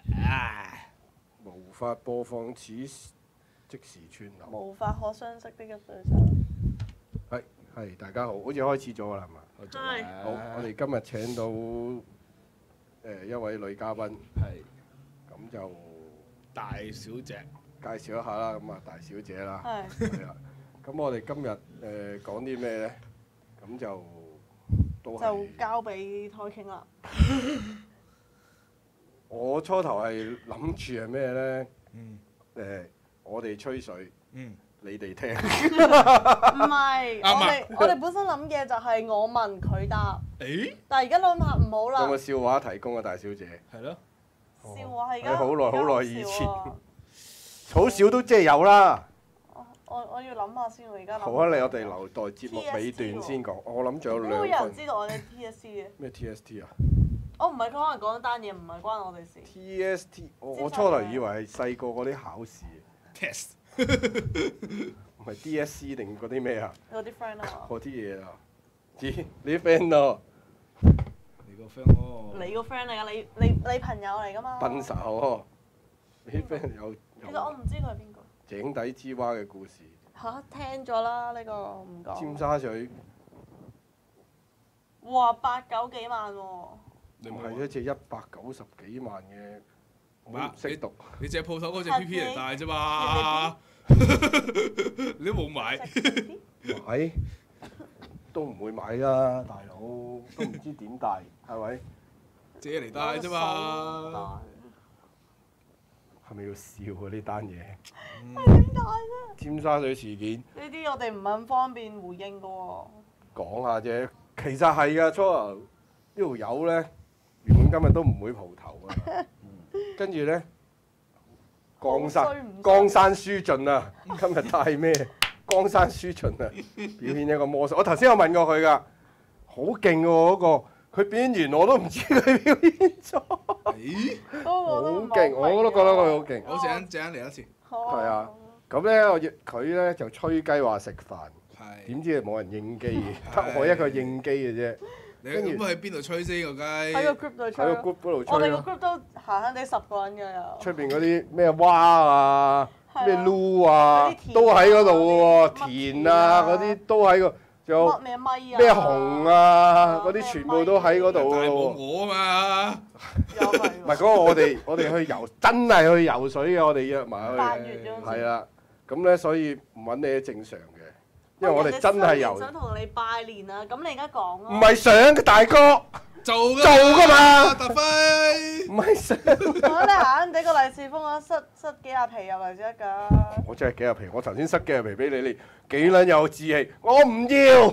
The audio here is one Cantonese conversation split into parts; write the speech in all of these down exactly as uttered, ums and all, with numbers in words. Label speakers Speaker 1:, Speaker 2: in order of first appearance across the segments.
Speaker 1: 無法播放此即時串流。
Speaker 2: 無法可相識的一對手。
Speaker 1: 係係，大家好，好似開始咗啦，係嘛？
Speaker 2: 係。
Speaker 1: 好，我哋今日請到誒一位女嘉賓，
Speaker 3: 係
Speaker 1: 咁就
Speaker 3: 大小姐
Speaker 1: 介紹一下啦。咁啊，大小姐啦，
Speaker 2: 係。
Speaker 1: 係啦。咁我哋今日誒講啲咩咧？咁就都係
Speaker 2: 就交俾台傾啦。
Speaker 1: 我初頭係諗住係咩咧？
Speaker 3: 嗯
Speaker 1: 誒，我哋吹水，
Speaker 3: 嗯，
Speaker 1: 你哋聽。
Speaker 2: 唔係，
Speaker 3: 啱啊
Speaker 2: 我哋我哋本身諗嘅就係我問佢答，
Speaker 3: 誒
Speaker 2: 但係而家諗下唔好啦。
Speaker 1: 有冇笑話提供啊，大小姐？
Speaker 3: 係咯，
Speaker 2: 笑話係而家
Speaker 1: 係好耐
Speaker 2: 而家
Speaker 1: 好耐以前
Speaker 2: 笑啊
Speaker 1: 好少都即係有啦。
Speaker 2: 我我我要諗下先，我而家諗。
Speaker 1: 好啊，你我哋留待節目尾段先講。我諗仲有
Speaker 2: 點會有人
Speaker 1: 兩分。
Speaker 2: 知道我哋 T S C 嘅？
Speaker 1: 咩 T S T 啊
Speaker 2: 我唔係佢可能講一單嘢，唔係關我哋事。
Speaker 1: ？T S T，我我
Speaker 2: 尖沙咀
Speaker 1: 初頭以為係細個嗰啲考試，
Speaker 3: test
Speaker 1: 唔係 D S C 定嗰啲咩啊？
Speaker 2: 有啲 friend 啊，
Speaker 1: 嗰啲嘢啊？咦，你啲 friend 咯，
Speaker 3: 你個 friend 喎，
Speaker 2: 你個 friend 嚟㗎，你你你朋友嚟㗎嘛？
Speaker 1: 笨手喎，你啲 friend 有
Speaker 2: 其實我
Speaker 1: 有
Speaker 2: 唔知佢係邊個。
Speaker 1: 井底之蛙嘅故事，
Speaker 2: 嚇，聽咗啦，呢個唔講。
Speaker 1: 尖沙咀
Speaker 2: 哇，八九幾萬喎！
Speaker 3: 你冇
Speaker 1: 係一隻一百九十幾萬嘅，我唔識讀。
Speaker 3: 你隻鋪頭嗰隻
Speaker 2: 係
Speaker 3: P P 嚟戴啫
Speaker 2: 人
Speaker 3: 嘛，你都冇買，
Speaker 1: 買都唔會買啦，大佬都唔知點戴，係咪？
Speaker 3: 借嚟戴啫嘛，
Speaker 1: 係咪要笑啊呢單嘢？
Speaker 2: 點解啫？
Speaker 1: 尖沙咀事件
Speaker 2: 呢啲我哋唔係咁方便回應㗎喎。
Speaker 1: 講下啫，其實係噶，初頭呢條友咧原本今日都唔會蒲頭噶，跟住咧江山
Speaker 2: 好衰唔衰
Speaker 1: 江山書盡啊！今日帶咩？江山書盡啊！表演一個魔術，我頭先有問過佢噶，好勁喎嗰個，佢表演完我都唔知佢表演咗，好
Speaker 3: 咦？
Speaker 2: 嗰個都唔係
Speaker 1: 勁，我都覺得佢好勁。
Speaker 3: 我陣間陣間嚟一次，
Speaker 2: 好
Speaker 1: 係啊。咁咧，我亦佢咧就吹雞話食飯，
Speaker 3: 係
Speaker 1: 點知冇人應機嘅，得我一個應機嘅啫。
Speaker 3: 你
Speaker 1: 跟住
Speaker 3: 咁喺邊度吹先個雞？
Speaker 2: 喺個 group 度吹咯。
Speaker 1: 喺個 group 嗰度
Speaker 2: 我哋個
Speaker 1: 吹咯。
Speaker 2: group 都閒閒地十個人㗎有。
Speaker 1: 出邊嗰啲咩蛙啊、
Speaker 2: 係啊
Speaker 1: 咩擼啊
Speaker 2: 嗰啲，田啊
Speaker 1: 都喺嗰度喎。
Speaker 2: 嗰啲
Speaker 1: 田啊嗰啲都喺個，仲有
Speaker 2: 乜咩咪啊？
Speaker 1: 咩熊啊嗰啲全部都喺嗰度
Speaker 3: 大冇
Speaker 1: 嘅喎。
Speaker 3: 我啊嘛，
Speaker 2: 又係
Speaker 1: 唔係嗰個我哋我哋去游，真係去游水嘅，我哋約埋
Speaker 2: 八
Speaker 1: 去。
Speaker 2: 月嗰陣時
Speaker 1: 係啦，咁咧所以唔揾你係正常嘅，因為我哋真係游，
Speaker 2: 想同你拜年啊！咁你而家講啊。
Speaker 1: 唔係想嘅大哥，
Speaker 3: 做㗎
Speaker 1: 做㗎嘛
Speaker 3: 特輝，
Speaker 1: 唔係想。
Speaker 2: 我哋閒閒地個利是封啊，塞塞幾廿皮入嚟先得㗎。
Speaker 1: 我真係幾廿皮，我頭先塞幾廿皮俾你，你幾撚有志氣，我唔要。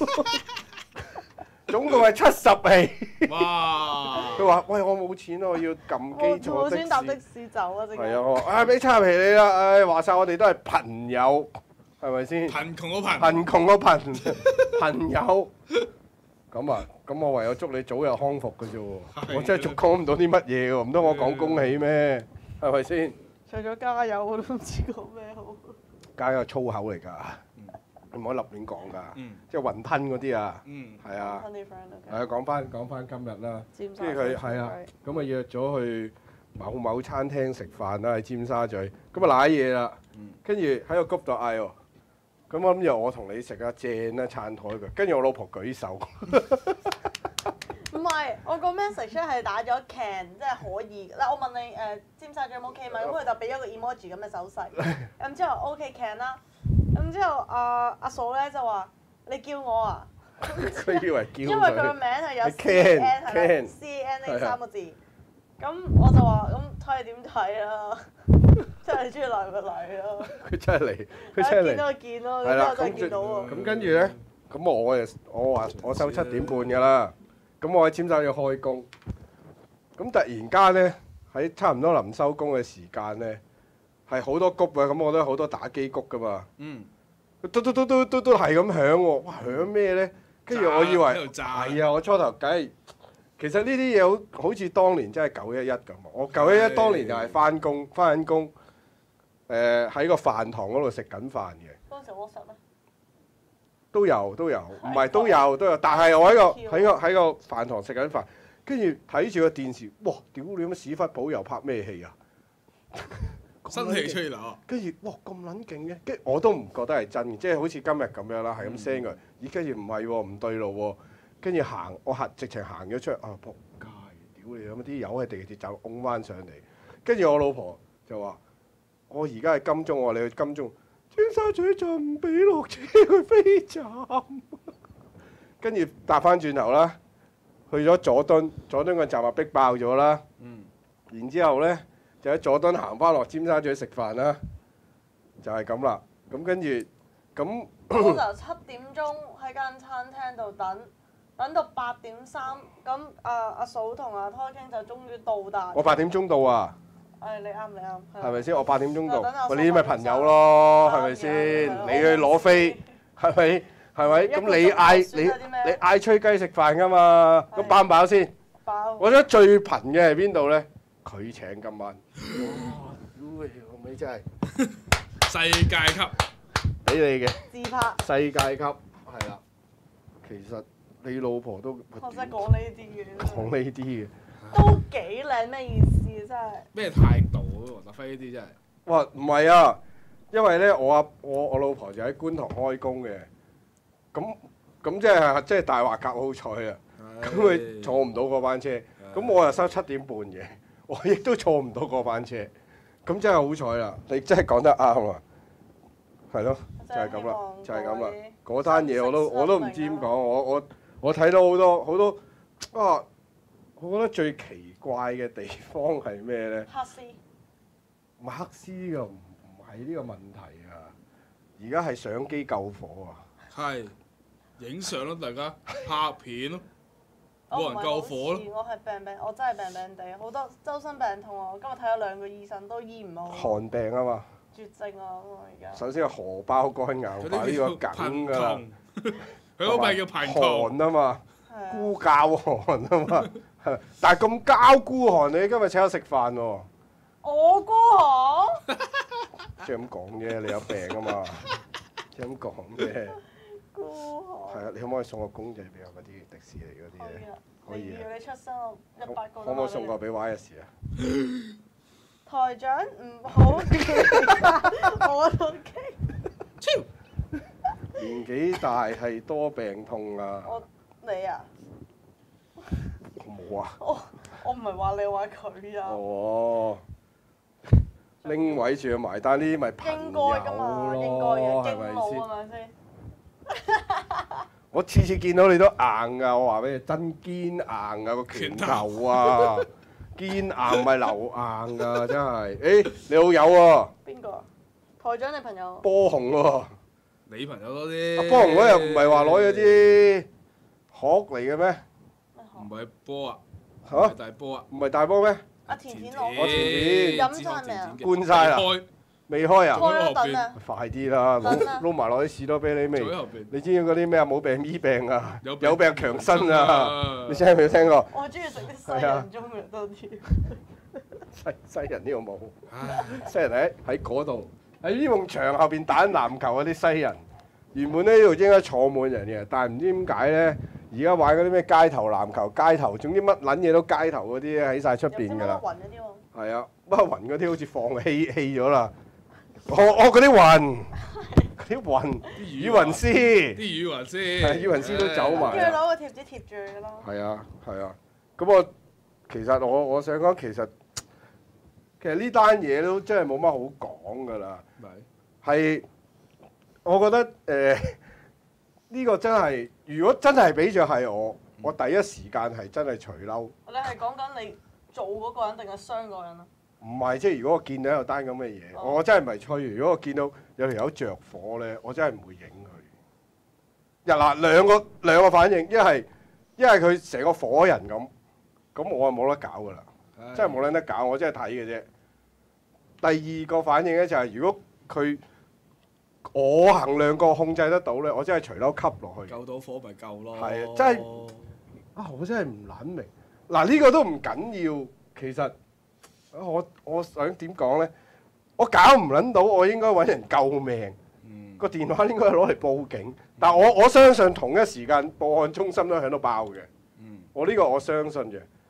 Speaker 1: 總共係七十皮。
Speaker 3: 哇！
Speaker 1: 佢話：喂，我冇錢啊，我要撳
Speaker 2: 我
Speaker 1: 機坐的
Speaker 2: 冇錢搭的
Speaker 1: 士。
Speaker 2: 士走啊！正
Speaker 1: 係啊，我話啊俾七十皮你啦，唉話晒我哋都係朋友，係咪先？
Speaker 3: 貧窮個貧，
Speaker 1: 貧窮個貧，朋友。咁啊，咁我唯有祝你早日康復嘅啫喎，我真係仲講唔到啲乜嘢喎，唔通我講恭喜咩？係咪先？
Speaker 2: 除咗加油，我都唔知講咩好。
Speaker 1: 加個粗口嚟㗎，你唔可以立亂講㗎，
Speaker 3: 嗯
Speaker 1: 即係雲吞嗰啲啊，
Speaker 3: 嗯，
Speaker 1: 係啊。
Speaker 2: 親啲 friend
Speaker 1: 係啊，講翻講翻今日啦，
Speaker 2: 尖沙咀
Speaker 1: 跟住佢係啊，咁啊約咗去某某餐廳食飯啦，喺尖沙咀，咁啊賴嘢啦
Speaker 3: 嗯，
Speaker 1: 跟住喺個谷度嗌喎，咁我諗住我同你食啊正啦，撐台佢，跟住我老婆舉手，
Speaker 2: 唔係，我個 message 咧係打咗 can，即係可以。嗱，我問你誒、尖沙咀有冇 K 嘛？咁佢就俾咗個 emoji 咁嘅手勢。咁之後 OK can 啦。咁之後阿阿嫂咧就話：你叫我啊？
Speaker 1: 佢以為叫
Speaker 2: 因為佢個
Speaker 1: 佢
Speaker 2: 名係有
Speaker 1: 係
Speaker 2: C
Speaker 1: can，
Speaker 2: N 係
Speaker 1: can
Speaker 2: 啦，C N
Speaker 1: 係啊
Speaker 2: 呢三個字。咁我就話：咁睇你點睇啦？即係你中意嚟咪嚟咯。
Speaker 1: 佢真係嚟，佢真係嚟，
Speaker 2: 見到就見咯，
Speaker 1: 係啦
Speaker 2: 之後真係見到喎。
Speaker 1: 咁跟住咧，咁我誒我話我收七點半㗎啦，咁我喺尖沙咀開工，咁突然間咧喺差唔多臨收工嘅時間咧，係好多谷啊，咁我都有好多打機谷㗎嘛。
Speaker 3: 嗯，
Speaker 1: 嘟嘟嘟嘟嘟嘟係咁響喎，哇響咩咧？跟住我以為
Speaker 3: 喺度炸
Speaker 1: 係啊，我初頭梗係其實呢啲嘢好好似當年真係九一一咁啊！我九一一當年就係翻工翻緊工，誒喺個飯堂嗰度食緊飯嘅，
Speaker 2: 嗰陣時 WhatsApp 咩？
Speaker 1: 都有都有，唔係
Speaker 2: 係
Speaker 1: 都有都有，但係我喺個
Speaker 2: 跳
Speaker 1: 喺個喺個飯堂食緊飯， 跟住睇住個電視，哇！屌你乜屎忽寶又拍咩戲啊？
Speaker 3: 新戲出嚟啦！
Speaker 1: 跟住哇咁撚勁嘅，跟住我都唔覺得係真嘅，即係好似今日咁樣啦，係咁 send 佢。咦，跟住唔係喎，唔對路喎。跟住行，我行直情行咗出去，啊仆街！屌你咁啲油喺地鐵站拱翻上嚟。跟住我老婆就話：我而家係金鐘，我話你去金鐘，尖沙咀就唔俾落車去飛站。跟住搭翻轉頭啦，去咗佐敦，佐敦個站啊逼爆咗啦。
Speaker 3: 嗯。
Speaker 1: 然之後咧。就喺佐敦行翻落尖沙咀食飯啦，就係咁啦。咁跟住咁，
Speaker 2: 我就七點鐘喺間餐廳度等，等到八點三，咁阿阿嫂同阿胎傾就終於到達。
Speaker 1: 我八點鐘到啊！
Speaker 2: 誒，你啱你啱。
Speaker 1: 係咪先？我八點鐘到，喂，
Speaker 2: 你
Speaker 1: 呢啲咪朋友咯，係咪先？你去攞飛，係咪？係咪？咁你嗌你你嗌吹雞食飯㗎嘛？咁飽唔飽先？
Speaker 2: 飽。
Speaker 1: 我覺得最貧嘅係邊度咧？佢請今晚，哇！屌你老味真係
Speaker 3: 世界級
Speaker 1: 俾你嘅
Speaker 2: 自拍
Speaker 1: 世界級係啦。其實你老婆都
Speaker 2: 我真係講呢啲嘅，
Speaker 1: 講呢啲嘅
Speaker 2: 都幾靚，咩意思真係？
Speaker 3: 咩態度啊？黃達輝呢啲真係。
Speaker 1: 哇！唔係啊，因為咧我阿我我老婆就喺觀塘開工嘅，咁咁即係即係大話夾好彩啊！咁佢坐唔到嗰班車，咁我又收七點半嘅。我亦都坐唔到嗰班車，咁真係好彩啦！你真係講得啱啊，係咯，就係咁啦，就係咁啦。嗰單嘢我都我都唔知點講，我我我睇到好多好多啊！我覺得最奇怪嘅地方係咩咧？
Speaker 2: 黑絲
Speaker 1: 唔係黑絲㗎，唔唔係呢個問題啊！而家係相機救火啊！
Speaker 3: 係影相咯，大家拍片咯。冇人救火咯！
Speaker 2: 我係病病，我真係病病地，好多周身病痛啊！我今日睇咗兩個醫生都醫唔好。寒
Speaker 1: 病啊嘛！
Speaker 2: 絕症啊！我而家。首
Speaker 1: 先係荷包乾硬化呢個梗㗎啦。
Speaker 3: 佢嗰個叫貧窮。
Speaker 1: 寒啊嘛，孤膠寒啊嘛，係。但係咁膠孤寒，你今日請我食飯喎？
Speaker 2: 我孤寒？
Speaker 1: 即係咁講啫，你有病啊嘛，即係咁講啫。
Speaker 2: 孤寒。
Speaker 1: 係啊，你可唔可以送個公仔俾我嗰啲迪士尼嗰啲咧？可以
Speaker 2: 啊。你出聲，我一百個。
Speaker 1: 可唔可以送個俾 Y S 啊？
Speaker 2: 台長唔好我都驚。
Speaker 1: 超。年紀大係多病痛啊！
Speaker 2: 我你啊？
Speaker 1: 我冇啊！
Speaker 2: 我我唔係話你話佢啊！
Speaker 1: 哦，拎位住去埋單，呢啲咪朋友咯，係咪先？我次次見到你都硬噶，我話俾你真堅硬噶個拳頭啊，堅硬唔係流硬噶，真係。誒，你好友喎？
Speaker 2: 邊個？台長你朋友？
Speaker 1: 波紅喎。
Speaker 3: 你朋友多啲。
Speaker 1: 阿波紅嗰日唔係話攞咗啲殼嚟嘅咩？
Speaker 3: 唔係波啊！
Speaker 1: 嚇？
Speaker 3: 大波啊！
Speaker 1: 唔係大波咩？
Speaker 2: 阿田田攞。
Speaker 1: 我田田。
Speaker 2: 飲晒未啊？
Speaker 1: 灌晒啦。未開啊？
Speaker 2: 開啦，等啊！
Speaker 1: 快啲啦，撈撈埋落啲士多啤梨味。你知唔知嗰啲咩啊？冇病醫病啊，有病強身啊！你聽未聽過？
Speaker 2: 我中意食啲西人中藥多啲。
Speaker 1: 西西人呢個冇，西人喺喺嗰度，喺呢埲牆後邊打籃球嗰啲西人，原本呢度應該坐滿人嘅，但係唔知點解咧，而家玩嗰啲咩街頭籃球、街頭，總之乜撚嘢都街頭嗰啲喺晒出邊㗎啦。
Speaker 2: 雲嗰啲喎。係
Speaker 1: 啊，乜雲嗰啲好似放棄棄咗啦。哦哦，嗰啲雲，嗰啲雲，雨雲師，
Speaker 3: 啲雨雲師，
Speaker 1: 係雨雲師都走埋。
Speaker 2: 跟住攞個貼紙貼住佢咯。
Speaker 1: 係啊，係啊。咁我其實我我想講，其實其實呢單嘢都真係冇乜好講㗎啦。係，我覺得誒呢個真係，如果真係俾着係我，我第一時間係真係除褸。
Speaker 2: 你係講緊你做嗰個人定係傷嗰個人啊？
Speaker 1: 唔係，即係如果我見到有單咁嘅嘢，我真係唔係吹。如果我見到有條友着火咧，我真係唔會影佢。日嗱兩個兩個反應，一係一係佢成個火人咁，咁我係冇得搞㗎啦，真係冇撚得搞，我真係睇嘅啫。第二個反應咧就係、是、如果佢我衡量過控制得到咧，我真係除褸吸落去。
Speaker 3: 救到火咪救咯。
Speaker 1: 係啊，真係啊！我真係唔撚明。嗱呢個都唔緊要，其實。我我想點講咧？我搞唔撚到，我應該揾人救命。嗯、個電話應該係攞嚟報警，但我我相信同一時間報案中心都喺度爆嘅。嗯、我呢個我相信嘅。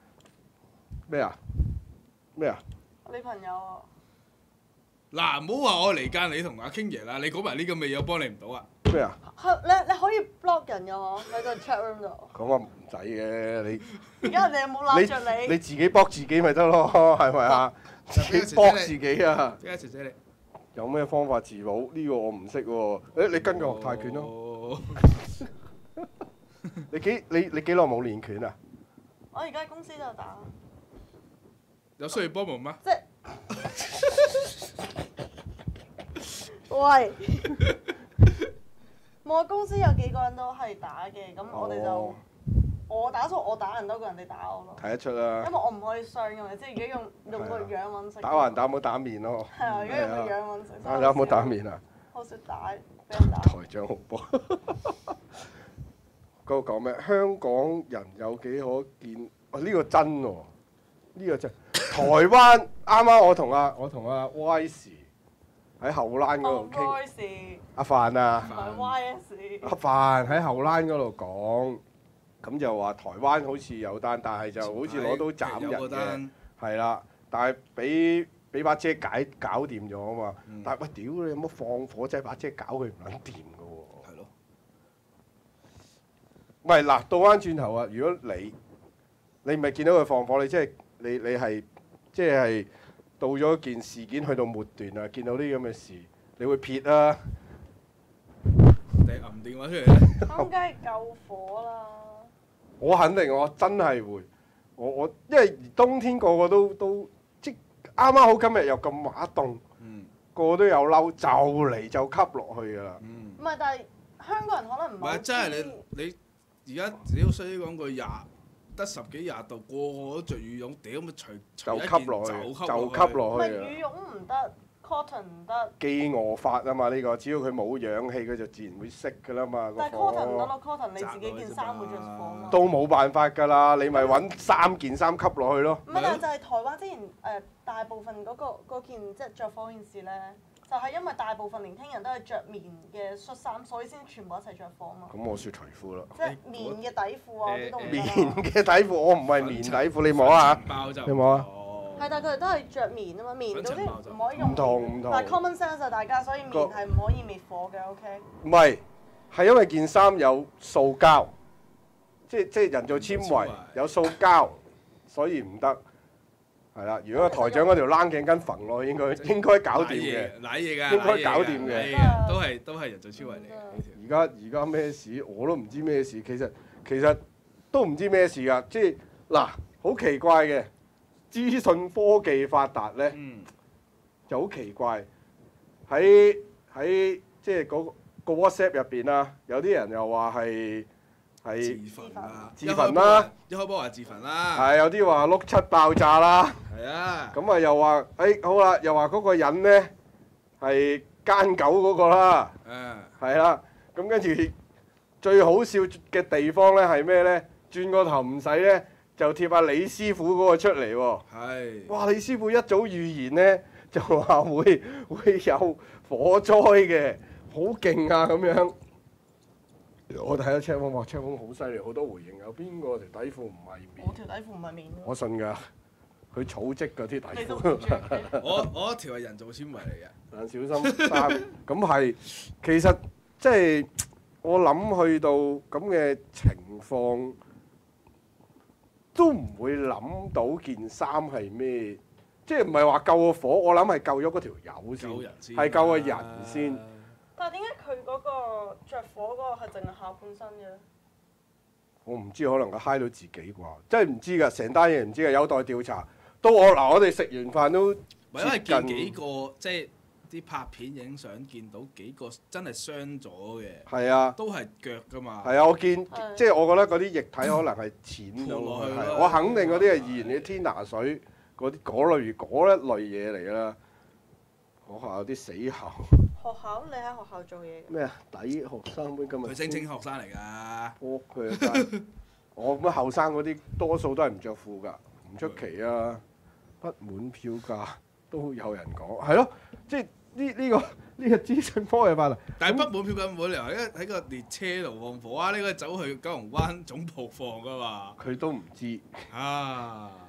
Speaker 1: 咩啊？咩啊？
Speaker 2: 你朋友啊？
Speaker 3: 嗱，唔好話我離間你同阿 King 爺啦，你講埋呢咁嘅嘢，我幫你唔到啊！
Speaker 1: 咩啊？
Speaker 2: 係你你可以 block 人嘅嗬，喺個 chat room 度。
Speaker 1: 講話唔使嘅，你
Speaker 2: 而家人哋有冇攬着
Speaker 1: 你
Speaker 2: 你？
Speaker 1: 自己搏自己咪得咯，係咪啊？自己搏自己啊！
Speaker 3: 邊個姐姐你？
Speaker 1: 有咩方法自保？呢個我唔識喎。誒，你跟佢學泰拳咯。
Speaker 3: 咯。
Speaker 1: 你幾你你幾耐冇練拳啊？
Speaker 2: 我而家喺公司度打，
Speaker 3: 有需要幫忙咩？
Speaker 2: 即係喂，我公司有幾個人都係打嘅，咁我哋就
Speaker 1: 哦
Speaker 2: 我打數我打人多過人哋打我咯。
Speaker 1: 睇得出啦
Speaker 2: 因為。我唔可以相用嘅，即係如果用用個樣揾食。
Speaker 1: 打還打冇打面咯。
Speaker 2: 係啊，如果用個樣揾食。
Speaker 1: 打打冇打面啊！
Speaker 2: 好少打，俾人打。
Speaker 1: 台長好波。嗰個講咩？香港人有幾可見？哦，呢個真喎，呢個真。台灣啱啱我同阿我同阿 Y 時喺後欄嗰度傾。
Speaker 2: 開事，
Speaker 1: 阿范啊，
Speaker 2: 唔係 Y S。
Speaker 1: 阿范喺後欄嗰度講，咁就話台灣好似有單，但係就好似攞刀斬人嘅，
Speaker 3: 有個單，
Speaker 1: 係啦。但係俾俾把遮解搞掂咗啊嘛。
Speaker 3: 嗯
Speaker 1: 但係喂，屌你有冇放火劑把遮搞佢唔撚掂㗎喎？
Speaker 3: 係咯。
Speaker 1: 唔係嗱，倒翻轉頭啊！如果你你唔係見到佢放火，你即係你你係即係到咗件事件去到末段啊，見到呢啲咁嘅事，你會撇啊？
Speaker 3: 定係揞電話出嚟咧？
Speaker 2: 咁梗係救火啦！
Speaker 1: 我肯定我真係會，我我因為冬天個個都都即啱啱好今日又咁馬凍，
Speaker 3: 嗯
Speaker 1: 個個都有褸，就嚟就吸落去㗎啦。
Speaker 3: 嗯。
Speaker 2: 唔係，但係香港人可能唔
Speaker 3: 唔係，真係你你而家屌衰啲講句廿得十幾廿度，個個都着羽絨，屌咪除除
Speaker 1: 就
Speaker 3: 一件
Speaker 1: 吸落去，
Speaker 3: 就吸
Speaker 1: 就
Speaker 3: 落去
Speaker 1: 吸落
Speaker 2: 唔係
Speaker 1: 去啊！
Speaker 2: 羽絨唔得，cotton 唔得，
Speaker 1: 飢餓法啊嘛，呢、個只要佢冇氧氣，佢就自然會熄㗎啦嘛。
Speaker 2: 但係
Speaker 1: 個
Speaker 2: cotton 唔得
Speaker 1: 火
Speaker 2: 咯，cotton 你自己件衫會着火嘛。
Speaker 1: 都冇辦法㗎啦，你咪揾三件衫吸落去咯。
Speaker 2: 唔係，但係就係台灣之前誒大部分嗰個嗰件即係着火件事咧，就係因為大部分年輕人都係着棉嘅恤衫，所以先全部一齊着火嘛。
Speaker 1: 咁我雪除褲啦。
Speaker 2: 即係棉嘅底褲啊，啲都唔得
Speaker 1: 棉
Speaker 2: 啦。
Speaker 1: 嘅底褲，我唔係棉底褲，你摸下。
Speaker 3: 包就
Speaker 1: 你摸啊
Speaker 2: 係，但係佢哋都係着棉啊嘛，棉嗰啲唔可以用
Speaker 1: 唔同唔同
Speaker 2: 但係 common sense 啊，大家，所以棉係唔可以滅火嘅，OK。
Speaker 1: 唔係，係因為件衫有塑膠，即係即係人造纖維有塑膠，所以唔得。係啦，如果個台長嗰條冷頸巾縫落去，應該應該搞掂嘅。
Speaker 3: 舐嘢㗎，
Speaker 1: 應該搞掂嘅
Speaker 3: 舐嘢㗎都係都係人造超維嚟嘅呢條。
Speaker 1: 而家而家咩事我都唔知咩事，其實其實都唔知咩事㗎。即係嗱，好奇怪嘅資訊科技發達咧，
Speaker 3: 嗯，
Speaker 1: 就好奇怪。喺喺即係嗰個 WhatsApp 入邊啦，有啲人又話係係
Speaker 3: 自焚啦，
Speaker 1: 自焚啦，
Speaker 3: 一開波話自焚啦，
Speaker 1: 係有啲話碌七爆炸啦，
Speaker 3: 係啊，
Speaker 1: 咁啊又話誒好啦，又話嗰個人咧係奸狗嗰個啦。
Speaker 3: 誒，
Speaker 1: 係啦，咁跟住最好笑嘅地方咧係咩咧？轉個頭唔使咧，就貼阿李師傅嗰個出嚟喎。
Speaker 3: 係，
Speaker 1: 哇！李師傅一早預言咧，就話會會有火災嘅，好勁啊咁樣。我睇咗 check 風，哇 check 風好犀利，好多回應。有邊個條底褲唔係棉
Speaker 2: 我？條底褲唔係棉
Speaker 1: 我信㗎，佢草織嗰啲底
Speaker 2: 你都唔
Speaker 1: 褲。
Speaker 2: 着嘅。
Speaker 3: 我我一條係人造纖維嚟嘅，
Speaker 1: 但小心衫，咁係其實即係我諗去到咁嘅情況，都唔會諗到件衫係咩，即係唔係話救個火，我諗係救咗嗰條友先，
Speaker 3: 救人先，
Speaker 1: 係救個人先。
Speaker 2: 但係點解佢嗰個着火嗰個係淨係下半身嘅咧？
Speaker 1: 我唔知，可能佢嗨到自己啩，真係唔知㗎，成單嘢唔知㗎，有待調查。到我嗱，我哋食完飯都
Speaker 3: 唔係因為見
Speaker 1: 接近
Speaker 3: 幾個即係啲拍片影相見到幾個真係傷咗嘅，
Speaker 1: 係啊。
Speaker 3: 都係腳㗎嘛，
Speaker 1: 係啊，我見
Speaker 2: 係
Speaker 1: 即係我覺得嗰啲液體可能係淺到
Speaker 3: 潑落去
Speaker 1: 係
Speaker 3: 咯
Speaker 1: 我肯定嗰啲係易燃嘅天拿水嗰啲嗰類嗰一類嘢嚟㗎啦。學校有啲死校
Speaker 2: 學校你喺學校做嘢嘅？
Speaker 1: 咩啊？抵學生會今日
Speaker 3: 佢聲稱學生嚟㗎，
Speaker 1: 撲佢啊！真係我乜後生嗰啲多數都係唔着褲㗎，唔出奇啊！不滿票價都有人講，係咯，即係呢呢個呢個資訊科技法啊！
Speaker 3: 但係不滿票價冇理由喺喺個列車度放火啊！呢個走去九龍灣總部放㗎嘛，
Speaker 1: 佢都唔知。
Speaker 3: 啊，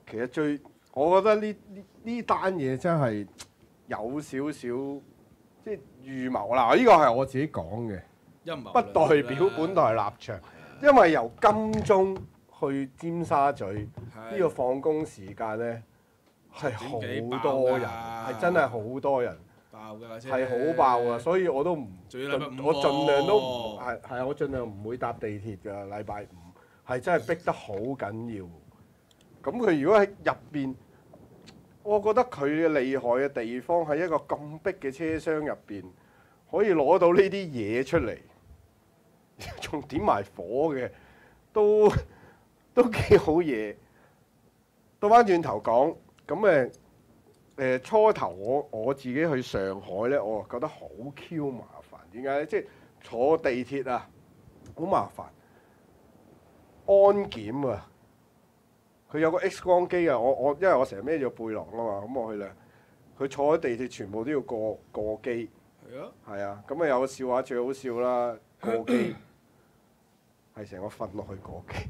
Speaker 1: 其實最我覺得呢呢呢單嘢真係有少少即係預謀啦。呢個係我自己講嘅，
Speaker 3: 陰謀
Speaker 1: 不代表本台立場。因為由金鐘去尖沙咀呢個放工時間咧係好多人，係真係好多人。
Speaker 3: 爆㗎，
Speaker 1: 係好爆啊！所以我都唔，我盡量都唔係係啊！我盡量唔會搭地鐵㗎。禮拜五係真係逼得好緊要。咁佢如果喺入邊，我覺得佢嘅厲害嘅地方係一個咁逼嘅車廂入邊，可以攞到呢啲嘢出嚟，仲點埋火嘅，都都幾好嘢。倒翻轉頭講，咁誒。誒初頭我我自己去上海咧，我覺得好 Q 麻煩。點解咧？即係坐地鐵啊，好麻煩。安檢啊，佢有個 X 光機啊。我我因為我成日孭住背囊啊嘛，咁我去咧，佢坐喺地鐵全部都要過過機。係啊。係啊，咁啊有個笑話最好笑啦，過機係成個瞓落去過機。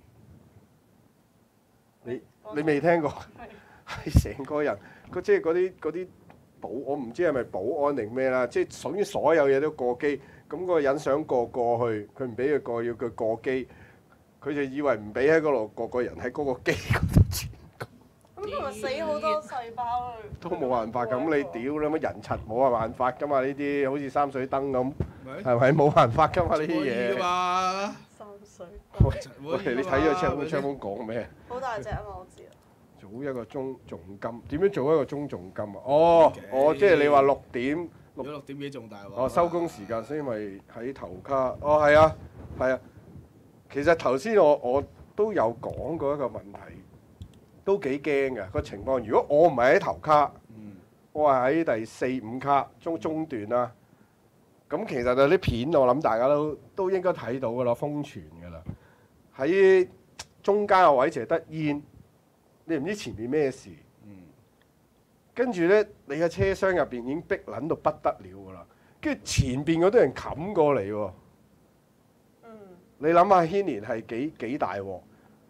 Speaker 1: 你你未聽過？係成個人。佢即係嗰啲嗰啲保，我唔知係咪保安定咩啦，即係屬於所有嘢都過機。咁、嗰個人想過過去，佢唔俾佢過，要佢過機，佢就以為唔俾喺嗰度過，個人喺嗰個機嗰度轉過。
Speaker 2: 咁佢咪死好多細胞
Speaker 1: 都冇辦法咁，你屌你乜人柒冇辦法㗎嘛？呢啲好似三水燈咁，係咪冇辦法㗎嘛？呢啲嘢。
Speaker 2: 三水
Speaker 1: 燈。喂，你睇咗窗窗風講咩？
Speaker 2: 好大隻啊嘛，我知啊。
Speaker 1: 做一個鐘重金，點樣做一個鐘重金啊？哦，哦，即係你話六點
Speaker 3: 六六點幾仲大喎？
Speaker 1: 哦，收工時間，所以咪喺頭卡。哦，係啊，係啊。其實頭先我我都有講過一個問題，都幾驚嘅個情況。如果我唔係喺頭卡，
Speaker 3: 嗯、我
Speaker 1: 係喺第四五卡中中段啦。咁其實有啲片我諗大家都都應該睇到㗎啦，瘋傳㗎啦。喺中間個位淨係得煙。你唔知前面咩事，跟住咧，你嘅車廂入邊已經逼撚到不得了㗎啦，跟住前邊嗰啲人冚過嚟喎。嗯、你諗下牽連係幾幾大喎？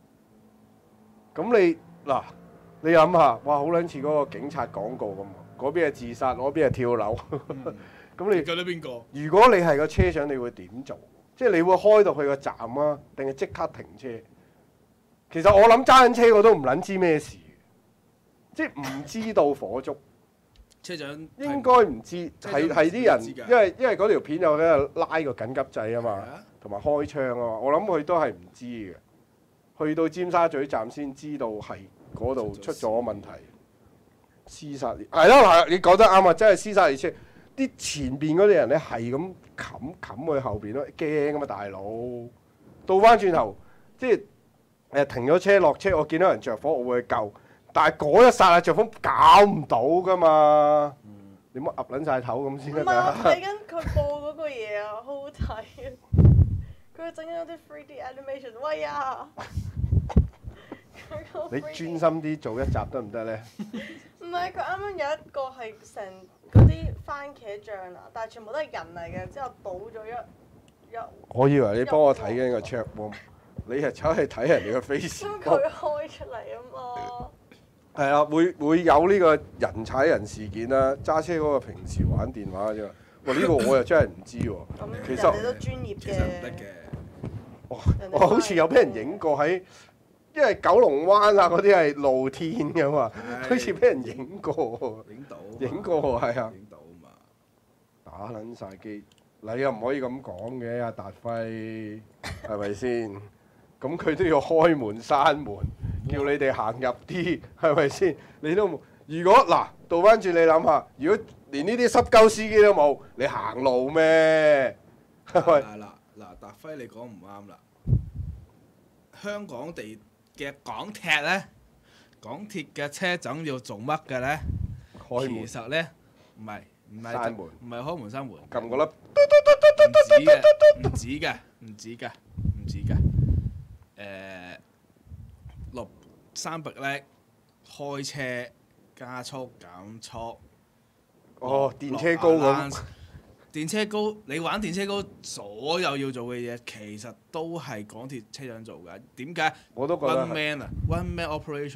Speaker 1: 咁你嗱，你諗下，哇，好撚似嗰個警察廣告咁喎，嗰邊係自殺，嗰邊係跳樓。咁、嗯、你
Speaker 3: 覺得邊個？
Speaker 1: 如果你係個車長，你會點做？即係你會開到去個站啊，定係即刻停車？其實我諗揸緊車我都唔撚知咩事，即係唔知道火燭。
Speaker 3: 車長
Speaker 1: 應該唔知，係係啲人，因為因為嗰條片有喺度拉個緊急掣啊嘛，同埋開槍啊嘛。我諗佢都係唔知嘅，去到尖沙咀站先知道係嗰度出咗問題。屍殺列係咯，係你講得啱啊！真係屍殺列車，啲前邊嗰啲人咧係咁冚冚去後邊咯，驚啊嘛大佬！倒翻轉頭，即係。誒停咗車落車，我見到人着火，我會去救。但係嗰一剎那着火搞唔到㗎嘛，嗯、你冇噏撚晒頭咁先得㗎。
Speaker 2: 唔係我睇緊佢播嗰個嘢啊，好好睇啊！佢整緊嗰啲 three D animation，喂啊！
Speaker 1: 你專心啲做一集得唔得咧？
Speaker 2: 唔係，佢啱啱有一個係成嗰啲番茄醬啊，但係全部都係人嚟嘅，之後倒咗一一。我以為你幫我睇緊個桌喎。你係走去睇人哋嘅 face， 因為佢開出嚟啊嘛。
Speaker 1: 係啊，會會有呢個人踩人事件啦。揸車嗰個平時玩電話啫。哇！呢、呢個我又真係唔知喎。其實
Speaker 2: 人哋都專業嘅。
Speaker 3: 其實唔得嘅。
Speaker 1: 我我好似有俾人影過喺，因為九龍灣啊嗰啲係露天㗎嘛，好似俾人影過。
Speaker 3: 影到。
Speaker 1: 影過係啊。
Speaker 3: 影到嘛。
Speaker 1: 打撚晒機，你又唔可以咁講嘅，阿達輝係咪先？咁佢都要開門閂門，叫你哋行入啲，係咪先？你都冇。如果嗱倒翻轉，你諗下，如果連呢啲濕鳩司機都冇，你行路咩？係咪？
Speaker 3: 嗱嗱，達輝你講唔啱啦。香港地嘅港鐵咧，港鐵嘅車長要做乜嘅咧？
Speaker 1: 開門。
Speaker 3: 其實咧，唔係唔係
Speaker 1: 閂門，
Speaker 3: 唔係開門閂門。
Speaker 1: 撳個粒。
Speaker 3: 唔止嘅，唔止嘅，唔止嘅，唔止嘅。誒六三百叻開車加速減速。
Speaker 1: 哦，電車高咁。
Speaker 3: 電車高，你玩電車高，所有要做嘅嘢其實都係港鐵車長做㗎。點解？
Speaker 1: 我都覺得。
Speaker 3: One man 啊，one man operation 啊，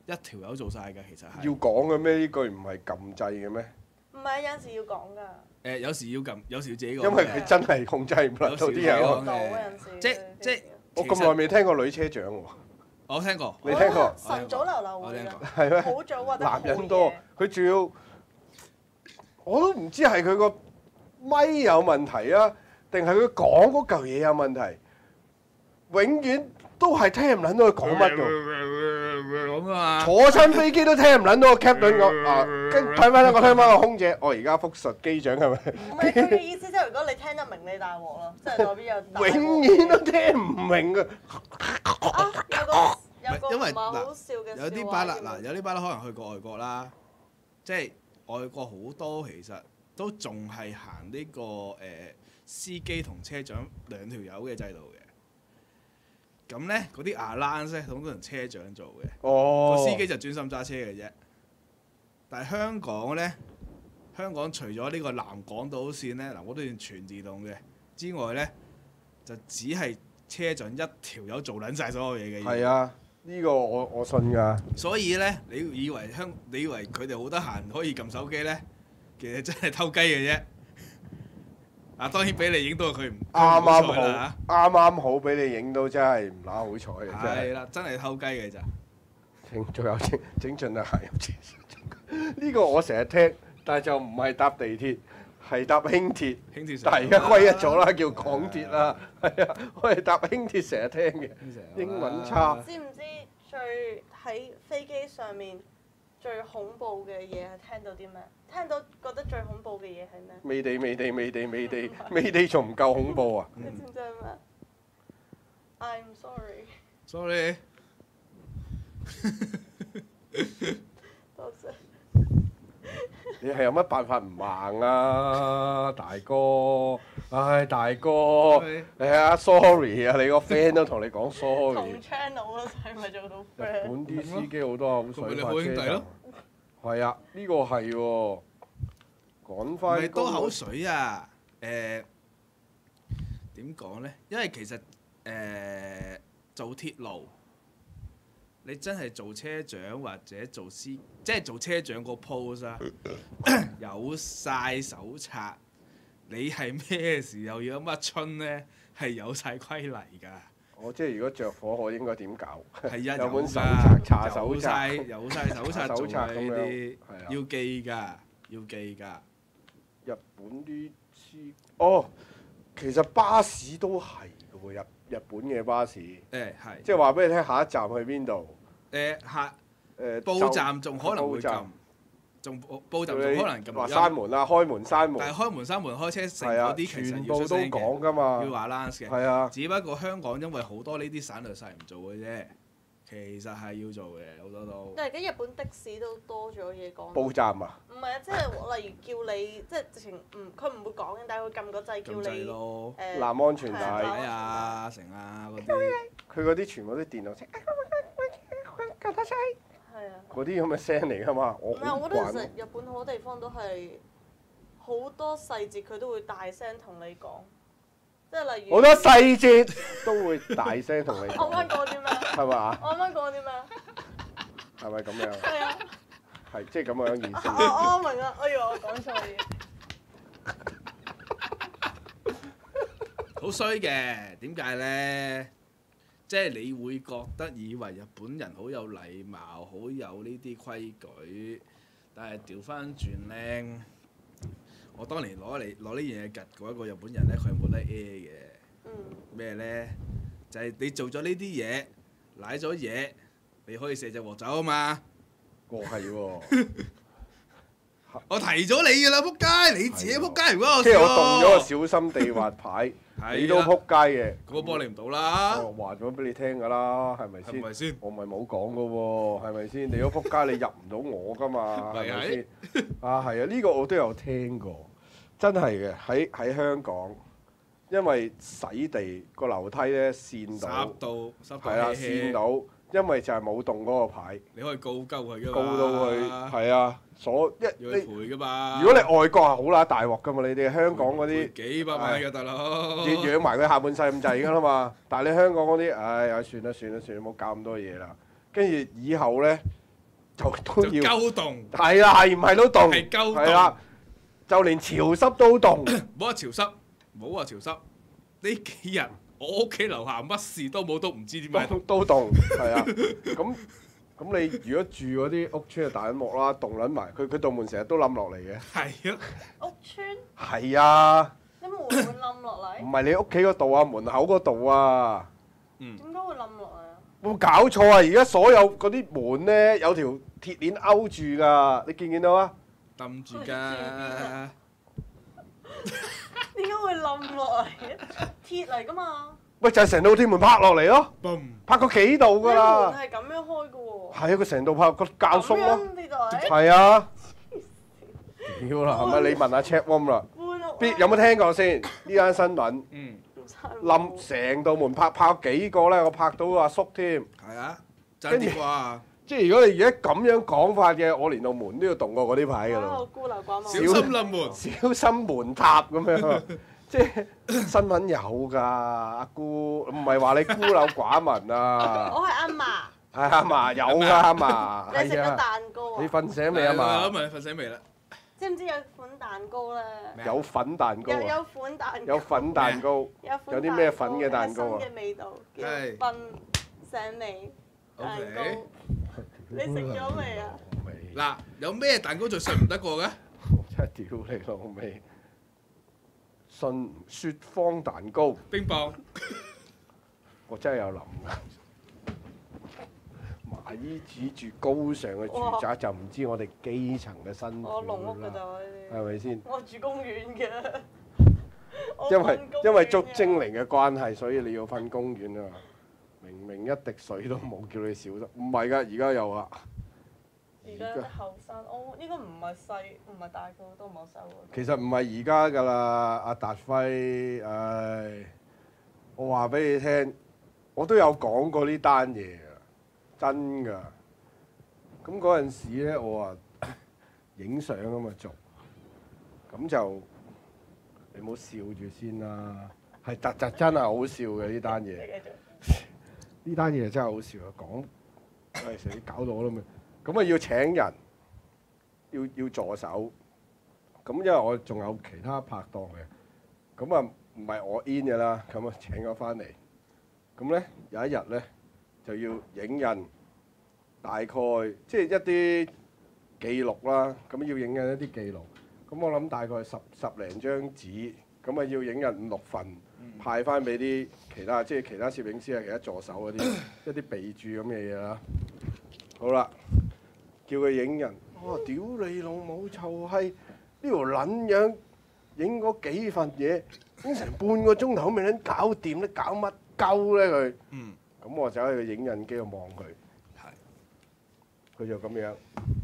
Speaker 3: 一條友做晒㗎，其實係。
Speaker 1: 要講嘅咩？呢句唔係撳掣嘅咩？
Speaker 2: 唔係有陣時要講㗎。
Speaker 3: 誒有時要撳，有時要自己講。
Speaker 1: 因為佢真係控制唔到啲人喎。
Speaker 2: 到嗰陣時。
Speaker 3: 即即
Speaker 1: 我咁耐未聽過女車長喎。
Speaker 3: 我聽過。
Speaker 1: 你聽過？
Speaker 2: 晨早流流會㗎。
Speaker 1: 係咩？
Speaker 2: 好早或者
Speaker 1: 男人多，佢仲要我都唔知係佢個咪有問題啊，定係佢講嗰嚿嘢有問題？永遠都係聽唔撚到佢講乜㗎。
Speaker 3: 咁啊！
Speaker 1: 坐親飛機都聽唔撚到個 captain 講啊，跟睇翻我聽翻個空姐，我而家復述機長係咪？
Speaker 2: 唔係佢嘅意思，即係如果你聽得明，你大鑊咯，即係代表有大鑊。
Speaker 1: 永遠都聽唔明㗎。
Speaker 2: 啊！有個有個
Speaker 3: 因為
Speaker 2: 唔係好笑嘅
Speaker 3: 有啲巴啦嗱，有啲巴啦可能去過外國啦，即係外國好多其實都仲係行呢個誒司機同車長兩條友嘅制度嘅。咁咧嗰啲 allowance 咧，通常車長做嘅，
Speaker 1: 哦，
Speaker 3: 個司機就專心揸車嘅啫。但係香港咧，香港除咗呢個南港島線咧，南港島線全自動嘅之外咧，就只係車長一條友做撚晒所有嘢嘅。
Speaker 1: 係啊，呢個我我信㗎。
Speaker 3: 所以咧，你以為香，你以為佢哋好得閒可以撳手機咧，其實真係偷雞嘅啫。嗱，當然俾你影到佢唔
Speaker 1: 啱啱好，
Speaker 3: 啦
Speaker 1: 啱啱好俾你影到，真係唔乸好彩嘅，真係。
Speaker 3: 係啦，真係偷雞嘅咋。
Speaker 1: 整仲有整整盡啊！行入廁所。呢個我成日聽，但係就唔係搭地鐵，係搭輕鐵。
Speaker 3: 輕鐵
Speaker 1: 但係而家歸一咗啦，叫港鐵啦。係啊，我係搭輕鐵成日聽嘅。英文差。
Speaker 2: 知唔知最喺飛機上面最恐怖嘅嘢係聽到啲咩？聽到覺得最恐怖嘅嘢係咩？
Speaker 1: 未地未地未地未地未地仲唔夠恐怖啊！
Speaker 2: 你知唔知係咩？I'm sorry。
Speaker 3: Sorry。
Speaker 2: 多謝。
Speaker 1: 你係有乜辦法唔盲啊，大哥？唉，大哥，係啊，sorry 啊，你個 friend 都同你講 sorry。
Speaker 2: 同 channel 咯，使咪做到 friend？
Speaker 1: 日本啲司機好多口水
Speaker 3: 咪你
Speaker 1: 發
Speaker 3: 好兄弟咯。
Speaker 1: 係啊，呢個係喎。講翻
Speaker 3: 咪多口水啊！誒點講咧？因為其實誒、呃、做鐵路，你真係做車長或者做司，即係做車長個 post 啊，有晒手冊，你係咩時候要乜春咧？係有晒規例㗎。
Speaker 1: 我即係如果着火，我應該點搞？
Speaker 3: 係一
Speaker 1: 有本手
Speaker 3: 㗎
Speaker 1: 冊，查手
Speaker 3: 有晒
Speaker 1: 冊，
Speaker 3: 有晒手冊做
Speaker 1: 手冊
Speaker 3: 嘅
Speaker 1: 咁樣
Speaker 3: 呢啲，
Speaker 1: 係啊
Speaker 3: 要記㗎，要記㗎。
Speaker 1: 日本啲司哦，其實巴士都係嘅喎，日日本嘅巴士，
Speaker 3: 誒係。
Speaker 1: 即係話俾你聽，下一站去邊度？
Speaker 3: 誒下
Speaker 1: 誒
Speaker 3: 報站仲可能會
Speaker 1: 報站
Speaker 3: 撳，仲報報站仲可能撳
Speaker 1: 話
Speaker 3: 錄音
Speaker 1: 閂門啦，開門閂門，
Speaker 3: 但係開門閂門開車成
Speaker 1: 係啊，
Speaker 3: 嗰啲其實
Speaker 1: 全部都
Speaker 3: 要出聲嘅，
Speaker 1: 講㗎嘛
Speaker 3: 要，話 lance 嘅。
Speaker 1: 係啊，
Speaker 3: 只不過香港因為好多呢啲省略晒唔做嘅啫，其實係要做嘅好多都。
Speaker 2: 但係而家日本的士都多咗嘢講。
Speaker 1: 報站啊，
Speaker 2: 唔係啊，即係例如叫你，即係直情唔，佢唔會講嘅，但係佢撳個掣叫
Speaker 3: 咁滯
Speaker 2: 你
Speaker 3: 咯，
Speaker 2: 誒。
Speaker 1: 攬安全
Speaker 2: 係
Speaker 1: 帶
Speaker 3: 睇啊成啊嗰啲，
Speaker 1: 佢嗰啲全部都電腦聲，
Speaker 2: 係啊。
Speaker 1: 嗰啲咁嘅聲嚟㗎嘛，我
Speaker 2: 唔係，
Speaker 1: 好
Speaker 2: 我覺得其
Speaker 1: 慣
Speaker 2: 實日本好多地方都係好多細節佢都會大聲同你講，即係例如。
Speaker 1: 好多細節都會大聲同你
Speaker 2: 我啱啱
Speaker 1: 講，
Speaker 2: 講啲咩？
Speaker 1: 係嘛？
Speaker 2: 我啱啱講啲咩？
Speaker 1: 係咪咁樣？
Speaker 2: 係啊。
Speaker 1: 係即係咁樣意思。
Speaker 2: 我我明啦，我以為我講錯嘢。
Speaker 3: 好衰嘅，點解咧？即係你會覺得以為日本人好有禮貌，好有呢啲規矩，但係調翻轉咧，我當年攞嚟攞呢樣嘢趌過一個日本人咧，佢係冇得 A 嘅。
Speaker 2: 嗯。
Speaker 3: 咩咧？就係、是、你做咗呢啲嘢，賴咗嘢，你可以射隻鑊走啊嘛！
Speaker 1: 哦，係喎。
Speaker 3: 我提咗你㗎啦，仆街！你自己仆街，如果我
Speaker 1: 即係我動咗個小心地滑牌，你都撲街嘅。
Speaker 3: 嗰個幫你唔到啦，
Speaker 1: 我話咗俾你聽㗎啦，係咪先？
Speaker 3: 係咪先？
Speaker 1: 我咪冇講㗎喎，係咪先？你都撲街，你入唔到我㗎嘛，係咪先？啊，係啊，呢個我都有聽過，真係嘅。喺喺香港，因為洗地個樓梯咧跣到，
Speaker 3: 濕到濕
Speaker 1: 係啊，
Speaker 3: 到氣氣
Speaker 1: 跣到，因為就係冇動嗰個牌，
Speaker 3: 你可以告鳩佢㗎嘛，
Speaker 1: 告到佢係啊，所一
Speaker 3: 要佢
Speaker 1: 你。
Speaker 3: 賠㗎嘛。
Speaker 1: 如果你外國係好乸大鑊㗎嘛，你哋香港嗰啲
Speaker 3: 賠幾百萬㗎大佬，
Speaker 1: 要養埋佢下半世咁滯㗎啦嘛。但係你香港嗰啲，唉，唉算啦算啦算啦，冇搞咁多嘢啦。跟住以後呢， 就都
Speaker 3: 就
Speaker 1: 要
Speaker 3: 鳩凍，
Speaker 1: 係啦，係唔係都凍？
Speaker 3: 係鳩
Speaker 1: 係啦
Speaker 3: 凍，，
Speaker 1: 就連潮濕都凍。
Speaker 3: 唔好話潮濕，唔好話潮濕。呢幾日我屋企樓下乜事都冇，都唔知點解
Speaker 1: 都都凍，係啊。咁咁你如果住嗰啲屋村嘅大銀幕啦，凍撚埋，佢佢道門成日都冧落嚟嘅。
Speaker 3: 係啊，
Speaker 2: 屋村
Speaker 1: 係啊，
Speaker 2: 啲門會冧落嚟，
Speaker 1: 唔係你屋企嗰度啊，門口嗰度啊。
Speaker 3: 嗯，
Speaker 2: 點解會冧落嚟啊？
Speaker 1: 冇搞錯啊！而家所有嗰啲門咧有條鐵鏈勾住㗎，你見唔見到啊？
Speaker 3: 揼住㗎。
Speaker 2: 點解會冧落嚟嘅？鐵嚟㗎嘛，
Speaker 1: 喂，就係成套鐵門拍落嚟咯，
Speaker 3: 嘣！
Speaker 1: 拍過幾度
Speaker 2: 啲門
Speaker 1: 㗎啦。
Speaker 2: 係咁樣開㗎喎。
Speaker 1: 係啊，佢成度拍個教鬆咯。
Speaker 2: 咁樣呢度係
Speaker 1: 係啊。屌啦，係咪你問下 Chat Room 啦？
Speaker 2: 搬屋
Speaker 1: 邊有冇聽過先？呢單新聞
Speaker 3: 嗯，
Speaker 1: 冧成道門拍拍幾個咧？我拍到阿叔添。
Speaker 3: 係啊，爭啲啩。
Speaker 1: 即係如果你而家咁樣講法嘅，我連道門都要動過嗰啲牌㗎
Speaker 2: 啊我
Speaker 1: 咯。
Speaker 2: 孤陋寡
Speaker 3: 小
Speaker 2: 聞。
Speaker 3: 心冧門。
Speaker 1: 小心門塔咁樣，即係新聞有㗎。阿姑唔係話你孤陋寡聞啊，
Speaker 2: 我係阿嫲，
Speaker 1: 係阿嫲有㗎阿嫲，
Speaker 2: 你食咗
Speaker 1: 係啊。
Speaker 2: 蛋糕
Speaker 1: 你
Speaker 2: 啊？
Speaker 1: 瞓醒未啊
Speaker 3: 我
Speaker 1: 嘛？
Speaker 3: 問你瞓醒未啦？
Speaker 2: 知唔知有款蛋糕咧？
Speaker 3: 咩
Speaker 1: 有粉蛋糕啊，
Speaker 2: 有有款蛋糕，
Speaker 1: 有粉蛋糕，
Speaker 2: 有款
Speaker 1: 有啲咩粉嘅蛋糕啊
Speaker 2: 有新嘅味道，叫
Speaker 3: 係
Speaker 2: 瞓醒味蛋糕。
Speaker 3: OK
Speaker 2: 你食咗未啊？
Speaker 1: 未？
Speaker 3: 嗱，有咩蛋糕最信唔得過嘅？
Speaker 1: 真係屌你老味！信雪芳蛋糕，
Speaker 3: 冰棒。
Speaker 1: 我真係有諗㗎。麻衣指住高尚嘅住宅，就唔知我哋基層嘅辛苦
Speaker 2: 我農屋㗎咋
Speaker 1: 啦，
Speaker 2: 呢啲。
Speaker 1: 係咪先？
Speaker 2: 我住公園嘅。我
Speaker 1: 因為
Speaker 2: 瞓公園
Speaker 1: 因為捉
Speaker 2: 嘅
Speaker 1: 精靈嘅關係，所以你要瞓公園啊！明明一滴水都冇，叫你小心。唔係㗎，而家有啊。
Speaker 2: 而家啲後生，我應該唔係細，唔係大個，都唔係細個。
Speaker 1: 其實唔係而家㗎啦，阿達輝，唉，我話俾你聽，我都有講過呢單嘢㗎，真㗎。咁嗰陣時咧，我話影相啊嘛做，咁就你唔好笑住先啦，係特特真係好笑嘅呢單嘢。
Speaker 2: 你繼續。
Speaker 1: 呢單嘢真係好笑啊！講係成日搞到我都未，咁啊要請人，要要助手。咁因為我仲有其他拍檔嘅，咁啊唔係我 in 嘅啦，咁啊請咗翻嚟。咁咧有一日咧就要影印，大概即係一啲記錄啦。咁要影印一啲記錄。咁我諗大概十十零張紙，咁啊要影印五六份。派翻俾啲其他，即係其他攝影師啊，其他助手嗰啲一啲備注咁嘅嘢啦。好啦，叫佢影人，我話屌你老母臭閪！呢條撚樣影嗰幾份嘢，影成半個鐘頭未撚搞掂咧，搞乜鳩咧佢？
Speaker 3: 嗯。
Speaker 1: 咁我就喺個影印機度望佢，
Speaker 3: 係。
Speaker 1: 佢就咁樣。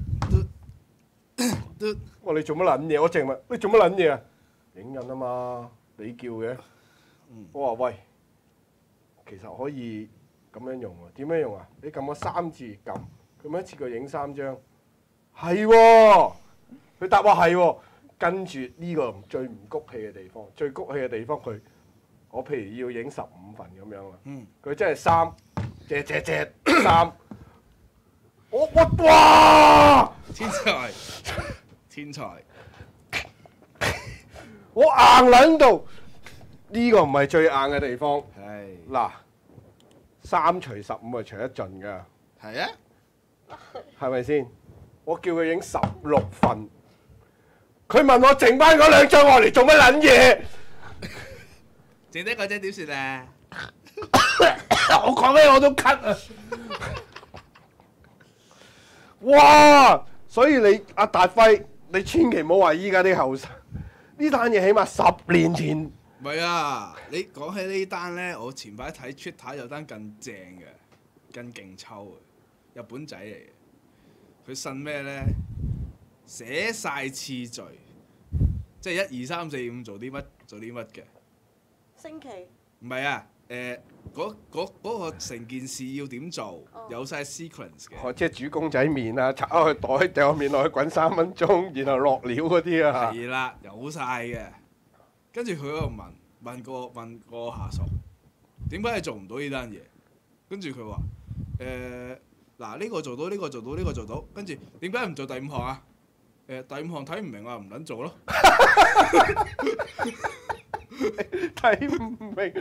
Speaker 3: 都
Speaker 1: 我話你做乜撚嘢？我淨問你做乜撚嘢啊？影印啊嘛，你叫嘅。我話喂，其實可以咁樣用喎。點樣用啊？你撳個三字撳，佢咪一次過影三張。係喎，佢答話係喎。跟住呢個最唔谷氣嘅地方，最谷氣嘅地方佢，我譬如要影十五份咁樣啦。
Speaker 3: 嗯。
Speaker 1: 佢真係三，隻隻隻三。我我哇！
Speaker 3: 天才，天才。
Speaker 1: 我硬撚到。呢個唔係最硬嘅地方。
Speaker 3: 係。
Speaker 1: 嗱，三除十五係除得盡㗎，
Speaker 3: 係啊。
Speaker 1: 係咪先？我叫佢影十六份，佢問我剩翻嗰兩張我嚟做乜撚嘢？
Speaker 3: 剩低嗰張點算啊？
Speaker 1: 我講咩我都咳啊！哇！所以你阿達輝，你千祈唔好話依家啲後生，呢單嘢起碼十年前。
Speaker 3: 唔係啊！你講起呢單咧，我前排睇 Twitter 有單更正嘅，更勁抽嘅，日本仔嚟嘅。佢信咩咧？寫晒次序，即係一二三四五做啲乜做啲乜嘅。
Speaker 2: 星期。
Speaker 3: 唔係啊，誒嗰嗰嗰個成件事要點做，
Speaker 2: 哦
Speaker 3: 有晒 sequence 嘅。
Speaker 1: 哦，即係煮公仔麵啊，拆開個袋，掉個麵落去滾三分鐘，然後落料嗰啲啊。
Speaker 3: 係啦，有晒嘅。跟住佢喺度問問個問個下屬，點解你做唔到呢單嘢？跟住佢話誒嗱呢個做到，呢個做到，呢個做到，跟住點解唔做第五項啊？誒第五項睇唔明啊，唔撚做咯。
Speaker 1: 睇唔明。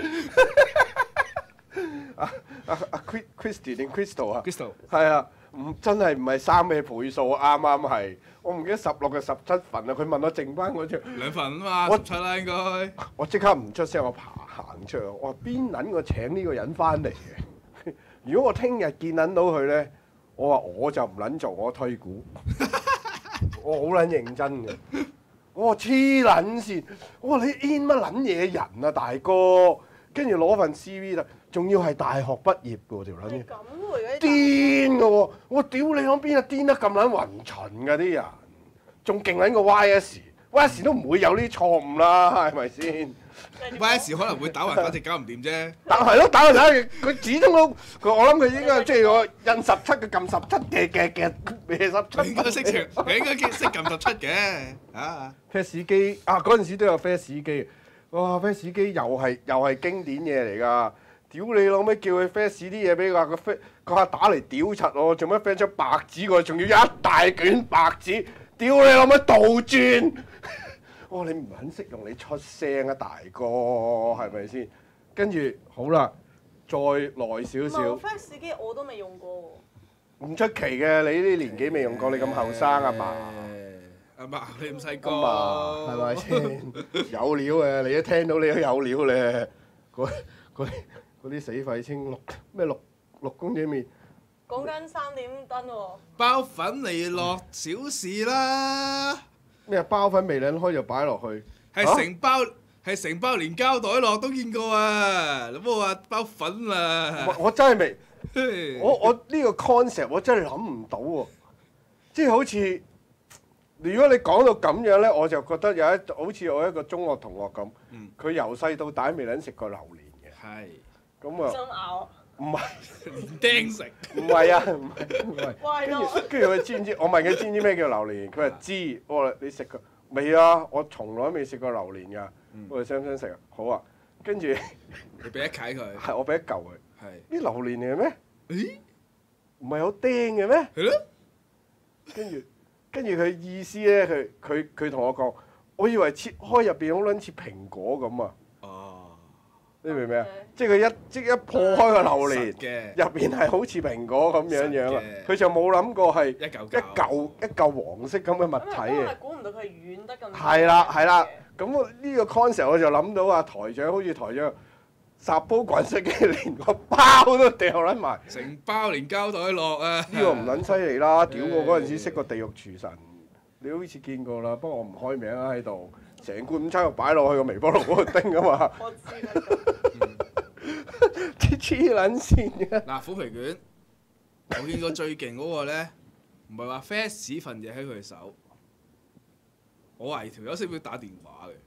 Speaker 1: 啊啊啊 Christy 定 Crystal 啊？
Speaker 3: Crystal
Speaker 1: 係啊，唔真係唔係三嘅倍數，啱啱係。我唔記得十六嘅十七份啊！佢問我剩翻嗰張
Speaker 3: 兩份啊嘛，
Speaker 1: 我
Speaker 3: 十七啦應該。
Speaker 1: 我即刻唔出聲，我爬行出去。我話邊撚個請呢個人翻嚟嘅？如果我聽日見撚到佢咧，我話我就唔撚做，我推估。我好撚認真嘅。我話黐撚線，我話你 in 乜撚嘢人啊大哥？跟住攞份 C V 啦，仲要係大學畢業嘅喎條撚嘢。
Speaker 2: 係咁喎，
Speaker 1: 癲嘅喎！我屌你講邊啊癲得咁撚暈巡㗎啲人，仲勁撚過 Y S。Y S 都唔會有呢啲錯誤啦，係咪先？
Speaker 3: Y S 可能會打橫打直搞唔掂啫。
Speaker 1: 但係咯，打嚟打去，佢始終都佢我諗佢應該即係我印十七嘅撳十七嘅嘅嘅咩十七。
Speaker 3: 佢應該識長，佢應該識撳十七嘅。啊
Speaker 1: flash 機啊，嗰陣時都有 flash 機，哇 flash 機又係又係經典嘢嚟㗎。屌你老味，叫佢 flash 啲嘢俾佢話個 flash 個客打嚟屌柒我，做乜 flash 張白紙過去，仲要一大卷白紙，屌你老味倒轉！我話你唔肯識用，你出聲啊大哥，係咪先？跟住好啦，再耐少少。
Speaker 2: fax 機我都未用過喎。
Speaker 1: 唔出奇嘅，你呢啲年紀未用過，你咁後生啊嘛？
Speaker 3: 阿嫲你咁細個，
Speaker 1: 係咪先？有料嘅，你一聽到你都有料咧。嗰嗰嗰啲死廢青六咩六六公仔麵，
Speaker 2: 講緊三點燈喎。
Speaker 3: 包粉嚟落小事啦。
Speaker 1: 咩包粉未撚開就擺落去，
Speaker 3: 係成包係成包連膠袋落都見過啊！你唔好話包粉啦。
Speaker 1: 我我真係未，我我呢個 concept 我真係諗唔到喎，即係好似如果你講到咁樣咧，我就覺得有一好似我一個中學同學咁，佢由細到大未撚食過榴蓮嘅，
Speaker 3: 係
Speaker 1: 咁啊，
Speaker 2: 想咬。
Speaker 1: 唔係
Speaker 3: 連釘食，
Speaker 1: 唔係啊，唔係唔係。
Speaker 2: 喂
Speaker 1: 跟住跟住佢知唔知？我問佢知唔知咩叫榴蓮？佢話知。我話你食過未啊？我從來未食過榴蓮㗎。我話想唔想食啊？好啊。跟住
Speaker 3: 你俾一契佢。
Speaker 1: 係我俾一嚿佢。
Speaker 3: 係。
Speaker 1: 啲榴蓮嚟嘅咩？
Speaker 3: 咦？
Speaker 1: 唔係有釘嘅咩？
Speaker 3: 係咯。
Speaker 1: 跟住跟住佢意思咧，佢佢佢同我講，我以為切開入邊好撚似蘋果咁啊！
Speaker 3: 哦。
Speaker 1: 你明唔明啊？即係佢一即一破開個榴蓮，
Speaker 3: 嘅
Speaker 1: 入邊係好似蘋果咁樣樣啊！佢就冇諗過係
Speaker 3: 一嚿
Speaker 1: 一嚿一嚿黃色咁嘅物體嘅。
Speaker 2: 因為估唔到佢係軟得咁。
Speaker 1: 係啦係啦，咁我呢個 concept 我就諗到啊台長好似台長霎煲滾水機連個包都掉撚埋，
Speaker 3: 成包連膠袋落啊！
Speaker 1: 呢個唔撚犀利啦！屌我嗰陣時識個地獄廚神，你好似見過啦，不過我唔開名啦喺度，成罐午餐肉擺落去個微波爐嗰度叮噶嘛。
Speaker 2: 我知啦。
Speaker 1: 黐黐撚線嘅。
Speaker 3: 嗱，虎皮卷，我見過最勁嗰個咧，唔係話 flash 份嘢喺佢手，我懷疑條友識唔識打電話嘅。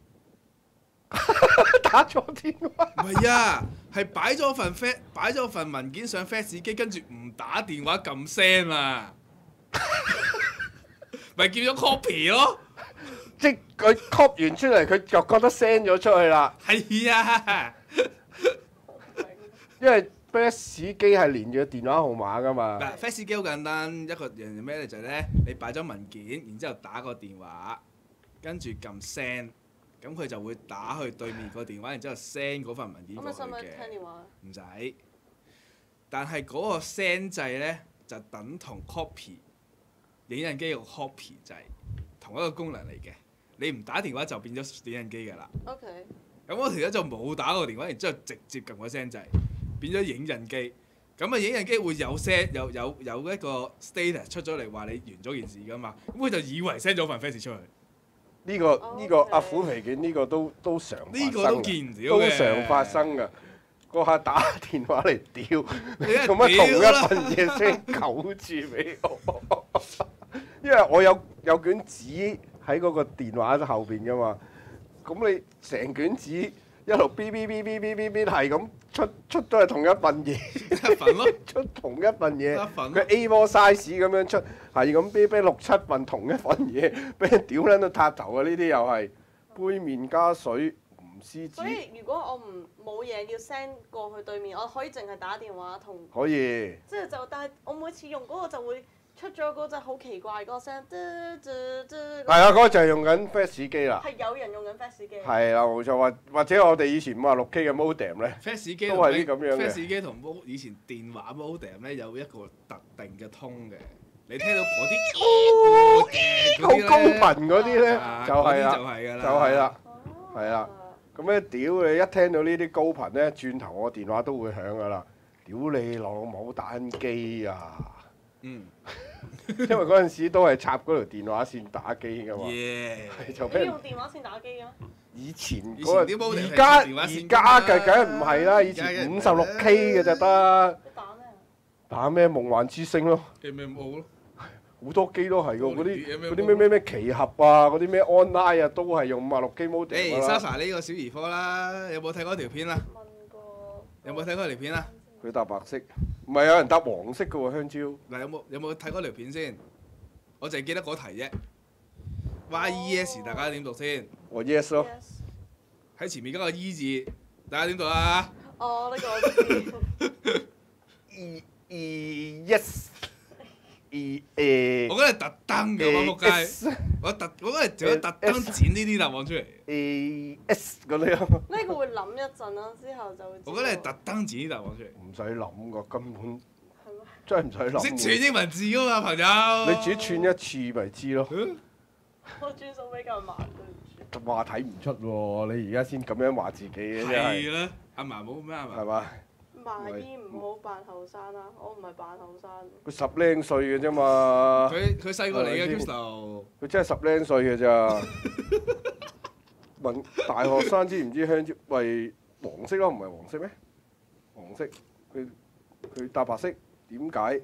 Speaker 1: 打錯電話。
Speaker 3: 唔係啊，係擺咗份 flash，擺咗份文件上 flash 機，跟住唔打電話撳 send 啊，咪叫咗 copy 咯。
Speaker 1: 即係佢 copy 完出嚟，佢就覺得 send 咗出去啦。
Speaker 3: 係啊。
Speaker 1: 因為 flash 機係連住個電話號碼噶嘛。
Speaker 3: 嗱 flash 機好簡單，一個人咩咧就係咧，你擺咗文件，然之後打個電話，跟住撳 send，咁佢就會打去對面個電話，然之後 send 嗰份文件過去
Speaker 2: 咁你使唔使
Speaker 3: 嘅。
Speaker 2: 聽電話？
Speaker 3: 唔使。但係嗰個 send 掣咧就等同 copy 影印機個 copy 掣，同一個功能嚟嘅。你唔打電話就變咗影印機㗎啦。
Speaker 2: OK。
Speaker 3: 咁我條友就冇打過電話，然之後直接撳個 send 掣。變咗影印機，咁啊影印機會有 send 有有有一個 status 出咗嚟話你完咗件事噶嘛，咁佢就以為 send 咗份 fax 出去。
Speaker 1: 呢個呢個阿虎皮卷呢個都都常發生，
Speaker 3: 呢個都見唔少嘅，
Speaker 1: 都常發生㗎。個客打電話嚟屌，
Speaker 3: 你
Speaker 1: 做乜同一份嘢 send 九次俾我？因為我有有卷紙喺嗰個電話後邊㗎嘛，咁你成卷紙一路 B B B B B B B 係咁。出出都係同一份嘢，
Speaker 3: 一份咯，
Speaker 1: 出同一份嘢，
Speaker 3: 一份
Speaker 1: 佢 A 四 size 咁樣出，係咁啤啤六七份同一份嘢，俾人屌撚到塌頭啊！呢啲又係杯麵加水唔獅子
Speaker 2: 所以如果我唔冇嘢要 send 過去對面，我可以淨係打電話同，
Speaker 1: 可以。
Speaker 2: 即係就但係我每次用嗰個就會出咗嗰隻好奇怪嗰個聲，嘟嘟嘟
Speaker 1: 係啊，嗰個就係用緊 fax 機啦。
Speaker 2: 係有人用緊 fax 機。
Speaker 1: 係啦，冇錯，或或者我哋以前五啊六 K 嘅 modem 咧，
Speaker 3: fax 機
Speaker 1: 都係啲咁樣嘅
Speaker 3: fax 機同 mo 以前電話 modem 咧有一個特定嘅通嘅，你聽到嗰啲
Speaker 1: 好高頻嗰啲咧
Speaker 3: 啊
Speaker 1: 就係啦，
Speaker 3: 嗰啲就係㗎啦，
Speaker 1: 就係啦。
Speaker 2: 哦
Speaker 1: 係啦咁咧，屌你一聽到呢啲高頻咧，轉頭我電話都會響噶啦。屌你老母單機啊！
Speaker 3: 嗯，
Speaker 1: 因為嗰陣時都係插嗰條電話線打機噶嘛，
Speaker 3: 耶！
Speaker 1: 就俾人
Speaker 2: 你用電話先打機嘅咩？
Speaker 1: 以前
Speaker 3: 以
Speaker 1: 嗰
Speaker 3: 前啲 modem 係
Speaker 1: 個而家
Speaker 3: 電話線
Speaker 1: 而家
Speaker 3: 㗎
Speaker 1: 嘅梗係唔係啦，以前五十六 K 嘅就得。
Speaker 2: 你打咩啊？
Speaker 1: 打咩夢幻之星咯，
Speaker 3: M M O 咯，
Speaker 1: 好多機都係㗎，嗰啲
Speaker 3: M M O
Speaker 1: 嗰啲咩咩咩奇俠啊，嗰啲咩 online 啊，都係用五啊六 K modem
Speaker 3: 誒
Speaker 1: 㗎啦。
Speaker 3: Sasa 呢個小兒科啦，有冇睇嗰條片啊？
Speaker 2: 問過。
Speaker 3: 有冇睇嗰條片啊？
Speaker 1: 佢搭白色，唔係有人搭黃色嘅喎香蕉。
Speaker 3: 嗱，有冇有冇睇嗰條片先？我淨係記得嗰題啫。Y E S 大家點讀先？
Speaker 1: 我 yes 咯，
Speaker 2: Yes
Speaker 3: 喺前面嗰個 E 字，大家點讀啊？
Speaker 2: 哦，呢個我都知。
Speaker 1: E E yes E A
Speaker 3: 我覺得係特登嘅喎，仆街！我特我覺得係仲有特登剪呢啲答案出嚟。
Speaker 1: A S 嗰啲咯，
Speaker 2: 呢個會諗一陣啦，之後就會知道。
Speaker 3: 我覺得係特登剪啲答案出嚟。
Speaker 1: 唔使諗㗎，根本
Speaker 2: 係咩？
Speaker 1: 真係唔使諗。
Speaker 3: 識串英文字㗎嘛，朋友。
Speaker 1: 你自己串一次咪知咯。
Speaker 3: 嗯
Speaker 2: 我轉數比較慢，對唔住。
Speaker 1: 話睇唔出喎，你而家先咁樣話自己嘅真係，
Speaker 3: 係啦，阿嫲冇咩阿嫲。
Speaker 1: 係嘛？
Speaker 2: 麻衣唔好扮後生啦，我唔係扮後生。
Speaker 1: 佢十零歲嘅啫嘛，
Speaker 3: 佢佢細過你嘅
Speaker 1: 係咪先
Speaker 3: Crystal。
Speaker 1: 佢真係十零歲嘅咋。問大學生知唔知香蕉？喂，黃色咯，唔係黃色咩？黃色，佢佢搭白色，點解？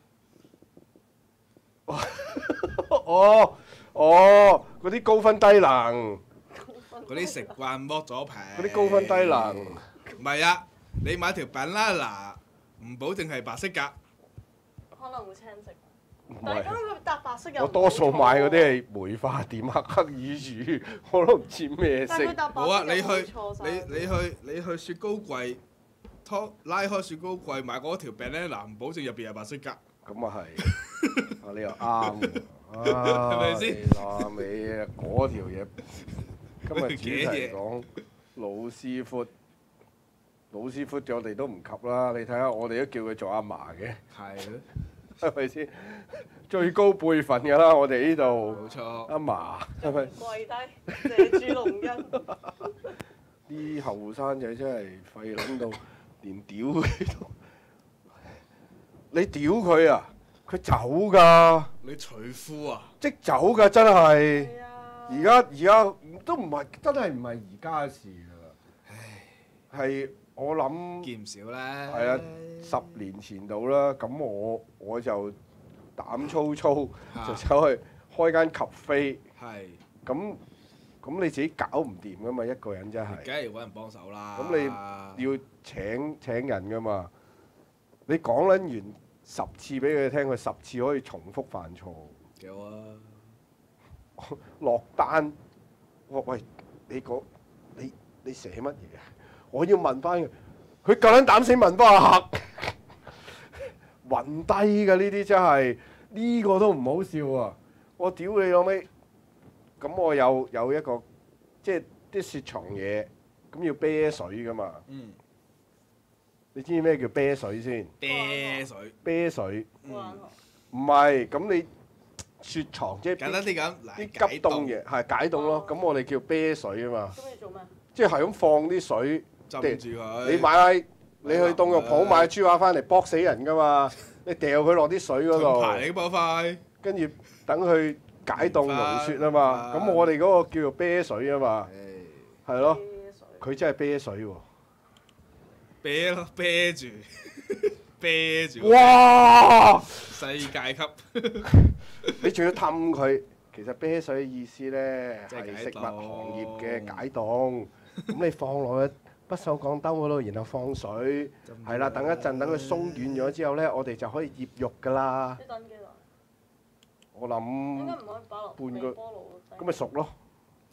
Speaker 1: 哦哦，嗰啲高分低能，
Speaker 3: 嗰啲食慣剝咗皮。
Speaker 1: 嗰啲高分低能。
Speaker 3: 唔係啊，你買條板啦嗱，唔保證係白色㗎。
Speaker 2: 可能會青色。
Speaker 1: 唔
Speaker 2: 但係
Speaker 1: 係，
Speaker 2: 咁佢搭白色又
Speaker 1: 我多數買嗰啲係梅花點黑黑耳魚，我都唔知咩色
Speaker 2: 但。係佢搭白
Speaker 3: 好啊，
Speaker 2: 色又
Speaker 3: 你去
Speaker 2: 冇錯晒
Speaker 3: 你你去你去雪糕櫃，拖拉開雪糕櫃買嗰條餅咧，嗱唔保證入邊係白色㗎。
Speaker 1: 咁啊係，啊你又啱喎，啊
Speaker 3: 係咪先
Speaker 1: 你話尾啊嗰條嘢，今日主題講老師傅，老師傅我哋都唔及啦。你睇下我哋都叫佢做阿嫲嘅，
Speaker 3: 係咯，
Speaker 1: 係咪先？最高輩份㗎啦，我哋呢度
Speaker 3: 冇錯。
Speaker 1: 阿嫲係咪？
Speaker 2: 跪低謝主隆恩。
Speaker 1: 啲後生仔真係廢撚到連屌佢都，你屌佢啊！佢走㗎，
Speaker 3: 你除褲啊？
Speaker 1: 即走㗎，真係。
Speaker 2: 係啊。
Speaker 1: 而家而家都唔係，真係唔係而家嘅事㗎啦。
Speaker 3: 唉，
Speaker 1: 係我諗
Speaker 3: 見唔少啦。
Speaker 1: 係啊，十年前到啦。咁我我就膽粗粗就走去開間 cafe。
Speaker 3: 係。
Speaker 1: 咁咁你自己搞唔掂㗎嘛？一個人真係。
Speaker 3: 梗係要揾人幫手啦。
Speaker 1: 咁你要請請人㗎嘛？你講撚完十次俾佢聽，佢十次可以重複犯錯。
Speaker 3: 幾好啊！
Speaker 1: 落單，我話喂，你講你你寫乜嘢啊？我要問翻佢，佢夠膽膽死問翻阿客，暈低㗎呢啲真係，呢、個都唔好笑啊！我屌你老味，咁我有有一個即係啲雪藏嘢，咁要啤水噶嘛？
Speaker 3: 嗯。
Speaker 1: 你知唔知咩叫啤水先？
Speaker 3: 啤水。
Speaker 1: 啤水
Speaker 2: 冇眼學
Speaker 1: 唔係，咁你雪藏即係
Speaker 3: 簡單啲咁，嗱
Speaker 1: 啲急凍嘢係解凍咯，咁我哋叫啤水啊嘛。
Speaker 2: 咁你做咩？
Speaker 1: 即係咁放啲水，
Speaker 3: 浸住佢。
Speaker 1: 你買你去凍肉鋪買豬扒翻嚟搏死人噶嘛，你掉佢落啲水嗰
Speaker 3: 排你
Speaker 1: 度，
Speaker 3: 嗰塊。
Speaker 1: 跟住等佢解凍溶雪啊嘛。咁我哋嗰個叫做啤水啊嘛，係咯，
Speaker 2: 啤水。
Speaker 1: 佢真係啤水喎。
Speaker 3: 啤咯，啤住，啤住。
Speaker 1: 哇！
Speaker 3: 世界級。
Speaker 1: 你仲要氹佢，其實啤水嘅意思咧
Speaker 3: 即係
Speaker 1: 係食物
Speaker 3: 解凍
Speaker 1: 行業嘅解凍。咁你放落去不鏽鋼兜嗰度，然後放水，係啦，等一陣，等佢鬆軟咗之後咧，我哋就可以醃肉噶啦。
Speaker 2: 你等幾耐？
Speaker 1: 我
Speaker 2: 應該
Speaker 1: 諗
Speaker 2: 唔可以擺落
Speaker 1: 半個
Speaker 2: 微波爐。
Speaker 1: 咁咪熟咯。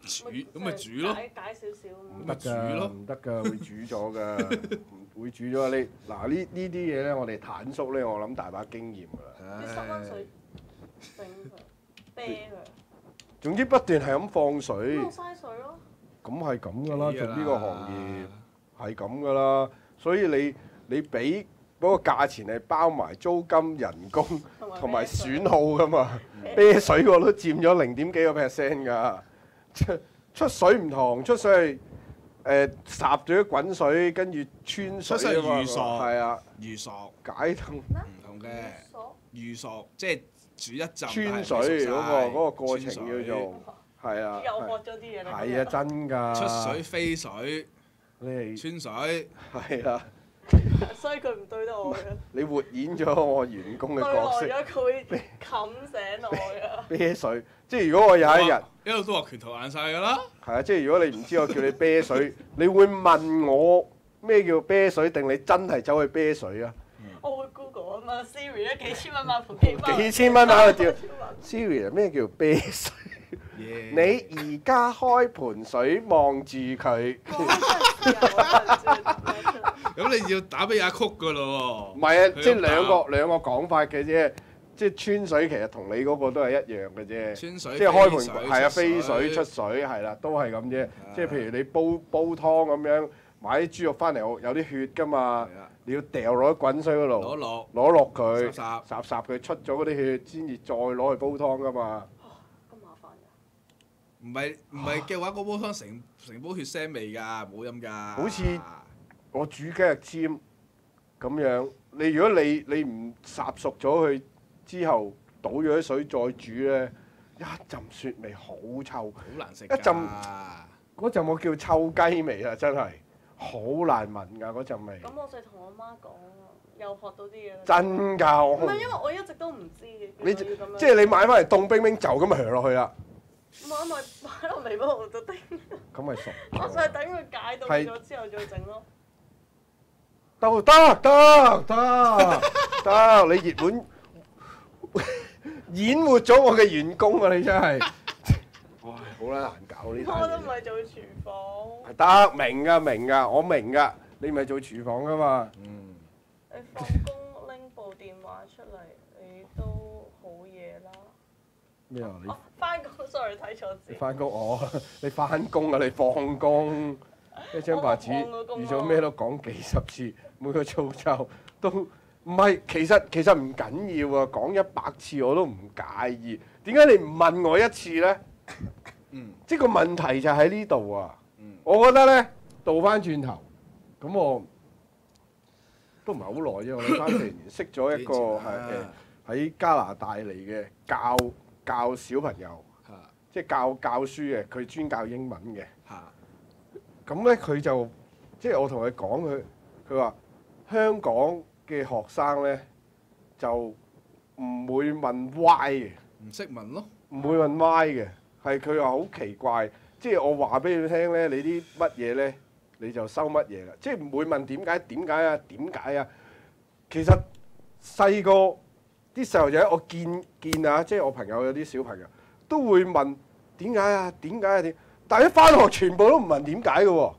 Speaker 3: 煮咁咪煮咯，
Speaker 2: 解解少少咁
Speaker 1: 唔得
Speaker 3: 煮咯
Speaker 1: 㗎，唔得㗎，會煮咗㗎，會煮咗。你嗱呢呢啲嘢咧，我哋坦叔咧，我諗大把經驗㗎啦。
Speaker 2: 啲濕溫水整佢，啤佢，
Speaker 1: 總之不斷係咁放水，
Speaker 2: 咁嘥水咯。
Speaker 1: 咁係咁㗎啦，
Speaker 3: 係啦
Speaker 1: 做呢個行業係咁㗎啦。所以你你俾嗰個價錢係包埋租金、人工同埋損耗㗎嘛。啤水我都佔咗零點幾個 percent 㗎。出出水唔同，出水係誒霎咗啲滾水，跟住穿
Speaker 3: 出
Speaker 1: 水啊嘛。
Speaker 3: 水係預索
Speaker 1: 係啊，
Speaker 3: 預索
Speaker 1: 解凍
Speaker 3: 唔同嘅預索，即係煮一陣
Speaker 1: 穿水嗰個嗰個過程叫做係啊。
Speaker 2: 又學咗啲嘢啦。
Speaker 1: 係啊，真㗎。
Speaker 3: 出水飛水
Speaker 1: 你係
Speaker 3: 穿水，
Speaker 1: 係啊。
Speaker 2: 所以佢唔對得我嘅，
Speaker 1: 你活演咗我員工嘅
Speaker 2: 對
Speaker 1: 角色，
Speaker 2: 耐咗佢會冚醒我㗎。
Speaker 1: 啤水。即係如果我有一日
Speaker 3: 一路都話拳頭硬晒㗎啦。
Speaker 1: 係啊，即係如果你唔知我叫你啤水，你會問我咩叫啤水，定你真係走去啤水啊？
Speaker 2: 我會 Google 啊嘛，Siri 都幾千蚊買盤機翻。
Speaker 1: 幾千蚊買個吊 Siri 咩叫啤水？
Speaker 3: Yeah
Speaker 1: 你而家開盆水望住佢，
Speaker 3: 咁你要打俾阿曲㗎咯喎。
Speaker 1: 唔係啊，
Speaker 3: 佢
Speaker 1: 即係
Speaker 3: 咁
Speaker 1: 兩
Speaker 3: 打
Speaker 1: 個兩個講法嘅啫。即係穿水其實同你嗰個都係一樣嘅啫。
Speaker 3: 穿水
Speaker 1: 即係開
Speaker 3: 飛水
Speaker 1: 盆係啊，
Speaker 3: 出
Speaker 1: 飛水
Speaker 3: 水
Speaker 1: 出水係啦，都係咁啫。即係譬如你煲煲湯咁樣，買啲豬肉翻嚟有啲血㗎嘛，
Speaker 3: 係啦
Speaker 1: 你要掉落啲滾水嗰度，
Speaker 3: 攞落
Speaker 1: 攞落佢，
Speaker 3: 霎霎
Speaker 1: 霎霎佢出咗嗰啲血，先至再攞去煲湯㗎嘛。
Speaker 2: 咁麻煩㗎。
Speaker 3: 唔係唔係嘅話，嗰煲湯成成煲血腥味㗎，冇飲㗎。
Speaker 1: 好似我煮雞翼尖咁樣，你如果你你唔烚熟咗佢之後，倒咗啲水再煮咧，一陣雪味好臭，
Speaker 3: 好難食
Speaker 1: 一陣
Speaker 3: 㗎。
Speaker 1: 嗰陣我叫臭雞味啊，真係好難聞㗎嗰陣味。
Speaker 2: 咁我就同我媽講啊，又學到啲嘢啦。
Speaker 1: 真㗎，我
Speaker 2: 唔係因為我一直都唔知嘅。
Speaker 1: 你
Speaker 2: 原來要咁樣
Speaker 1: 即係你買翻嚟凍冰冰就咁咪落去啦，
Speaker 2: 唔係咪擺落微波爐度叮，
Speaker 1: 咁咪熟
Speaker 2: 我就係等佢解凍咗之後再整咯。
Speaker 1: 得得得得得，你熱碗演活咗我嘅員工啊！你真係，唉，好啦，難搞呢單
Speaker 2: 我都唔
Speaker 1: 嘢。
Speaker 2: 係做廚房。
Speaker 1: 得明㗎明㗎，我明㗎，你咪做廚房㗎嘛。
Speaker 3: 嗯，
Speaker 2: 你放工拎部電話出嚟，你都好夜啦。
Speaker 1: 咩啊？你
Speaker 2: 哦，翻工，sorry 睇錯字。
Speaker 1: 你翻工我，你翻工啊！你放工，一張白紙
Speaker 2: 我放咗工咯
Speaker 1: 預咗咩都講幾十次，每個操作都唔係。其實其實唔緊要啊，講一百次我都唔介意。點解你唔問我一次咧？
Speaker 3: 嗯，
Speaker 1: 即係個問題就喺呢度啊！
Speaker 3: 嗯
Speaker 1: 我覺得咧倒翻轉頭，咁我都唔係好耐啫。我哋三四年識咗一個係誒喺加拿大嚟嘅教教小朋友，
Speaker 3: 嚇
Speaker 1: 即係教教書嘅，佢專教英文嘅。
Speaker 3: 嚇
Speaker 1: 咁咧佢就即係我同佢講佢，佢話香港嘅學生咧就唔會問 why 嘅，
Speaker 3: 唔識問咯。
Speaker 1: 唔會問 why 嘅，係佢話好奇怪。即係我話俾你聽咧，你啲乜嘢咧你就收乜嘢啦，即係唔會問點解點解啊點解啊。其實細個啲細路仔，我見見啊，即係我朋友有啲小朋友都會問點解啊點解啊點，但係一翻學全部都唔問點解嘅喎。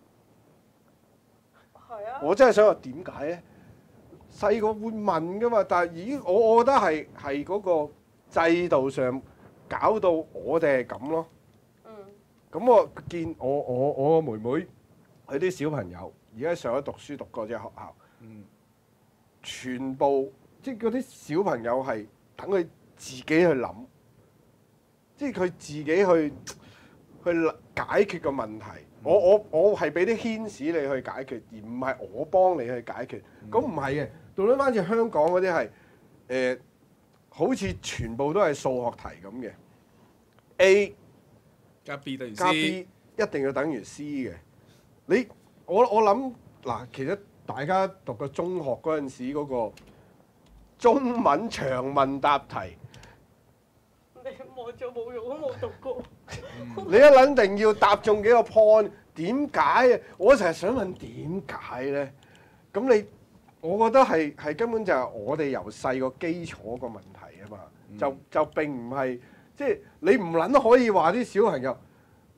Speaker 2: 係啊。
Speaker 1: 我真係想話點解咧？細個會問噶嘛，但係咦，我我覺得係係嗰個制度上搞到我哋係咁咯。
Speaker 2: 嗯。
Speaker 1: 咁我見我我我個妹妹佢啲小朋友而家上咗讀書讀過隻學校，
Speaker 3: 嗯，
Speaker 1: 全部即係嗰啲小朋友係等佢自己去諗，即係佢自己去去解決個問題。我我我係俾啲牽使你去解決，而唔係我幫你去解決。咁唔係嘅，到咗翻似香港嗰啲係誒，好似全部都係數學題咁嘅 A
Speaker 3: 加 B 等於
Speaker 1: 加
Speaker 3: C。
Speaker 1: B 一定要等於 C 嘅。你我我諗嗱，其實大家讀過中學嗰陣時嗰個中文長問答題，
Speaker 2: 你冇做冇用都冇讀過。
Speaker 1: 你一撚定要答中幾個 point？點解啊？我成日想問點解咧？咁你，我覺得係係根本就係我哋由細個基礎個問題啊嘛，就就並唔係即係你唔撚可以話啲小朋友，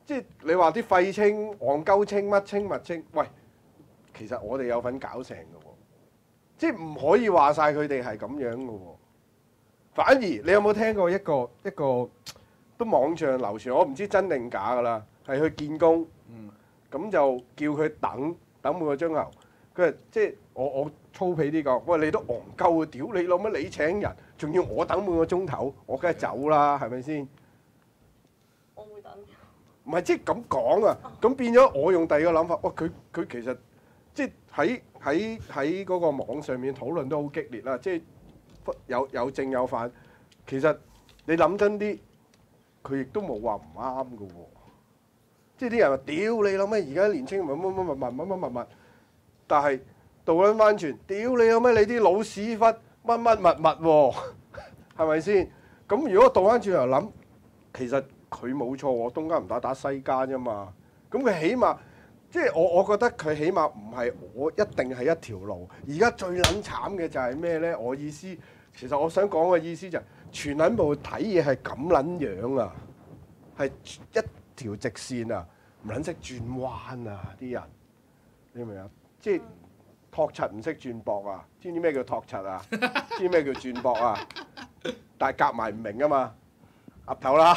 Speaker 1: 即係你話啲廢青、戇鳩青、乜青乜青，喂，其實我哋有份搞成嘅喎，即係唔可以話晒佢哋係咁樣嘅喎。反而你有冇聽過一個一個都網上流傳，我唔知真定假㗎啦，係去見工，咁、嗯、就叫佢等等半個鐘頭。佢話即係我我粗鄙啲講，喂，你都戇鳩啊！屌你老乜你請人，仲要我等半個鐘頭，我梗係走啦，係咪先？
Speaker 2: 我會等。
Speaker 1: 唔係即係咁講啊，咁變咗我用第二個諗法，哇！佢佢其實即係喺喺喺嗰個網上面討論都好激烈啦，即係有有正有反。其實你諗真啲，佢亦都冇話唔啱嘅喎。即係啲人話：屌你老咩！而家年青人乜乜乜乜乜乜乜乜，但係倒撚翻轉，屌你老咩！你啲老屎忽乜乜物物喎，係咪先？咁如果倒翻轉頭諗，其實佢冇錯喎，東家唔打打西家啫嘛。咁佢起碼即係我，我覺得佢起碼唔係我一定係一條路。而家最撚慘嘅就係咩咧？我意思其實我想講嘅意思就係、是、全撚部睇嘢係咁撚樣啊，係一條直線啊，唔撚識轉彎啊啲人，你明唔明啊？即係托柒唔識轉駁啊！知唔知咩叫托柒啊？知唔知咩叫轉駁啊？但係夾埋唔明啊嘛，岌頭啦！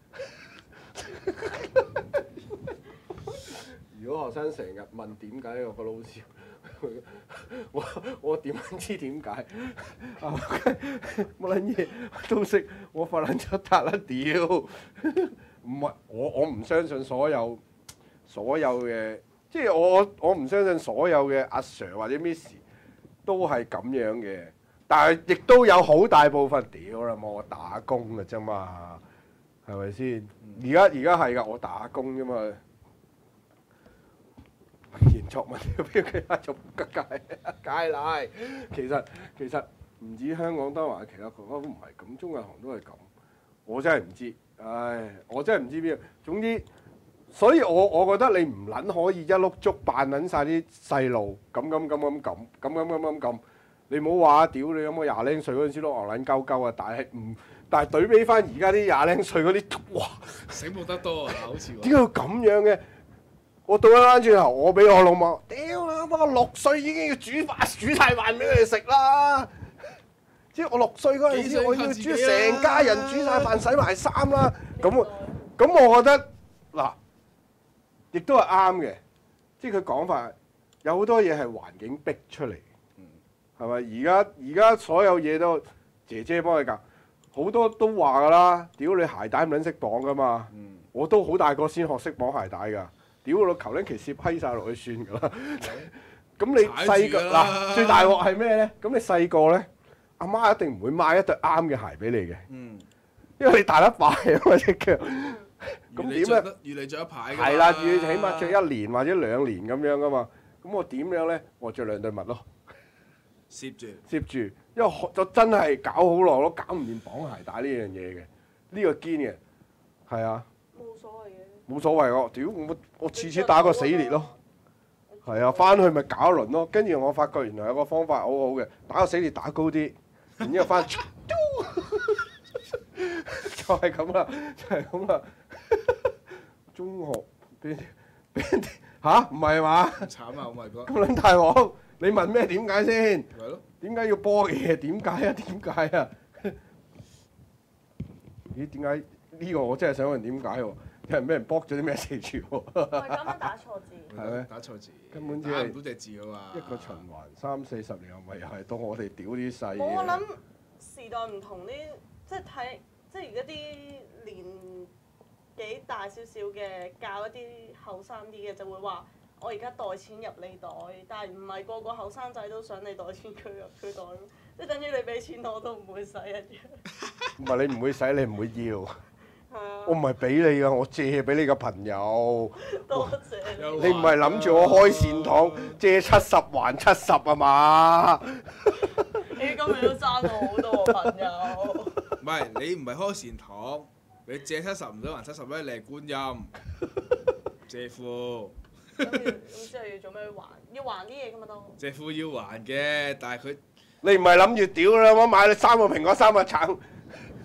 Speaker 1: 如果學生成日問點解我個老師，我我點樣知點解？乜撚嘢都識，我發撚咗達啦屌！唔係我我唔相信所有所有嘅，即係我我唔相信所有嘅阿 Sir 或者 Miss 都係咁樣嘅，但係亦都有好大部分屌啦，我打工嘅啫嘛，係咪先？而家而家係㗎，我打工啫嘛。言作文邊個家做吉界界奶？其實其實唔止香港得話，其他國家都唔係咁，中銀行都係咁。我真係唔知，唉，我真係唔知邊個。總之，所以我我覺得你唔撚可以一碌竹扮撚晒啲細路咁咁咁咁咁咁咁咁咁咁。你唔好話屌你有冇廿零歲嗰陣時都戇撚鳩鳩啊！但係唔但係對比翻而家啲廿零歲嗰啲，哇！
Speaker 3: 醒目得多啊，好似
Speaker 1: 點解要咁樣嘅？我倒翻轉頭，我俾我老母，屌啦！我六歲已經要煮飯煮晒飯俾佢哋食啦。即係我六歲嗰陣時，我要煮成家人煮晒飯、洗埋衫啦。咁咁，我覺得嗱，亦都係啱嘅。即係佢講法，有好多嘢係環境逼出嚟，係咪？而家而家所有嘢都姐姐幫佢教，好多都話㗎啦。屌你鞋帶唔撚識綁㗎嘛？我都好大個先學識綁鞋帶㗎。屌個球拎旗攝批晒落去算㗎啦！咁你細個嗱最大鑊係咩咧？咁你細個咧，阿媽一定唔會買一對啱嘅鞋俾你嘅，嗯、因為你大得快啊嘛隻腳。咁點咧？
Speaker 3: 預你着一排㗎。
Speaker 1: 係啦，預你起碼着一年或者兩年咁樣㗎嘛。咁我點樣咧？我着兩對襪咯，
Speaker 3: 攝住
Speaker 1: 攝住，因為學咗真係搞好耐咯，搞唔掂綁鞋帶呢樣嘢嘅，呢、呢個堅嘅，係啊。
Speaker 2: 冇所謂嘅。冇
Speaker 1: 所謂喎，屌我我次次打個死裂咯，係啊，翻去咪搞一輪咯。跟住我發覺原來有個方法好好嘅，打個死裂打高啲，然之後翻，就係咁啦，就係咁啦。中學俾俾人哋嚇唔係嘛？
Speaker 3: 慘啊！我咪講
Speaker 1: 咁撚大鑊，你問咩點解先？
Speaker 3: 係咯。點
Speaker 1: 解要波嘅？點解啊？點解啊？咦？點解呢個我真係想問點解喎？有人俾人卜咗啲咩四處喎？
Speaker 2: 我係咁樣打錯字。
Speaker 1: 係咩？
Speaker 3: 打錯字。
Speaker 1: 根本只
Speaker 3: 係打唔到隻字㗎嘛。
Speaker 1: 一個循環三四十年後，咪又係當我哋屌啲細嘅。
Speaker 2: 我諗時代唔同啲，即係睇，即係而家啲年紀大少少嘅教一啲後生啲嘅，就會話我而家袋錢入你袋，但係唔係個個後生仔都想你袋錢佢入佢袋，即係等於你俾錢我都唔會使一樣。
Speaker 1: 唔係你唔會使，你唔會要。我唔係俾你噶，我借俾你個朋友。
Speaker 2: 多謝你。
Speaker 1: 你唔係諗住我開善堂借七十還七十啊嘛？
Speaker 2: 你今日都爭我好多個朋友。
Speaker 3: 唔係你唔係開善堂，你借七十唔使還七十咧，你係觀音借庫。
Speaker 2: 咁咁之後要做咩還？要還啲嘢噶嘛都。
Speaker 3: 借庫要還嘅，但係佢
Speaker 1: 你唔係諗住屌啦，我買你三個蘋果三個橙。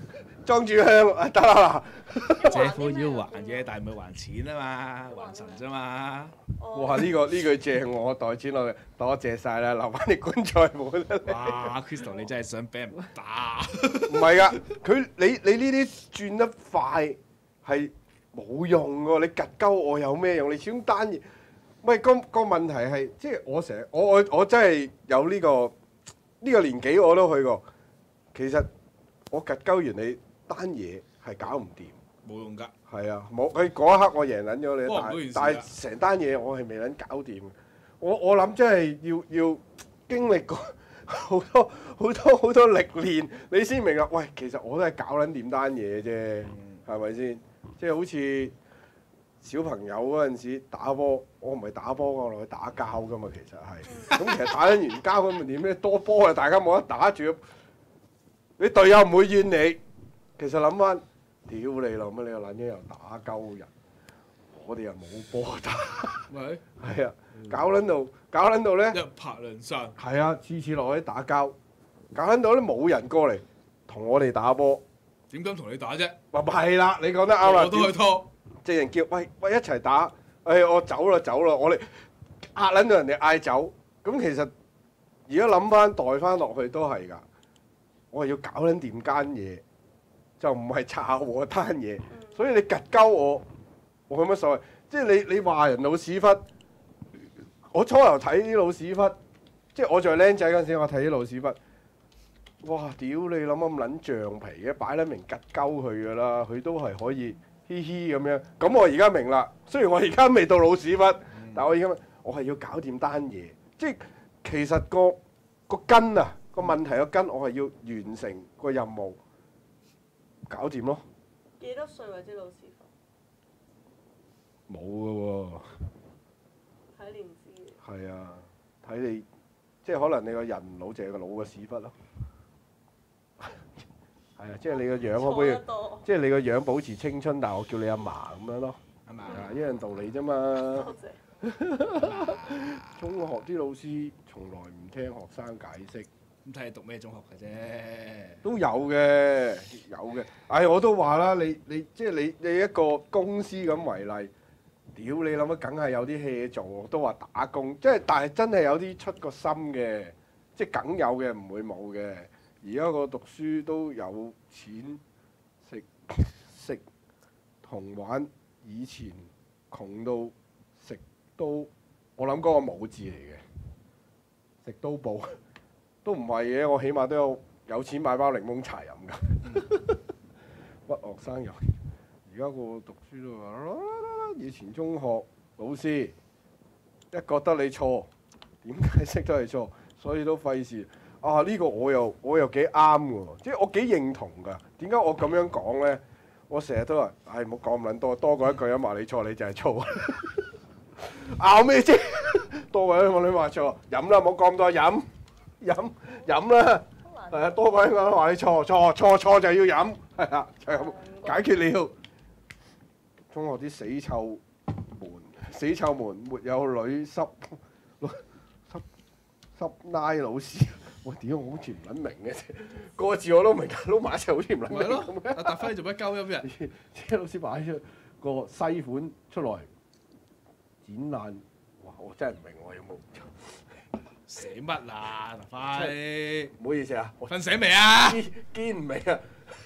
Speaker 1: 裝住香啊得啦
Speaker 3: 姐夫要還嘅，但係唔係還錢啊嘛，還神啫嘛。
Speaker 2: 哦
Speaker 1: 哇！呢、個呢句正喎，我袋錢落去，多謝晒啦，留翻啲棺材本啦。
Speaker 3: 哇，Crystal 你真係想俾人打？
Speaker 1: 唔係噶，佢你你呢啲轉得快係冇用喎，你趌鳩我有咩用？你始終單嘢，喂個個問題係，即係我成日我我我真係有呢、個呢、個年紀我都去過，其實我趌鳩完你單嘢係搞唔掂。
Speaker 3: 冇用㗎。
Speaker 1: 係啊，冇佢嗰一刻我贏撚咗你，但
Speaker 3: 幫唔到件事㗎
Speaker 1: 係但係成單嘢我係未撚搞掂。我我諗真係要要經歷過好多好多好多歷練，你先明啦。喂，其實我都係搞撚掂單嘢啫，係咪先？即係好似小朋友嗰陣時打波，我唔係打波，我落去打交噶嘛。其實係咁，其實打緊完交咁咪點咧？多波啊，大家冇得打住，你隊友唔會怨你。其實諗翻。屌你老乜！你個撚嘢又打鳩人，我哋又冇波打，
Speaker 3: 喂，
Speaker 1: 係啊，搞撚到搞撚到咧，
Speaker 3: 一拍兩散。
Speaker 1: 係啊，次次落去打交，搞撚到咧冇人過嚟同我哋打波，
Speaker 3: 點敢同你打啫？
Speaker 1: 咪係啦，你講得啱啦，
Speaker 3: 我都去拖。
Speaker 1: 即係叫喂喂一齊打，誒我走啦走啦，我哋壓撚到人哋嗌走，咁其實而家諗翻代翻落去都係㗎，我係要搞撚掂間嘢。就唔係炒我單嘢，所以你趌鳩我，我有乜所謂？即係你你話人老屎忽，我初頭睇啲老屎忽，即係我仲係僆仔嗰陣時，我睇啲老屎忽，哇！屌你諗咁撚橡皮嘅，擺撚明趌鳩佢㗎啦，佢都係可以嘻嘻咁樣。咁我而家明啦，雖然我而家未到老屎忽，但係我而家我係要搞掂單嘢，即係其實個個根啊個問題個根，我係要完成個任務。搞掂咯！
Speaker 2: 幾多歲為之老師傅？
Speaker 1: 冇嘅喎。
Speaker 2: 睇年資。
Speaker 1: 係啊，睇你即係可能你個人老，淨係個老嘅屎忽咯。係啊，即係你個樣可唔可以？即係你個樣保持青春，但係我叫你阿嫲咁樣咯。
Speaker 3: 係咪
Speaker 1: 啊，一樣道理啫嘛。
Speaker 2: 多謝。
Speaker 1: 中學啲老師從來唔聽學生解釋。
Speaker 3: 咁睇你讀咩中學嘅啫，
Speaker 1: 都有嘅，有嘅。唉，我都話啦，你你即係你你一個公司咁為例，屌你諗乜，梗係有啲 hea 做，都話打工，即係但係真係有啲出個心嘅，即係梗有嘅，唔會冇嘅。而家個讀書都有錢食食同玩，以前窮到食都，我諗嗰個冇字嚟嘅，食都冇。都唔係嘅，我起碼都有有錢買包檸檬茶飲㗎。屈學生又而家個讀書都話，以前中學老師一覺得你錯，點解釋都係錯，所以都費事。啊呢、呢個我又我又幾啱喎，即係我幾認同㗎。點解我咁樣講咧？我成日都話，唉唔好講咁撚多，多過一句咁話你錯，你就係錯。拗咩啫？多過一句你話錯，飲啦，唔好講咁多飲。飲飲啦，係啊，多個人講話你錯錯錯錯就要飲，係啊，就係咁解決了。中學啲死臭門，死臭門沒有女濕濕濕拉老師，我屌我好似唔撚明嘅啫，個個字我都明，撈埋一齊好似唔撚明咁嘅。
Speaker 3: 阿達輝做乜鳩音啫？
Speaker 1: 即係老師擺出個西款出來展覽，哇！我真係唔明我有冇。
Speaker 3: 寫乜啊，達輝？
Speaker 1: 唔好意思啊，
Speaker 3: 瞓醒未啊？
Speaker 1: 堅堅唔明啊！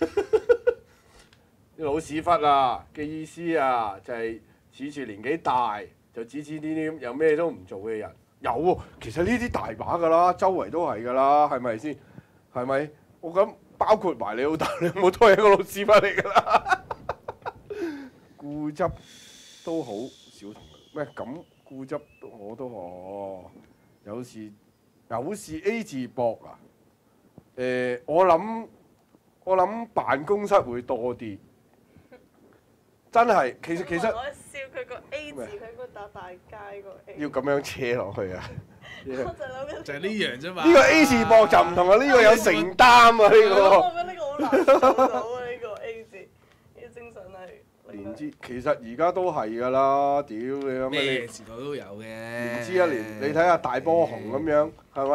Speaker 1: 啲老屎忽啊嘅意思啊，就係恃住年紀大就指指點點，又咩都唔做嘅人有喎。其實呢啲大把㗎啦，周圍都係㗎啦，係咪先？係咪？我諗包括埋你老豆，你老母都係一個老屎忽嚟㗎啦。固執都好少同咩咁固執，我都哦。有時有時 A 字博啊，誒、呃、我諗我諗辦公室會多啲，真係其實其實
Speaker 2: 我笑佢個 A 字，佢應該打大街個 A。
Speaker 1: 要咁樣車落去啊！
Speaker 2: 我就諗緊
Speaker 3: 就係呢樣啫嘛。
Speaker 1: 呢個 A 字博就唔同啊，呢個有承擔啊，呢個。
Speaker 2: 我覺得呢個好難做到啊，呢個 A 字，呢個精神係。
Speaker 1: 年資其實而家都係㗎啦，屌你諗乜你？
Speaker 3: 咩時代都有嘅。
Speaker 1: 年資一年，你睇下大波紅咁樣，係咪？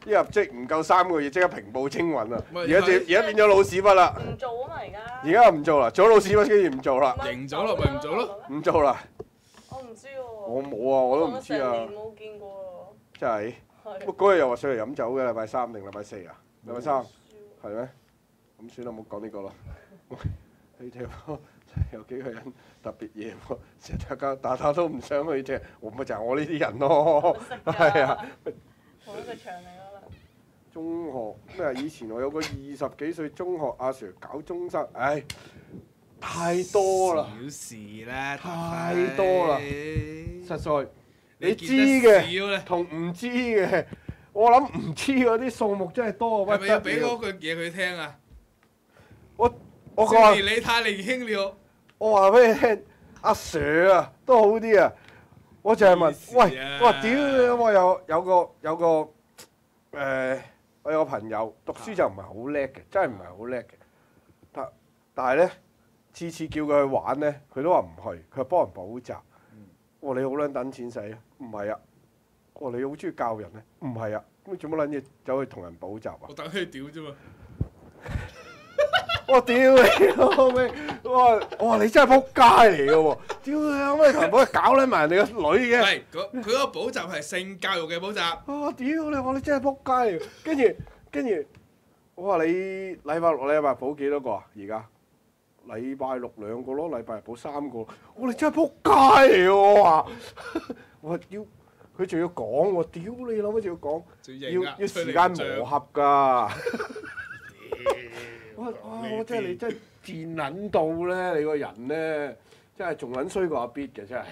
Speaker 1: 一入職唔夠三個月，即刻平步青雲啊！
Speaker 3: 咪
Speaker 1: 而家變而家變咗老屎忽啦，
Speaker 2: 唔做啊嘛而家。
Speaker 1: 而家唔做啦，做咗老屎忽跟住唔做啦，
Speaker 3: 贏咗咯咪唔做咯。
Speaker 1: 唔做啦。
Speaker 2: 我唔知喎。
Speaker 1: 我冇啊，我都唔知啊
Speaker 2: 我成年，冇見過咯。
Speaker 1: 真係。
Speaker 2: 係。
Speaker 1: 乜嗰日又話上嚟飲酒嘅，禮拜三定禮拜四啊？禮拜三
Speaker 2: 唔知喎
Speaker 1: 係咩？咁算啦，唔好講呢個啦。去踢波有幾個人特別嘢喎，成日大家打打都唔想去踢，我咪就係我呢啲人咯。係啊。
Speaker 2: 同一個場嚟可能。
Speaker 1: 中學咩啊？以前我有個二十幾歲中學阿 Sir 搞中生，唉，太多啦，
Speaker 3: 小事啦，
Speaker 1: 太多啦，實在你知
Speaker 3: 你見得
Speaker 1: 嘅
Speaker 3: 少咧，
Speaker 1: 同唔知嘅，我諗唔知嗰啲數目真係多啊！
Speaker 3: 係咪要俾嗰句嘢佢聽啊？
Speaker 1: 我我講話
Speaker 3: 少年你太年輕了。
Speaker 1: 我話俾你聽，阿 Sir 啊都好啲啊，我就係問，喂，
Speaker 3: 啊
Speaker 1: 我話屌你，我有有個有個誒、呃，我有個朋友讀書就唔係好叻嘅，真係唔係好叻嘅，但但係咧，次次叫佢去玩咧，佢都話唔去，佢話幫人補習。我話你好撚等錢使啊？唔係啊！我話你好中意教人咧？唔係啊！咁你做乜撚嘢走去同人補習啊？
Speaker 3: 我等佢屌啫嘛。
Speaker 1: 我屌你老味！我話我話你真係撲街嚟嘅喎！屌你老味，同人補搞撚埋人哋個女嘅。
Speaker 3: 係，嗰佢嗰個補習係性教育嘅補習。
Speaker 1: 啊！屌你！我話你真係撲街嚟！跟住跟住，我話你禮拜六禮拜日補幾多個啊？而家禮拜六兩個咯，禮拜日補三個。我話你真係撲街嚟喎！我話我話屌，佢仲要講喎！屌你老味，仲要講，要要時間磨合㗎。我哇！我真係你真係賤撚到咧！你個人咧，真係仲撚衰過阿 Bit 嘅真係。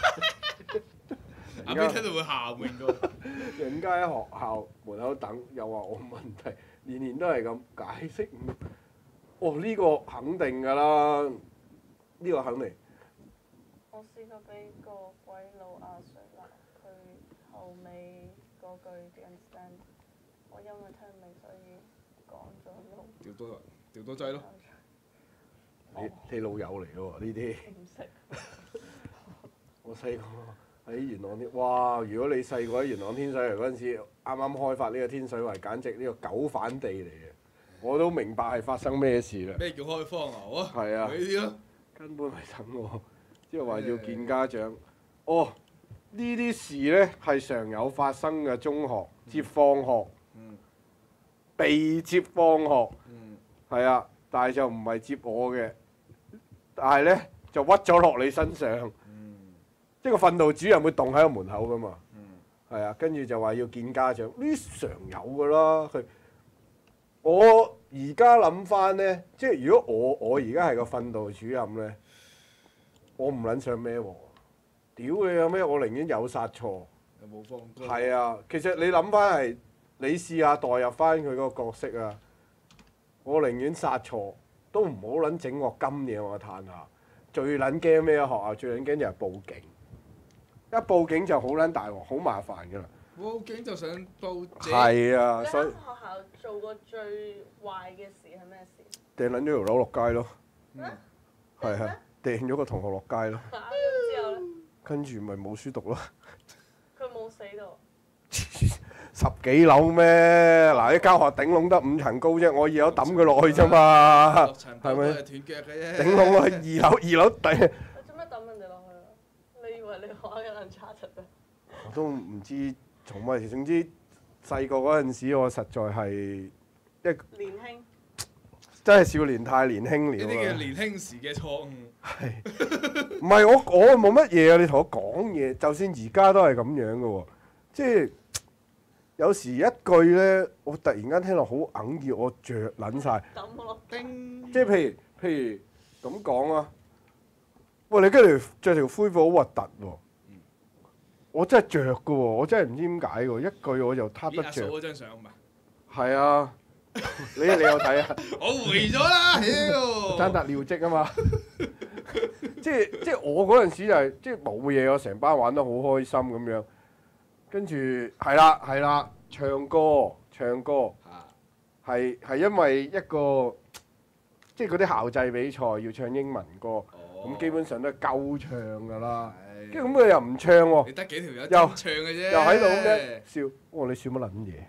Speaker 3: 阿 B 聽到會喊應該。
Speaker 1: 人家喺學校門口等，又話我問題，年年都係咁解釋唔。哦，呢、個肯定㗎啦，呢、個肯定。
Speaker 2: 我試過俾個鬼佬阿 Sir 鬧佢後尾嗰句 Do you understand？我因為聽唔明，所以講咗咯。
Speaker 3: 調多調多劑咯。
Speaker 1: 你你老友嚟嘅喎呢啲。
Speaker 2: 唔識。
Speaker 1: 我細個喺元朗天，哇！如果你細個喺元朗天水圍嗰陣時，啱啱開發呢個天水圍，簡直呢個狗反地嚟嘅。我都明白係發生咩事啦。
Speaker 3: 咩叫開荒牛啊？
Speaker 1: 係啊。
Speaker 3: 呢啲咯。
Speaker 1: 根本係等我，即係話要見家長。哦，呢啲事呢係常有發生嘅。中學接放學，
Speaker 3: 嗯。
Speaker 1: 被接放學，
Speaker 3: 嗯。
Speaker 1: 係啊，但係就唔係接我嘅，但係呢就屈咗落你身上。
Speaker 3: 嗯。
Speaker 1: 即係個訓導主任會棟喺個門口㗎嘛。
Speaker 3: 嗯。
Speaker 1: 係啊，跟住就話要見家長，呢啲常有㗎啦。佢我而家諗翻呢，即係如果我我而家係個訓導主任呢，我唔撚想孭喎。屌你有咩？我寧願有殺錯。
Speaker 3: 有冇放歌？
Speaker 1: 係啊，其實你諗翻係，你試下代入翻佢嗰個角色啊。我寧願殺錯，都唔好撚整鑊金嘢我嘆下。最撚驚咩啊？學校最撚驚就係報警。一報警就好撚大鑊，好麻煩㗎啦。
Speaker 3: 報警就想報警。
Speaker 1: 係啊，
Speaker 2: 你
Speaker 1: 所以
Speaker 2: 喺學校做過最壞嘅事係咩事？
Speaker 1: 掟撚咗條樓落街咯。
Speaker 3: 嗯。
Speaker 1: 係啊，掟咗個同學落街咯。
Speaker 2: 之後咧，
Speaker 1: 跟住咪冇書讀咯。
Speaker 2: 佢冇死到。
Speaker 1: 十幾樓咩？嗱，啲間學頂籠得五層高啫，我二樓抌佢落去啫嘛，係咪？
Speaker 3: 係斷腳嘅啫。
Speaker 1: 頂籠落去二樓，二樓底。
Speaker 2: 你做咩抌人哋落去啊？你以為你玩緊人叉柒啊？
Speaker 1: 我都唔知從乜事，總之細個嗰陣時，我實在係一
Speaker 2: 年輕。
Speaker 1: 真係少年太年輕了
Speaker 3: 呢啲叫
Speaker 1: 啊！
Speaker 3: 年輕時嘅錯誤。
Speaker 1: 係，唔係我我冇乜嘢啊！你同我講嘢，就算而家都係咁樣嘅喎，即係有時一句咧，我突然間聽落好哽耳，我着撚晒。
Speaker 2: 抌我落
Speaker 3: 叮。
Speaker 1: 即係譬如譬如咁講啊，喂，你跟住着條灰褲好核突喎！我真係着嘅喎，我真係唔知點解喎，一句我就撻得
Speaker 3: 阿嫂
Speaker 1: 着。
Speaker 3: 嗰張相嘛。
Speaker 1: 係啊，你你有睇啊？
Speaker 3: 我回咗啦，屌！
Speaker 1: 爭達尿跡啊嘛！即係即係我嗰陣時就係、即係冇嘢，我成班玩得好開心咁樣。跟住係啦係啦，唱歌唱歌，係係因為一個即係嗰啲校際比賽要唱英文歌，咁、
Speaker 3: 哦、
Speaker 1: 基本上都係鳩唱㗎啦。
Speaker 3: 係
Speaker 1: 跟住咁佢又唔唱喎，
Speaker 3: 你得幾條友
Speaker 1: 又
Speaker 3: 真唱嘅啫。
Speaker 1: 又喺度咩笑？我話你笑乜撚嘢？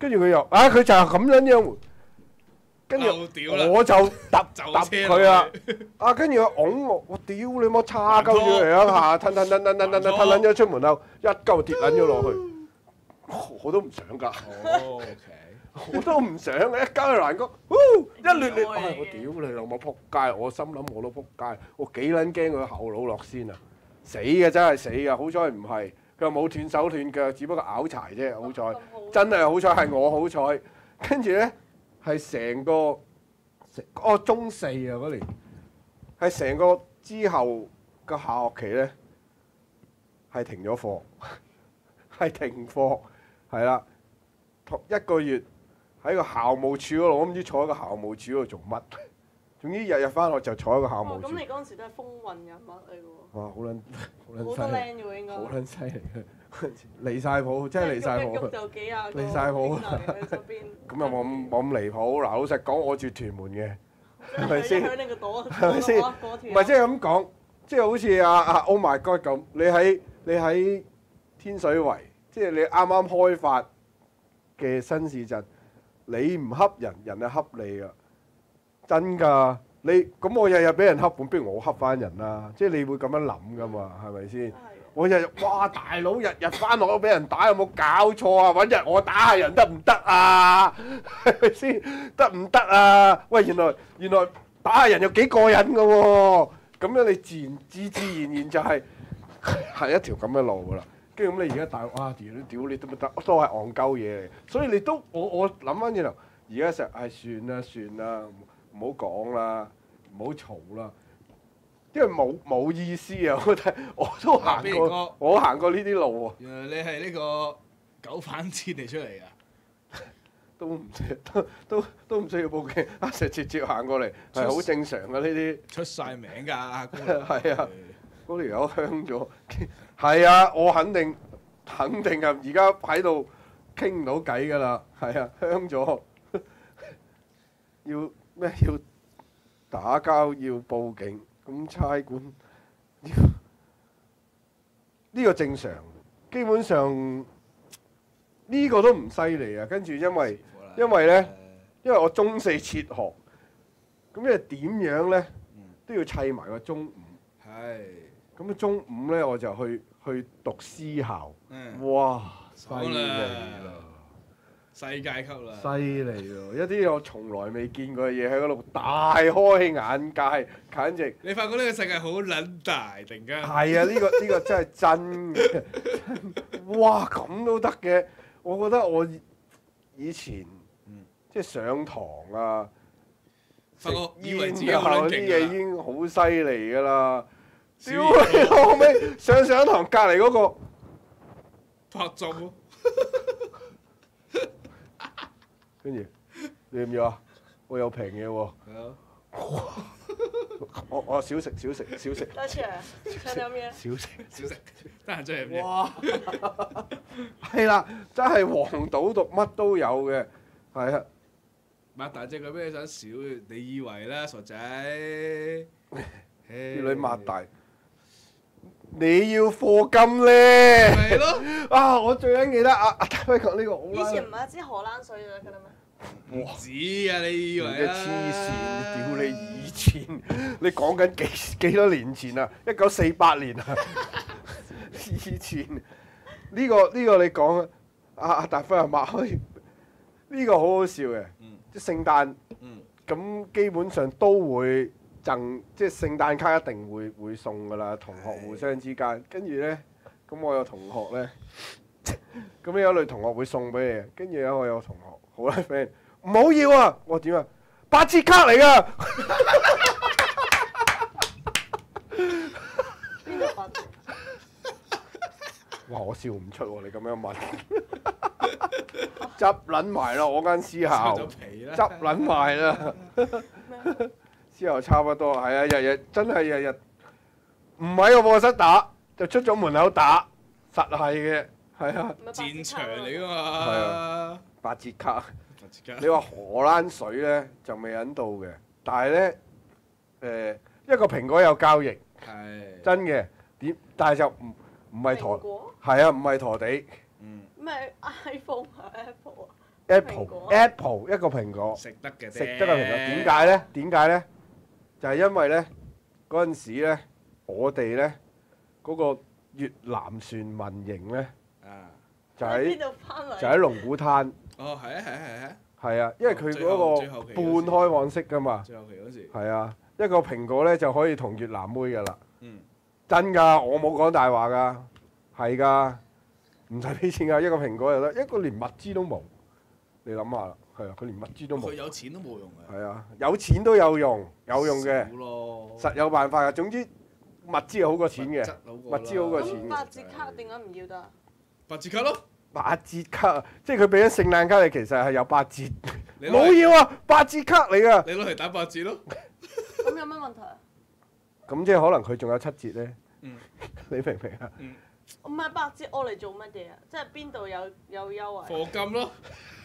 Speaker 1: 跟住佢又啊，佢就係咁樣樣。跟住
Speaker 3: 嬲屌啦
Speaker 1: 我就揼
Speaker 3: 就
Speaker 1: 揼
Speaker 3: 車
Speaker 1: 佢啊！
Speaker 3: 落去
Speaker 1: 啊，跟住佢擁我，我屌你媽叉鳩咗嚟一下，吞吞吞吞吞吞吞吞撚咗出門口，一鳩跌撚咗落去，我都唔想㗎，
Speaker 3: 哦，OK，
Speaker 1: 我都唔想嘅，一鳩去欄杆，一掠掠，唉我屌你老母撲街！我心諗我都撲街，我幾撚驚佢後腦落先啊！死嘅真係死嘅，好彩唔係，佢又冇斷手斷腳，只不過拗柴啫，好彩，真係好彩係我好彩，跟住咧。係成個成哦中四啊嗰年，係成個之後個下學期咧係停咗課，係停課，係啦，一個月喺個校務處嗰度，我唔知坐喺個校務處嗰度做乜，總之日日翻學就坐喺個校務處。
Speaker 2: 咁你嗰陣時都係風雲人物嚟㗎喎。
Speaker 1: 哇！好撚好撚
Speaker 2: 好多
Speaker 1: 犀利，
Speaker 2: 靚嘅喎應該。
Speaker 1: 好撚犀利嘅，離晒譜，真係離晒譜。
Speaker 2: 就幾廿個
Speaker 1: 離晒譜
Speaker 2: 兄弟喺側邊。
Speaker 1: 咁又冇咁冇咁離譜。嗱，老實講，我住屯門嘅，係咪先？
Speaker 2: 響你個朵，
Speaker 1: 係咪先？唔係即係咁講，即係好似阿阿 Oh My God 咁，你喺你喺天水圍，即係你啱啱開發嘅新市鎮，你唔恰人，人係恰你噶，真㗎。你咁我日日俾人恰，咁不如我恰翻人啦。即係你會咁樣諗噶嘛，係咪先？我日日哇大佬日日翻學都俾人打，有冇搞錯啊？揾日我打下人得唔得啊？係咪先？得唔得啊？喂，原來原來打下人又幾過癮噶喎！咁樣你自然自自然然就係、係、係一條咁嘅路噶啦。跟住咁你而家大哇屌屌你得唔得？都係戇鳩嘢嚟。所以你都我我諗翻轉頭，而家成日唉算啦算啦，唔好講啦，唔好嘈啦。因為冇冇意思啊！我覺得我都行過，我行過呢啲路喎。
Speaker 3: 原來你係呢個九反節嚟出嚟㗎，
Speaker 1: 都唔需都都都唔需要報警，阿石直接行過嚟係好正常嘅呢啲。
Speaker 3: 出晒名㗎，阿哥。
Speaker 1: 係啊，嗰條友香咗。係啊，我肯定肯定啊！而家喺度傾唔到偈㗎啦。係啊，香咗。要咩？要打交，要報警。咁差館呢、這個呢個正常，基本上呢、這個都唔犀利啊。跟住因為因為咧，因為我中四輟學，咁因為點樣咧都要砌埋個中五。
Speaker 3: 係。
Speaker 1: 咁啊中五咧我就去去讀私校。
Speaker 3: 嗯。
Speaker 1: 哇！犀利啦！
Speaker 3: 世界級啦！
Speaker 1: 犀利喎！一啲我從來未見過嘅嘢喺嗰度大開眼界，簡直〜
Speaker 3: 你發覺呢個世界好撚大，突然間。
Speaker 1: 係啊！呢、呢個呢、呢個真係真嘅。哇！咁都得嘅，我覺得我以前、嗯、即係上堂啊，食煙啊嗰啲嘢已經好犀利㗎啦。屌你老味！上上堂隔離嗰個
Speaker 3: 拍中喎。
Speaker 1: 跟住你要唔要啊？我有平嘢喎。係啊。我我少食少食少食。
Speaker 2: 多謝。想飲嘢？
Speaker 1: 少食
Speaker 3: 少食。得閒再飲嘢。
Speaker 1: 哇！係啦，真係黃賭毒乜都有嘅，係啊。
Speaker 3: 擘大隻腳俾你想少，你以為啦，傻仔。
Speaker 1: 啲女擘大。你要課金咧？
Speaker 3: 係咯。
Speaker 1: 啊！我最緊記得阿阿大輝講呢個好
Speaker 2: 以前唔係一支荷蘭水就得㗎啦咩？
Speaker 3: 唔止啊！你以為
Speaker 1: 啊？黐線！屌你以前，你講緊幾幾多年前啊？一九四八年啊！以前呢個呢個你講啊？阿阿大輝阿擘開呢個好好笑嘅，即係聖誕。咁基本上都會。贈即係聖誕卡一定會會送㗎啦，同學互相之間。跟住咧，咁我有同學咧，咁有女同學會送俾你。跟住咧，我有同學好啦 friend，唔好要啊！我點啊？八折卡嚟㗎。
Speaker 2: 邊度八折？
Speaker 1: 哇！我笑唔出喎，你咁樣問，執撚埋啦！我間私校執撚埋啦。之後差不多，係啊！日日真係日日唔喺個課室打，就出咗門口打，實係嘅，係啊！
Speaker 3: 戰場嚟㗎嘛，
Speaker 1: 係啊！八折卡，
Speaker 3: 八折卡。
Speaker 1: 你話荷蘭水咧就未揾到嘅，但係咧誒一個蘋果有交易，
Speaker 3: 係
Speaker 1: 真嘅點？但係就唔唔係陀，係啊，唔係陀地。
Speaker 2: 嗯。咩 iPhone 啊 Apple 啊？
Speaker 1: Apple
Speaker 2: 果
Speaker 1: Apple 一個蘋果，
Speaker 3: 食得嘅啫。
Speaker 1: 食得個蘋果。點解咧？點解咧？就係因為咧嗰陣時咧，我哋咧嗰個越南船民營咧，
Speaker 3: 啊，
Speaker 1: 就
Speaker 2: 喺邊
Speaker 1: 喺
Speaker 2: 度翻嚟？
Speaker 1: 就喺龍鼓灘。
Speaker 3: 哦，係啊，係啊，係啊，
Speaker 1: 係啊，因為佢
Speaker 3: 最後最
Speaker 1: 嗰個
Speaker 3: 後期
Speaker 1: 半開放式㗎嘛。
Speaker 3: 最後期嗰時。
Speaker 1: 係啊，一個蘋果咧就可以同越南妹㗎啦。
Speaker 3: 嗯。
Speaker 1: 真㗎，我冇講大話㗎，係㗎，唔使俾錢㗎，一個蘋果就得，一個連物資都冇。你諗下啦，係啊，佢連物資都冇。
Speaker 3: 佢有錢都冇用嘅。
Speaker 1: 係啊，有錢都有用，有用嘅，
Speaker 3: 少咯。
Speaker 1: 實有辦法㗎。總之物資係好過錢嘅，
Speaker 3: 物質好過啦
Speaker 1: 物資好過錢嘅。
Speaker 2: 咁八折卡點解唔要得啊？
Speaker 3: 八折卡咯。
Speaker 1: 八折卡，即係佢俾咗聖誕卡，你其實係有八折。
Speaker 3: 你攞嚟
Speaker 1: 冇要啊，八折卡嚟㗎。
Speaker 3: 你攞嚟打八折咯。
Speaker 2: 咁有咩問題啊？
Speaker 1: 咁即係可能佢仲有七折咧。
Speaker 3: 嗯。
Speaker 1: 你明唔明啊？
Speaker 3: 嗯。
Speaker 2: 唔係八折，我嚟做乜嘢啊？即係邊度有有優惠？
Speaker 3: 課金咯。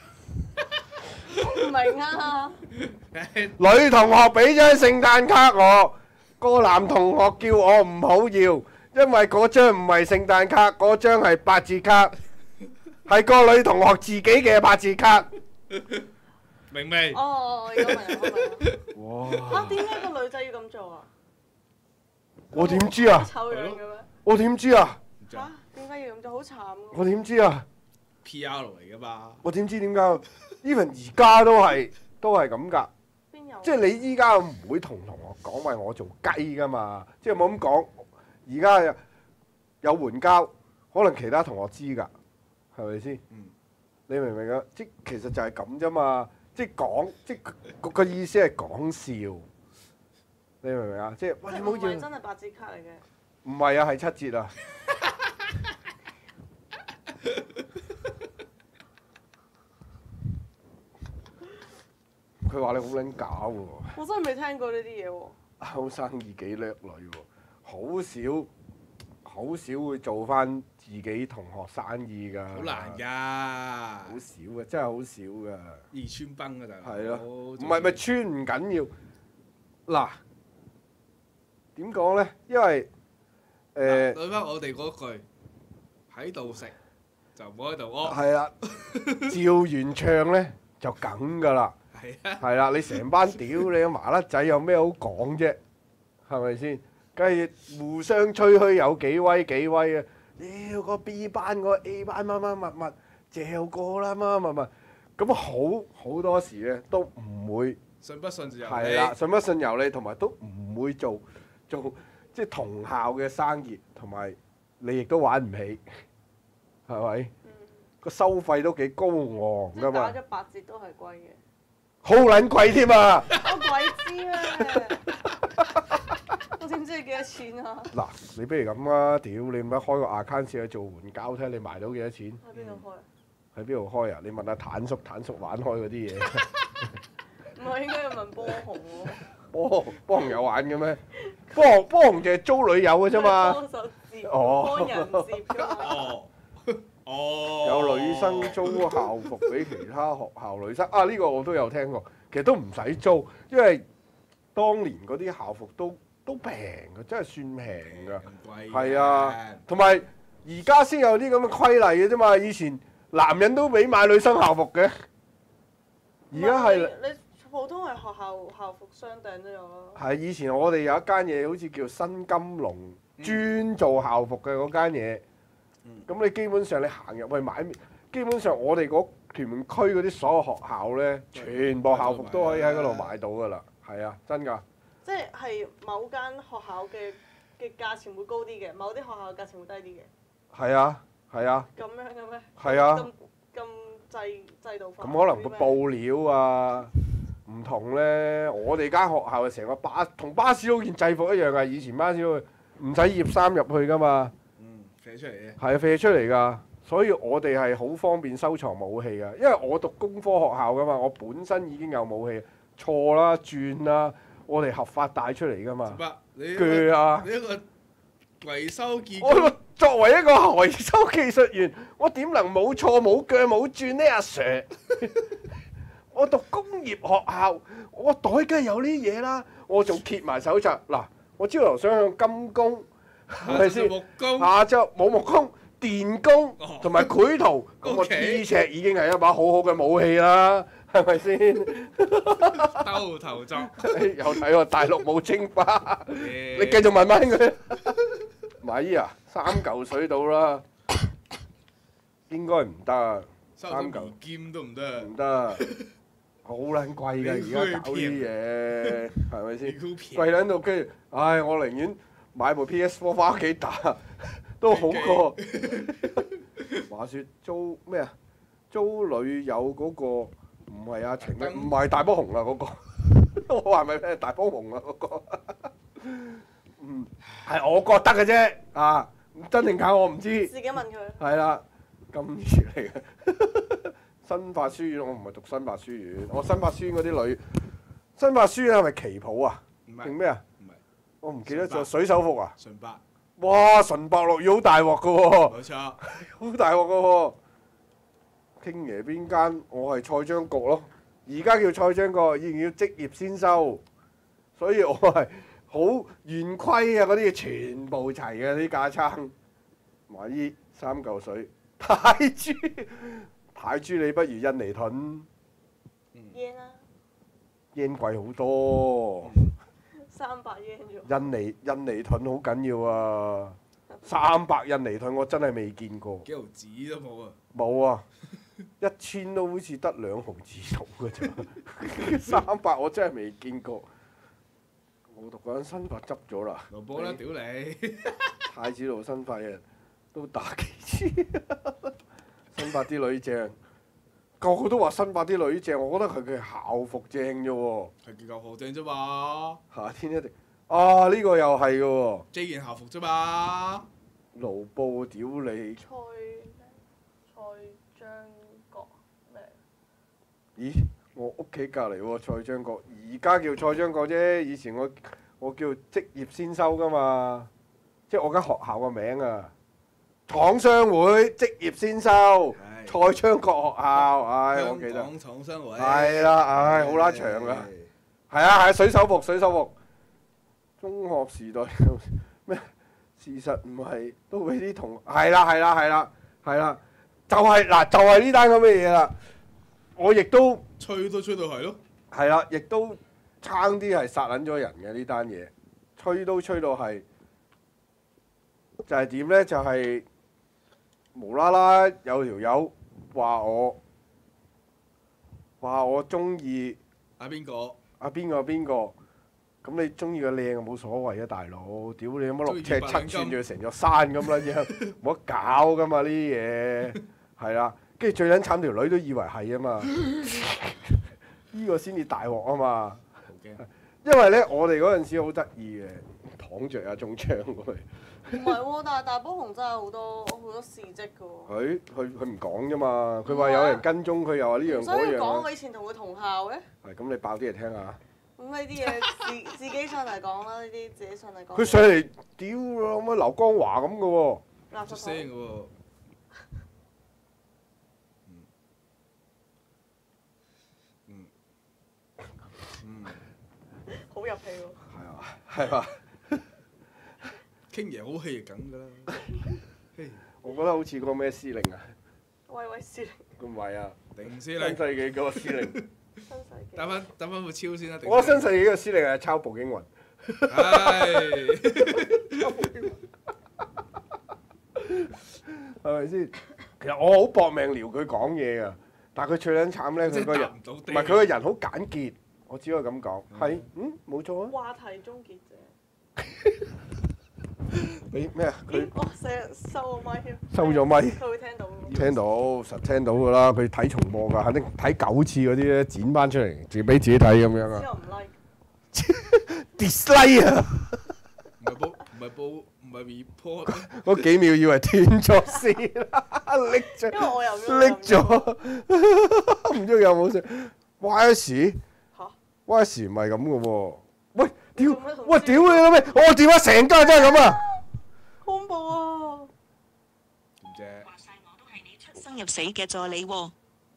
Speaker 2: 唔明啊！
Speaker 1: 女同學俾張聖誕卡我，個男同學叫我唔好要，因為嗰張唔係聖誕卡，嗰張係八折卡，係個女同學自己嘅八折卡。
Speaker 3: 明未？
Speaker 2: 哦，而家明，我明。
Speaker 1: 哇！
Speaker 2: 嚇，點解個女仔要咁做啊？
Speaker 1: 我點知啊？
Speaker 2: 醜樣嘅咩？
Speaker 1: 我點知啊？
Speaker 2: 嚇，點解要咁做？好慘㗎。
Speaker 1: 我點知啊？
Speaker 3: P R 嚟㗎嘛。
Speaker 1: 我點知點解？even 而家都係都係咁㗎。
Speaker 2: 邊有？
Speaker 1: 即係你依家唔會同同學講話我做雞㗎嘛？即係冇咁講。而家有有援交，可能其他同學知㗎，係咪先？
Speaker 3: 嗯。
Speaker 1: 你明唔明啊？即其實就係咁啫嘛。即係講，即係個個意思係講笑。你明唔明啊？即係喂，你唔好要。
Speaker 2: 唔係真係八折卡嚟嘅。
Speaker 1: 唔係啊，係七折啊。佢話你好撚假喎。
Speaker 2: 我真係未聽過呢啲嘢喎。
Speaker 1: 好生意幾叻女喎，好少好少會做翻自己同學生意㗎。
Speaker 3: 好難㗎。
Speaker 1: 好少嘅，真係好少㗎。
Speaker 3: 二穿崩㗎大佬。
Speaker 1: 係咯。唔係咪穿唔緊要。嗱，點講咧？因為誒。
Speaker 3: 對翻我哋嗰句，喺度食就唔好喺度屙。
Speaker 1: 係啦，照完唱咧就梗㗎啦。
Speaker 3: 係啊。
Speaker 1: 係啦，你成班屌你個麻甩仔有咩好講啫？係咪先？梗係互相吹噓有幾威幾威啊！屌個 B 班個 A 班乜乜乜乜嚼過啦乜乜乜，咁好好多時咧都唔會
Speaker 3: 信不信就由你。
Speaker 1: 係啦，信不信由你，同埋都唔會做做即係同校嘅生意，同埋你亦都玩唔起，係咪？個收費都幾高昂㗎嘛。
Speaker 2: 打咗八折都係貴嘅。
Speaker 1: 好撚貴添啊！
Speaker 2: 我鬼知咩？我點知你幾多錢啊？
Speaker 1: 嗱，你不如咁啦，屌你咪開個 account 去做援交，睇下你賣到幾多錢？
Speaker 2: 喺邊度開？
Speaker 1: 喺邊度開啊？你問下坦叔，坦叔玩開嗰啲嘢。
Speaker 2: 唔係應該要問波紅喎？
Speaker 1: 波波紅有玩嘅咩？波紅波紅就係租女友嘅啫嘛。
Speaker 2: 幫手接，
Speaker 1: 哦
Speaker 2: 幫人接㗎嘛。
Speaker 3: 哦。哦。
Speaker 1: 有女生租校服俾其他學校女生啊！呢個我都有聽過，其實都唔使租，因為當年嗰啲校服都都平嘅，真係算平㗎。
Speaker 3: 唔貴。
Speaker 1: 係啊，同埋而家先有啲咁嘅規例嘅啫嘛。以前男人都俾買女生校服嘅，而家係
Speaker 2: 你普通係學校校服商訂都有咯。
Speaker 1: 係以前我哋有一間嘢，好似叫新金龍，專做校服嘅嗰間嘢。咁、嗯、你基本上你行入去買，基本上我哋嗰屯門區嗰啲所有學校咧，全部校服都可以喺嗰度買到㗎啦。係啊，真㗎。
Speaker 2: 即係某間學校嘅嘅價錢會高啲嘅，某啲學校嘅價錢會低啲嘅。
Speaker 1: 係啊，係啊。
Speaker 2: 咁樣嘅咩？
Speaker 1: 係啊。
Speaker 2: 咁咁制制度化。
Speaker 1: 咁可能個布料啊唔同咧，我哋間學校係成個巴同巴士佬件制服一樣㗎。以前巴士佬唔使掖衫入去㗎嘛。
Speaker 3: 嗯，飛出嚟嘅。係
Speaker 1: 啊，飛出嚟㗎。所以我哋係好方便收藏武器㗎，因為我讀工科學校㗎嘛，我本身已經有武器，錯啦、轉啦，我哋合法帶出嚟㗎嘛。鋸啊！
Speaker 3: 你一個維修技
Speaker 1: 我作為一個維修技術員，我點能冇錯冇鋸冇轉呢？阿 Sir， 我讀工業學校，我袋梗係有呢啲嘢啦，我仲揭埋手冊嗱，我朝頭想向金工係咪先？下晝冇木工。 電工同埋繪圖，咁個
Speaker 3: OK
Speaker 1: T 尺已經係一把好好嘅武器啦，係咪先？
Speaker 3: 兜頭作，
Speaker 1: 有睇喎，大陸冇清花，你
Speaker 3: 你
Speaker 1: 繼續問翻佢。馬姨啊，三嚿水到啦，應該唔得，
Speaker 3: 收到眉劍都唔得
Speaker 1: 唔，得，好撚貴㗎，而家搞啲嘢，係咪先？貴撚到跟住，唉，我寧願買部 P S 四翻屋企打，都好過。話説租咩啊？租女友嗰個唔係阿晴咩？唔係大波紅啊嗰個，我話咪咩大波紅啊嗰個。嗯，係我覺得嘅啫，啊，真定假我唔知。
Speaker 2: 自己問佢。
Speaker 1: 係啦，金魚嚟嘅。新法書院我唔係讀新法書院，我新法書院嗰啲女，新法書院係咪旗袍啊？
Speaker 3: 唔係
Speaker 1: 定咩啊？
Speaker 3: 唔係
Speaker 1: 我唔記得咗，
Speaker 3: 純白
Speaker 1: 水手服啊！
Speaker 3: 純白，
Speaker 1: 哇，純白落雨好大鑊嘅喎，
Speaker 3: 冇錯。
Speaker 1: 好大鑊嘅喎。傾爺邊間？我係蔡章局咯，而家叫蔡章局，以前叫職業先修，所以我係好圓規啊！嗰啲嘢全部齊嘅啲架撐。華姨三嚿水，泰銖泰銖你不如印尼盾，
Speaker 2: yen 啦，
Speaker 1: yen 貴好多。
Speaker 2: 三百 yen 啫。
Speaker 1: 印尼印尼盾好緊要啊！三百印尼盾我真係未見過，
Speaker 3: 幾毫紙都冇啊！
Speaker 1: 冇啊！一千都好似得兩毫紙到嘅啫，三百我真係未見過。我讀嗰陣新法執咗啦，
Speaker 3: 勞保啦，屌你！
Speaker 1: 太子路新法嘅都打幾次，新法啲女正，個個都話新法啲女正，我覺得佢嘅校服正啫喎。
Speaker 3: 係叫夠學正啫嘛
Speaker 1: 夏天一定啊！呢個又係嘅喎，
Speaker 3: ，J 件校服啫嘛。
Speaker 1: 勞報屌你！
Speaker 2: 蔡蔡章國咩？
Speaker 1: 咦？我屋企隔離喎，蔡章國，而家叫蔡章國啫。以前我我叫職業先修噶嘛，即係我間學校個名啊。廠商會職業先修，蔡章國學校，唉，我記得。
Speaker 3: 香港廠商會。
Speaker 1: 係啦，唉，好拉長噶。係啊係啊，水手服水手服。中學時代咩？事實唔係都俾啲同係啦係啦係啦係啦，就係嗱就係呢單咁嘅嘢啦。我亦都。
Speaker 3: 吹都吹到係咯，
Speaker 1: 係啦，亦都差啲係殺撚咗人嘅呢單嘢，吹都吹到係，就係點呢？就係、是、無啦啦有條友話我話我中意
Speaker 3: 阿邊個？
Speaker 1: 阿邊個邊個，咁你中意個靚就冇所謂啊，大佬！屌你有乜六尺七寸仲要成座山咁撚樣，冇得搞噶嘛呢啲嘢，係啦。跟住最撚慘條女都以為係啊嘛，呢個先至大鑊啊嘛。因為咧，我哋嗰陣時好得意嘅，躺着啊中槍喎。
Speaker 2: 唔係喎，但係大波紅真係好多好多事蹟嘅喎。
Speaker 1: 佢佢佢唔講啫嘛，佢話有人跟蹤佢，又話呢樣
Speaker 2: 所以
Speaker 1: 嗰樣啊。
Speaker 2: 講我以前同佢同校嘅。
Speaker 1: 係咁，你爆啲嚟聽下。
Speaker 2: 咁呢啲嘢自自己上嚟講啦，呢啲自己上嚟講。
Speaker 1: 佢上嚟屌啦，乜劉江華咁嘅喎。
Speaker 2: 垃圾
Speaker 3: 出聲嘅喎。
Speaker 2: 好入戲喎。
Speaker 1: 係啊，係嘛。
Speaker 3: 傾爺好戲就梗㗎啦。
Speaker 1: 我覺得好似個咩司令啊？
Speaker 2: 威威司令。
Speaker 1: 唔係啊，新
Speaker 3: 定司令。
Speaker 1: 世紀嗰個司令。
Speaker 2: 新世紀。
Speaker 3: 打翻打翻副超先啦。
Speaker 1: 我覺得新世紀嘅司令係抄步驚雲。
Speaker 3: 唉。
Speaker 1: 抄步驚雲。係咪先？其實我好搏命撩佢講嘢㗎，但係佢最撚慘咧，佢個人唔係佢個人好簡潔，我只可以咁講。係，嗯，冇錯啊。
Speaker 2: 話題終結者。
Speaker 1: 俾咩啊？佢
Speaker 2: 哇！成日收個咪添。
Speaker 1: 收咗咪。
Speaker 2: 佢會聽到。
Speaker 1: 聽到，實聽到㗎啦。佢睇重播㗎，肯定睇九次嗰啲咧，剪翻出嚟，自己俾自己睇咁樣啊。
Speaker 2: 之後唔 like。
Speaker 1: dislike 啊！
Speaker 3: 唔係報，唔係報，唔係 report。
Speaker 1: 嗰幾秒以為斷咗線啦，拎咗。
Speaker 2: 因為我又
Speaker 1: 拎咗，唔知有冇食 Y S
Speaker 2: 嚇
Speaker 1: Y S 唔係咁嘅喎。喂，屌！喂，屌你老味！我電話成家真係咁啊！
Speaker 2: 恐怖啊！
Speaker 3: 點啫？
Speaker 4: 話晒我都係你出生入死嘅助理喎。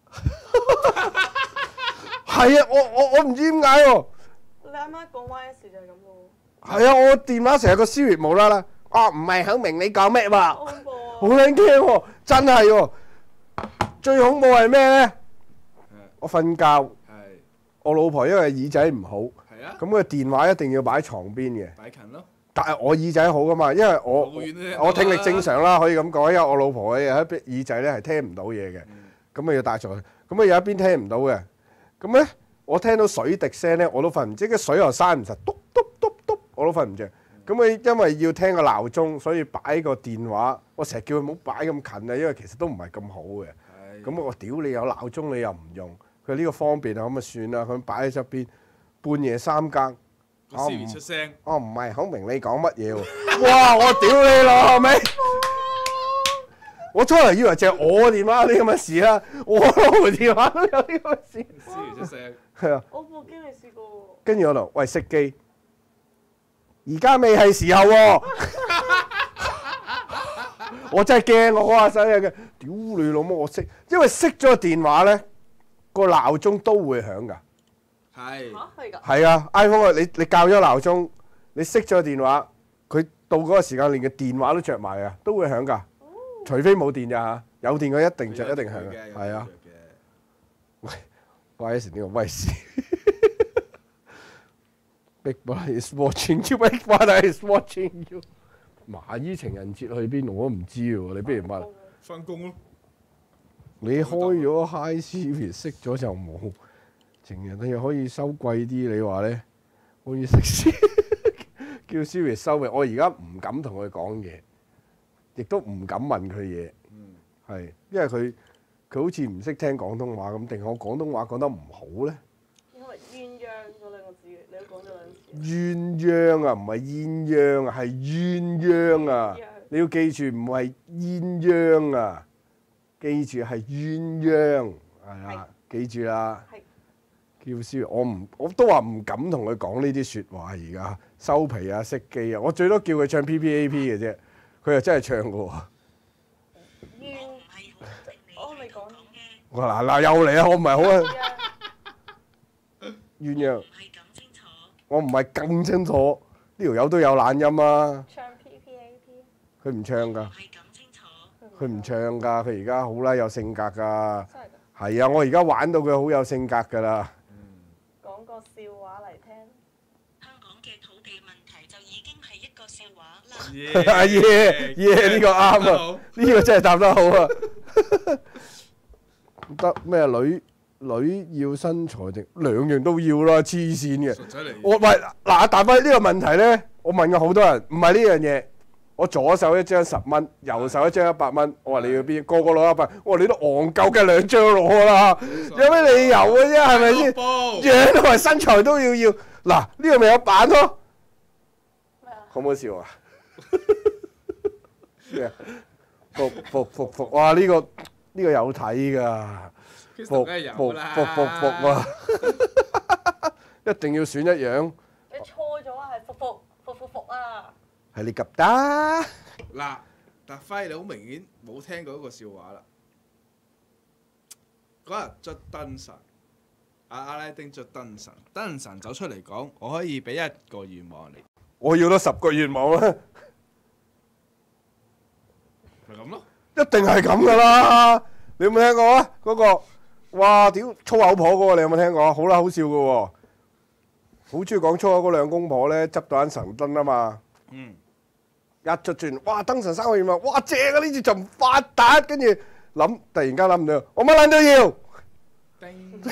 Speaker 1: 係啊，我我我唔知點解喎。
Speaker 2: 你啱啱講 Y S 就係咁咯。
Speaker 1: 係啊，我電話成日個 Siri 無啦啦，啊唔係好明你講咩喎？
Speaker 2: 恐怖啊！
Speaker 1: 好撚驚喎，真係喎。最恐怖係咩咧？我瞓覺，
Speaker 3: 係
Speaker 1: 我老婆因為耳仔唔好，
Speaker 3: 係啊，
Speaker 1: 咁個電話一定要擺喺床邊嘅。
Speaker 3: 擺近咯。
Speaker 1: 但係我耳仔好噶嘛，因為我
Speaker 3: 好遠都聽到啦
Speaker 1: 我聽力正常啦，可以咁講。因為我老婆嘅有一邊耳仔咧係聽唔到嘢嘅，
Speaker 3: 嗯
Speaker 1: 咁啊要戴上去。咁啊有一邊聽唔到嘅，咁咧我聽到水滴聲咧我都瞓唔着，個水又閂唔實，篤篤篤篤我都瞓唔着。咁佢因為要聽個鬧鐘，所以擺個電話。我成日叫佢唔好擺咁近啊，因為其實都唔係咁好嘅。
Speaker 3: 係
Speaker 1: 咁我屌你有鬧鐘你又唔用，佢呢個方便啊，咁啊算啦，佢擺喺側邊，半夜三更。
Speaker 3: 個 Siri 出聲，
Speaker 1: 我唔係好明你講乜嘢喎！哇！我屌你啦，係咪？我初頭以為淨係我電話有啲咁嘅事啦，我老婆電話都有啲咁嘅事。
Speaker 3: Siri 出聲，
Speaker 1: 係啊，
Speaker 2: 我部機未試過喎。
Speaker 1: 跟住我度，喂熄機，而家未係時候喎。我真係驚，我嗰下手嘅，屌你老母！我熄，因為熄咗個電話咧，個鬧鐘都會響㗎。
Speaker 3: 係
Speaker 2: 嚇係㗎。
Speaker 1: 係啊 ，iPhone 啊，你你校咗鬧鐘，你熄咗個電話，佢到嗰個時間連個電話都着埋啊，都會響㗎。除非冇電咋嚇，有電嘅一定着，一定響嘅。係啊，喂，Y S 呢個威士，Big Brother is watching you，Big Brother is watching you。麻衣情人節去邊我都唔知喎，你不如問。
Speaker 3: 翻工咯。
Speaker 1: 你開咗 High Siri 熄咗就冇，情人節可以收貴啲，你話咧？可以食先，叫 Siri 收嘅。我而家唔敢同佢講嘢，亦都唔敢問佢嘢。
Speaker 3: 嗯，
Speaker 1: 係，因為佢佢好似唔識聽廣東話咁，定係我廣東話講得唔好咧？
Speaker 2: 因為鴛鴦嗰兩個字，你都講咗兩次。
Speaker 1: 鴛鴦啊，唔係鴛鴦啊，係鴛鴦啊！你要記住，唔係鴛鴦啊，記住係鴛鴦，係啦，記住啦。叫燒，我唔我都話唔敢同佢講呢啲説話而家收皮啊，熄機啊，我最多叫佢唱 P P A P 嘅啫，佢又真係唱嘅喎。
Speaker 2: 鴛，我未講。
Speaker 1: 我嗱嗱又嚟啊！我唔係好啊。鴛鴦。我唔係更清楚，呢條友都有懶音啊。
Speaker 2: 唱 P P A P。
Speaker 1: 佢唔唱㗎。佢唔唱㗎，佢而家好啦，有性格㗎。
Speaker 2: 真係㗎。
Speaker 1: 係啊，我而家玩到佢好有性格㗎啦。
Speaker 2: 講個笑話嚟聽。
Speaker 4: 香港嘅土地問題就已經係一個笑話啦。
Speaker 1: 阿耶耶，呢個啱啊！呢個真係答得好啊！得咩女女要身材定兩樣都要啦，黐線嘅。我喂嗱，答翻呢個問題咧，我問過好多人，唔係呢樣嘢。我左手一張十蚊，右手一張一百蚊。我話你要邊？個個攞一百。我話你都戇鳩嘅兩張攞啦，有咩理由嘅啫？係咪先？樣同埋身材都要要。嗱，呢個咪有版咯。好唔好笑啊？咩啊？服服服服！哇！呢個呢個有睇㗎。服服服服服啊！一定要選一樣。
Speaker 2: 你錯咗啊！係服服服服服啊！
Speaker 1: 係你及得
Speaker 3: 嗱，達輝你好明顯冇聽過一個笑話啦。嗰日捽燈神，阿阿拉丁捽燈神，燈神走出嚟講：我可以俾一個願望你。
Speaker 1: 我要多十個願望啦，
Speaker 3: 咪咁咯。
Speaker 1: 一定係咁噶啦！你有冇聽過啊？嗰個哇屌粗口婆嗰個，你有冇聽過？好啦，好笑噶喎，好中意講粗口嗰兩公婆咧，執到盞神燈啊嘛。
Speaker 3: 嗯。
Speaker 1: 一出轉，哇！燈神三個願望，哇正啊！呢次就唔發達，跟住諗，突然間諗唔到，我乜撚都要。
Speaker 3: 叮。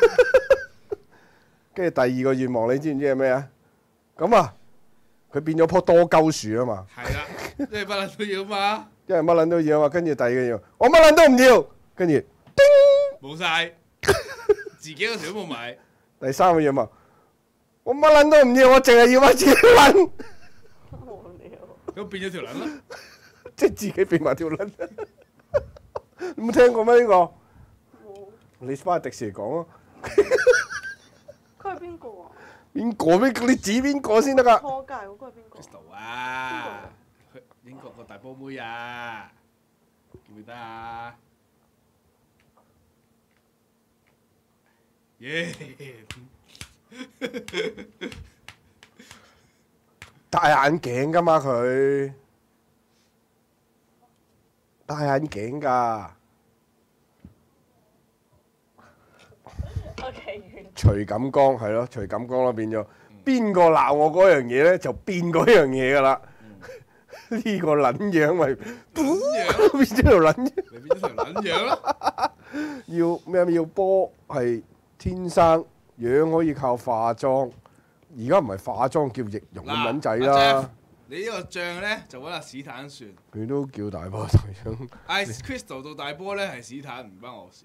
Speaker 1: 跟住第二個願望，你知唔知係咩啊？咁啊，佢變咗棵多鳩樹啊嘛。
Speaker 3: 係啦，因為乜撚都要嘛。
Speaker 1: 因為乜撚都要啊嘛。跟住第二個願望，我乜撚都唔要，跟住叮，
Speaker 3: 冇晒，自己嗰條都冇埋。
Speaker 1: 第三個願望，我乜撚都唔要，我淨係要一條撚。
Speaker 3: 咁變咗條撚啦，
Speaker 1: 即係自己變埋條撚。有冇聽過咩呢個？冇。你翻去迪士尼講啊。
Speaker 2: 佢係邊個啊？
Speaker 1: 邊個邊？你指邊個先得㗎？
Speaker 2: 初屆嗰個係邊個
Speaker 3: Crystal 啊，去英國個大波妹啊，記唔記得啊？耶！
Speaker 1: 戴眼鏡㗎嘛佢， 戴眼鏡㗎。
Speaker 2: OK 完。
Speaker 1: 徐錦江係咯，徐錦江咯變咗。邊個鬧我嗰樣嘢咧，就變嗰樣嘢㗎啦。呢個撚樣咪變咗條撚樣。
Speaker 3: 你變咗條撚樣咯。
Speaker 1: 要咩要波係天生，樣可以靠化妝。而家唔係化妝叫易容咁撚仔啦。
Speaker 3: 你呢個醬咧就揾阿史坦算。
Speaker 1: 佢都叫大波隊長。
Speaker 3: 嗌 Crystal 到大波咧係史坦，唔關我事。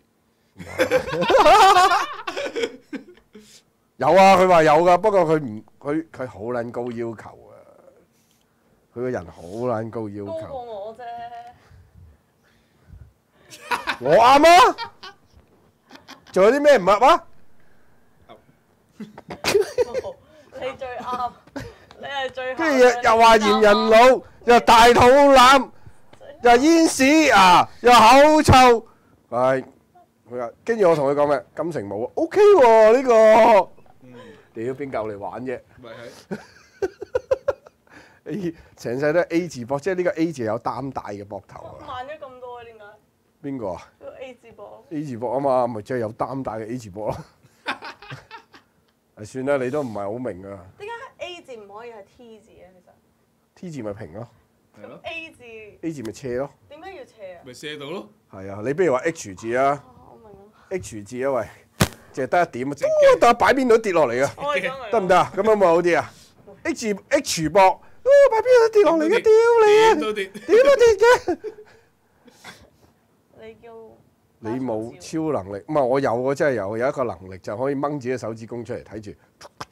Speaker 1: 有啊，佢話有噶，不過佢唔佢佢好撚高要求啊！佢個人好撚高要
Speaker 2: 高過
Speaker 1: 求。
Speaker 2: 我啫。
Speaker 1: 我啱啊！仲有啲咩唔啱啊？
Speaker 2: 你最啱，你係最。
Speaker 1: 跟住又又話嫌人老，又大肚腩，又煙屎啊，又口臭，係佢話。跟住我同佢講咩？金城武 OK 喎呢個。屌邊夠嚟玩啫？
Speaker 3: 咪係
Speaker 1: A 成世都係 A 字膊，即係呢個 A 字有擔帶嘅膊頭啊！
Speaker 2: 慢咗咁多，點解？
Speaker 1: 邊個啊
Speaker 2: 個 A 字膊。
Speaker 1: ？A 字膊啊嘛，咪即係有擔帶嘅 A 字膊咯。係算啦，你都唔係好明啊。
Speaker 2: 點解 A 字唔可以係 T 字咧？其實
Speaker 1: T 字咪平咯
Speaker 3: 係咯。
Speaker 2: A 字
Speaker 1: ，A 字咪斜咯。
Speaker 2: 點解要斜啊？
Speaker 3: 咪射到咯。
Speaker 1: 係啊，你不如話 H 字啊
Speaker 2: 哦我明啦。
Speaker 1: ，H 字啊喂，淨係得一點啊，但係擺邊度都跌落嚟啊！
Speaker 2: 我係想嚟。
Speaker 1: 得唔得啊？咁樣咪好啲啊？H H 膊，啊擺邊度都跌落嚟嘅，屌你啊！
Speaker 3: 點都跌。
Speaker 1: 點都跌嘅。
Speaker 2: 你叫
Speaker 1: 你冇超能力，唔係我有，我真係有，有一個能力就可以掹自己手指公出嚟睇住，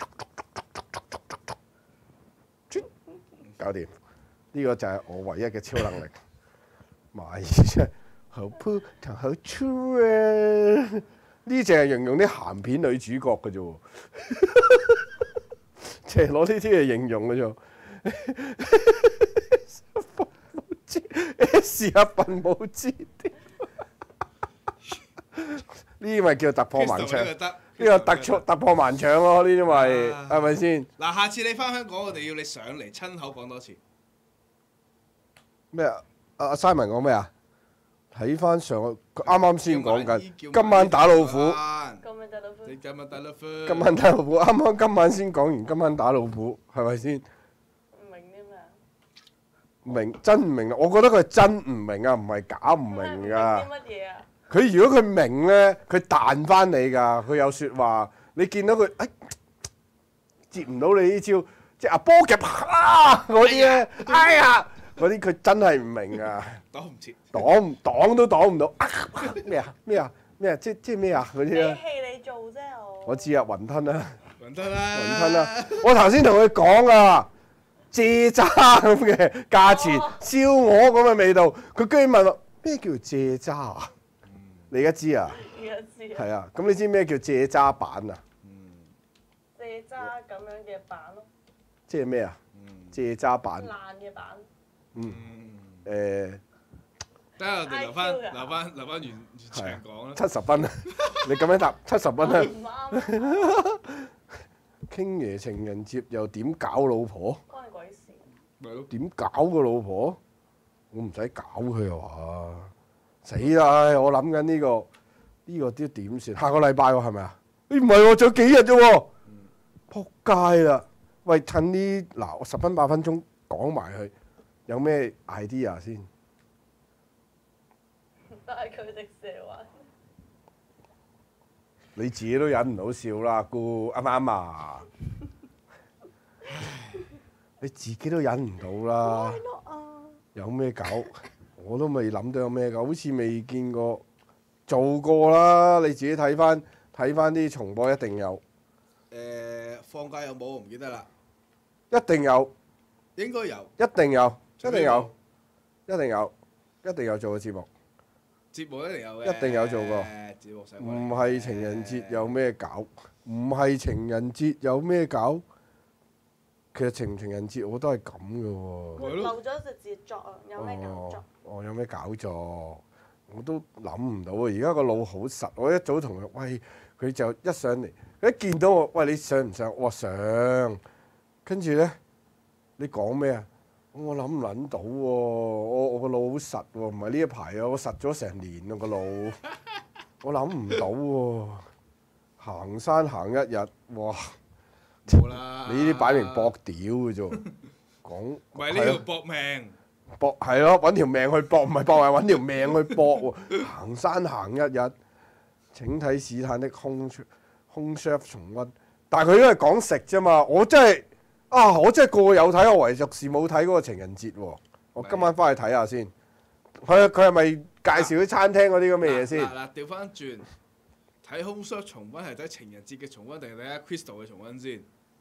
Speaker 1: 搞掂。呢個就係我唯一嘅超能力。買真係好 p 同好 true 啊！呢淨係形容啲鹹片女主角嘅啫喎，即係攞呢啲嚟形容嘅啫。S 啊笨冇知啲。呢啲咪叫突破盲腸，呢個突出突破盲腸咯，呢啲咪係咪先？
Speaker 3: 嗱，下次你翻香港，我哋要你上嚟親口講多次。
Speaker 1: 咩啊？阿阿 Simon 講咩啊？睇翻上個，佢啱啱先講緊，今晚打老虎。
Speaker 2: 今晚打老虎。
Speaker 3: 你今晚打老虎。
Speaker 1: 今晚打老虎，啱啱今晚先講完，今晚打老虎，係咪先？
Speaker 2: 唔明啲咩啊？
Speaker 1: 明真唔明啊！我覺得佢係真唔明啊，唔係假唔明㗎。
Speaker 2: 啲乜嘢啊？
Speaker 1: 佢如果佢明咧，佢彈翻你㗎，佢有説話。你見到佢，哎，接唔到你呢招，即係阿波夾啊嗰啲咧，哎呀，嗰啲佢真係唔明啊！
Speaker 3: 擋唔切，
Speaker 1: 擋唔擋都擋唔到。咩啊咩啊咩啊！即即咩啊嗰啲
Speaker 2: 你
Speaker 1: 咧？
Speaker 2: 戲你做啫我。
Speaker 1: 我知啊，雲吞啦，
Speaker 3: 雲吞啦，
Speaker 1: 雲吞啦。我頭先同佢講啊，蔗渣咁嘅價錢，燒鵝咁嘅味道，佢居然問我咩叫蔗渣啊？你而家知啊？
Speaker 2: 而家知啊。
Speaker 1: 係啊，咁你知咩叫蔗渣板啊？
Speaker 2: 蔗渣咁樣嘅板咯。
Speaker 1: 即係咩啊？蔗渣板。
Speaker 2: 爛嘅板。
Speaker 1: 嗯。誒。
Speaker 3: 等下我哋留翻留翻留翻原原場講啦。
Speaker 1: 七十分啊！你咁樣答七十分啊！
Speaker 2: 唔啱。
Speaker 1: 傾爺情人節又點搞老婆？
Speaker 2: 關你鬼事。
Speaker 3: 咪咯。
Speaker 1: 點搞個老婆？我唔使搞佢啊嘛！死啦！我諗緊呢個呢個啲點算？下個禮拜喎係咪啊？誒唔係喎，仲有幾日啫喎！撲街啦！喂，趁呢嗱我十分八分鐘講埋佢，有咩 idea 先？
Speaker 2: 帶佢哋射玩。
Speaker 1: 你自己都忍唔到笑啦，姑啱唔啱啊？你自己都忍唔到啦。
Speaker 2: Why not 啊？
Speaker 1: 有咩搞？我都未諗到有咩搞，好似未見過做過啦。你自己睇翻睇翻啲重播，一定有。
Speaker 3: 誒，放假有冇？我唔記得啦。
Speaker 1: 一定有。
Speaker 3: 應該有。
Speaker 1: 一定有。一定有。一定有。一定有做過節目。
Speaker 3: 節目一定有嘅。
Speaker 1: 一定有做過。
Speaker 3: 節目上。
Speaker 1: 唔係情人節有咩搞？唔係情人節有咩搞？其實情唔情人節我都係咁嘅喎。
Speaker 2: 漏咗隻字作啊！有咩搞作？
Speaker 1: 哦，有咩搞作？我都諗唔到啊！而家個腦好實，我一早同佢喂，佢就一上嚟，佢一見到我，喂你上唔上？我話上。跟住咧，你講咩啊？ 我諗唔諗到喎，我我個腦好實喎，唔係呢一排啊，我實咗成年啊個腦，我諗唔到喎。行山行一日，哇！
Speaker 3: 冇啦！
Speaker 1: 你呢啲擺明搏屌嘅啫，講
Speaker 3: 唔係呢條搏命，
Speaker 1: 搏係咯，揾條命去搏，唔係搏係揾條命去搏喎。行山行一日，請睇史坦的空空 chef 重溫，但係佢都係講食啫嘛，我真係啊，我真係個個有睇，我唯獨是冇睇嗰個情人節喎。我今晚翻去睇下先。佢佢係咪介紹啲餐廳嗰啲咁嘅嘢先？
Speaker 3: 嗱嗱，調翻轉睇 Home Shop 重溫係睇情人節嘅重溫定係睇下 Crystal 嘅重溫先？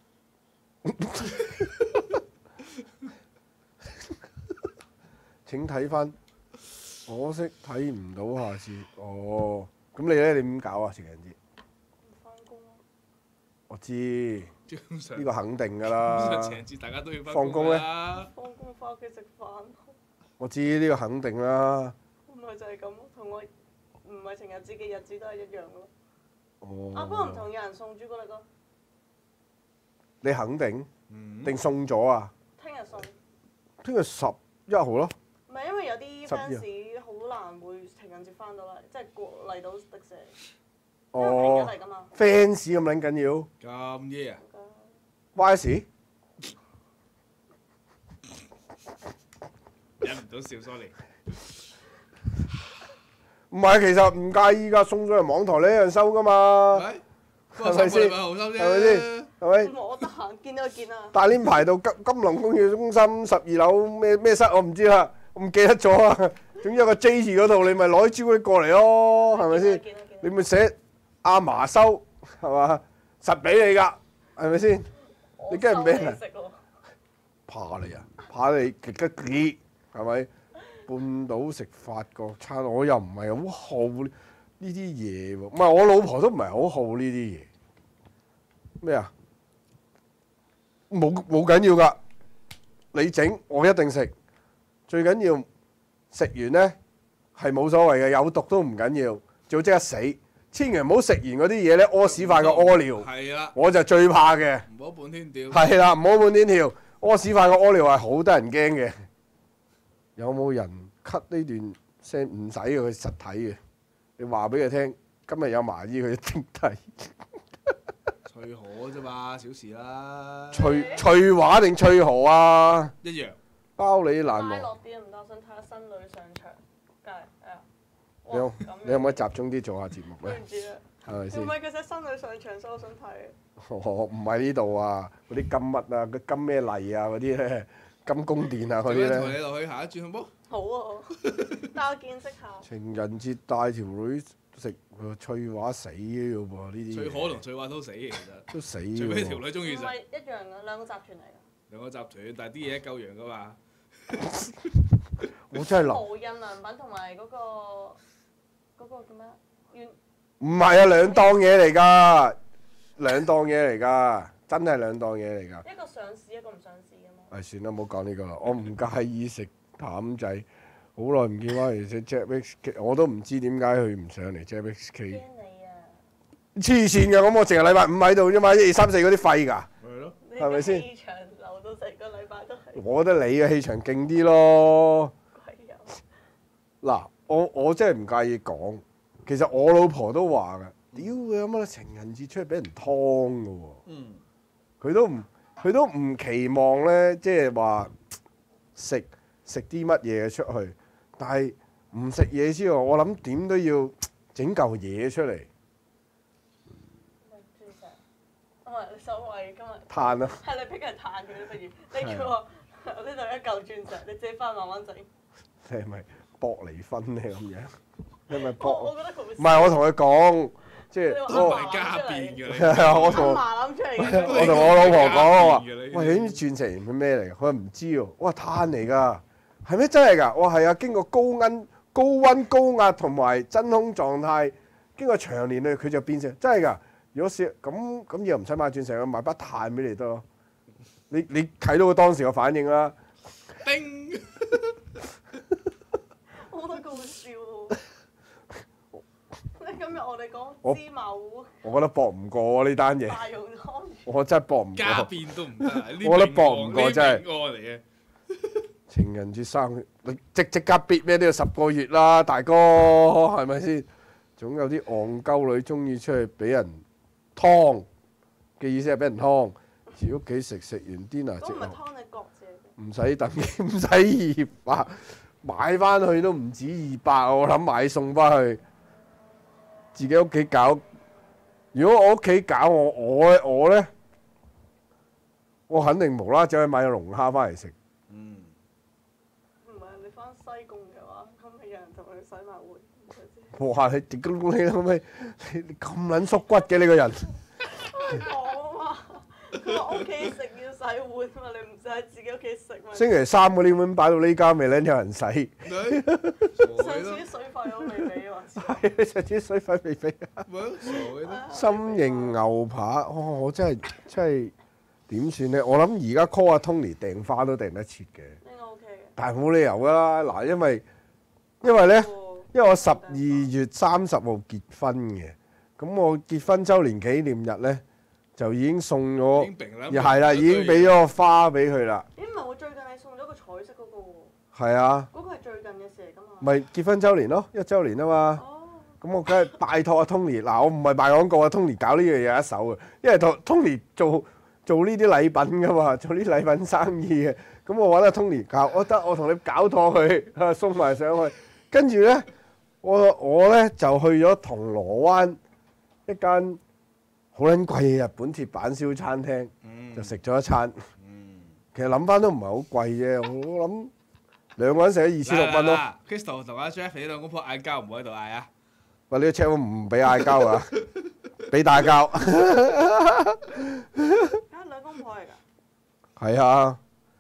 Speaker 1: 請睇翻，可惜睇唔到下次。哦，咁你咧你點搞啊？情人節？
Speaker 2: 翻工咯。
Speaker 1: 我知
Speaker 3: 基本上
Speaker 1: 呢個肯定㗎
Speaker 3: 基本
Speaker 1: 啦
Speaker 3: 上。情人節大家都要翻
Speaker 1: 放工咧
Speaker 3: 啦。
Speaker 2: 放工翻屋企食飯。
Speaker 1: 我知呢個肯定啦。
Speaker 2: 唔係就係咁咯，同我唔係情人節嘅日子都係一樣咯。
Speaker 1: 哦。
Speaker 2: 啊，不過唔同，有人送朱古力咯。
Speaker 1: 你肯定
Speaker 3: 嗯
Speaker 1: 定送咗啊？
Speaker 2: 聽日送。
Speaker 1: 聽日十一號咯。
Speaker 2: 唔係因為有啲
Speaker 1: 十二
Speaker 2: fans 好難會情人節翻到嚟，即係過嚟到迪士尼，因
Speaker 1: 哦
Speaker 2: 為平日嚟㗎嘛。
Speaker 1: fans 咁撚緊要
Speaker 3: 咁耶啊！
Speaker 1: ，Y S
Speaker 3: 忍唔到笑，sorry。
Speaker 1: 唔係，其實唔介意㗎，送咗嚟網台呢一樣收㗎嘛，
Speaker 3: 係，不過三個禮拜後收啫。
Speaker 1: 係咪先？係咪？
Speaker 2: 我得閒見到就見啦。
Speaker 1: 大連排到金金龍工業中心十二樓咩咩室，我唔知啦，我唔記得咗啊。總之有個 J 字嗰度，你咪攞啲朱古力過嚟咯，係咪先？
Speaker 2: 見啦見啦
Speaker 1: 你咪寫阿嫲收係嘛？實俾你㗎，係咪先？你梗係唔俾人
Speaker 2: 我收你食喎。
Speaker 1: 怕你啊！怕你極得幾係咪？半島食法國餐，我又唔係好好呢啲嘢喎。唔係我老婆都唔係好好呢啲嘢。咩啊？冇冇緊要㗎，你整我一定食。最緊要食完呢係冇所謂嘅，有毒都唔緊要，最好即刻死。千祈唔好食完嗰啲嘢呢，屙屎快過屙尿。
Speaker 3: 係啦，
Speaker 1: 我就最怕嘅。
Speaker 3: 唔好半天吊。
Speaker 1: 係啦，唔好滿天跳，屙屎快過屙尿係好得人驚嘅。有冇人 cut 呢段聲？唔使嘅，佢實體嘅。你話俾佢聽，今日有麻衣，佢一定睇。
Speaker 3: 翠河啫嘛，小事啦。
Speaker 1: 翠翠華定翠河啊？
Speaker 3: 一樣。
Speaker 1: 包你難
Speaker 2: 拉
Speaker 1: 忘。
Speaker 2: 落啲唔得，我想睇下新女上場。梗係係啊。
Speaker 1: 你有
Speaker 2: 哇咁樣
Speaker 1: 你可唔可以集中啲做下節目咧？
Speaker 2: 對唔住啊。
Speaker 1: 係咪先
Speaker 2: 唔？係佢寫新女上場，所以我想睇。
Speaker 1: 哦，唔係呢度啊，嗰啲金乜啊，嗰金咩麗啊，嗰啲咧，金宮殿啊，嗰啲
Speaker 3: 做咩同
Speaker 1: 咧。
Speaker 3: 你落去下一轉好冇？
Speaker 2: 好啊，帶我見識下。
Speaker 1: 情人節帶條女食翠華死嘅喎，呢啲嘢
Speaker 3: 翠河同翠華都死嘅，其實。
Speaker 1: 都死
Speaker 3: 除非條
Speaker 1: 喎。
Speaker 3: 女中意食。
Speaker 2: 唔係一樣嘅，兩個集團嚟㗎。
Speaker 3: 兩個集團，但係啲嘢一鳩樣噶嘛。
Speaker 1: 我真係諗，
Speaker 2: 無印良品同埋嗰個嗰個叫咩？原
Speaker 1: 唔係啊，兩檔嘢嚟㗎，兩檔嘢嚟㗎，真係兩檔嘢嚟㗎。
Speaker 2: 一個上市，一個唔上市㗎嘛。
Speaker 1: 誒，算啦，唔好講呢個啦，我唔介意食淡仔。好耐唔見翻嚟食 J X K，我都唔知點解佢唔上嚟 J X
Speaker 2: 驚
Speaker 1: K。
Speaker 2: 你啊！
Speaker 1: 黐線㗎，咁我淨係禮拜五喺度啫嘛，一二三四嗰啲廢㗎。
Speaker 3: 係咯。
Speaker 2: 你
Speaker 1: 係咪先
Speaker 2: 氣場留到成個禮拜都係
Speaker 1: 我覺得你嘅氣場勁啲咯。
Speaker 2: 鬼有。
Speaker 1: 嗱，我我真係唔介意講，其實我老婆都話㗎，屌佢有乜情人節出去俾人劏㗎喎。
Speaker 3: 嗯。
Speaker 1: 佢都唔佢都唔期望咧，即係話食食啲乜嘢出去，但係唔食嘢之外，我諗點都要整嚿嘢出嚟
Speaker 2: 鑽石。唔係你所謂今日。
Speaker 1: 嘆啊！
Speaker 2: 係你逼人彈嘅，不如你叫我呢度一嚿鑽石，你自己翻去慢慢整。
Speaker 1: 你係咪搏離婚咧咁樣？你係咪
Speaker 2: 我
Speaker 1: 搏？
Speaker 2: 我覺得佢會。
Speaker 1: 唔係我同佢講，即係
Speaker 2: 你話
Speaker 1: 我
Speaker 3: 都唔係家變嘅你。
Speaker 1: 係啊，我同
Speaker 2: 阿嫲諗出嚟嘅。
Speaker 1: 我同我老婆講，我話：
Speaker 3: 家變嘅你
Speaker 1: 喂，你知鑽石係咩嚟㗎？佢話唔知喎。我話碳嚟㗎，係咩真係㗎？我話係啊，經過高溫、高溫、高壓同埋真空狀態，經過長年累，佢就變成真係㗎。如果試咁咁，又唔使買鑽石，買把碳俾你得咯。你你睇到佢當時個反應啦。
Speaker 3: 叮！
Speaker 2: 我覺得佢好笑喎。你今日我哋講芝麻糊
Speaker 1: 我覺得搏唔過呢單嘢，
Speaker 2: 大用湯。
Speaker 1: 我真係搏唔
Speaker 3: 家
Speaker 1: 過。
Speaker 3: 變都唔得啊！呢
Speaker 1: 我覺得搏唔過
Speaker 3: 命案
Speaker 1: 真係
Speaker 3: 呢命案嚟嘅。
Speaker 1: 情人節生你即即刻必咩都要十個月啦，大哥係咪先？總有啲戇鳩女中意出去俾人劏嘅意思係俾人劏，自己屋企食食完 dinner
Speaker 2: 咁
Speaker 1: 之後
Speaker 2: 唔係湯你割啫。
Speaker 1: 唔使等，唔使二百買翻去都唔止二百，我諗買餸翻去自己屋企搞。如果我屋企搞我我我咧，我肯定無啦啦走去買個龍蝦翻嚟食。
Speaker 3: 嗯，
Speaker 2: 唔係你翻西貢嘅話，咁咪有人同你洗埋碗。唔使知
Speaker 1: 哇！你屌你老味，你你咁撚縮骨嘅你個人。
Speaker 2: 講啊嘛，佢話屋企食要洗碗嘛，你唔使喺自己屋企食嘛。
Speaker 1: 星期三嗰啲碗擺到呢家未撚有人洗，
Speaker 2: 上次啲水費都未俾喎。
Speaker 1: 係上次水費未俾啊！
Speaker 3: 咪咯，傻嘅都。
Speaker 1: 心形牛扒，哦！我真係真係點算咧？我諗而家 call 阿 Tony 訂花都訂得切嘅，
Speaker 2: 應該 OK 嘅。
Speaker 1: 但係冇理由㗎啦。嗱，因為因為咧，
Speaker 2: 哦
Speaker 1: 因為我十二月三十號結婚嘅，咁我結婚週年紀念日咧就已經送咗，
Speaker 3: 已經平啦
Speaker 1: 又係啦，已經俾咗個花俾佢啦。
Speaker 2: 咦？唔係我最近係送咗個彩色嗰個喎，
Speaker 1: 係啊，
Speaker 2: 嗰個係最近嘅事嚟㗎嘛。
Speaker 1: 咪結婚週年咯，一週年啊嘛。
Speaker 2: 哦。
Speaker 1: 咁我梗係拜託阿 Tony，嗱我唔係賣廣告啊，Tony 搞呢樣嘢一手嘅，因為 Tony 做做呢啲禮品㗎嘛，做呢啲禮品生意嘅，咁我揾阿 Tony 搞，我得我同你搞妥佢，送埋上去，跟住咧，我我咧就去咗銅鑼灣一間好撚貴嘅日本鐵板燒餐廳，
Speaker 3: 嗯
Speaker 1: 就食咗一餐。
Speaker 3: 嗯。
Speaker 1: 其實諗翻都唔係好貴啫，我諗兩個人食咗二千六蚊咯。
Speaker 3: 嗱嗱嗱 Crystal 同阿 Jeff 你兩公婆嗌交唔好喺度嗌啊！
Speaker 1: 喂，呢個 check 唔俾嗌交啊，俾打交。
Speaker 2: 啊，兩公婆嚟㗎。
Speaker 1: 係啊，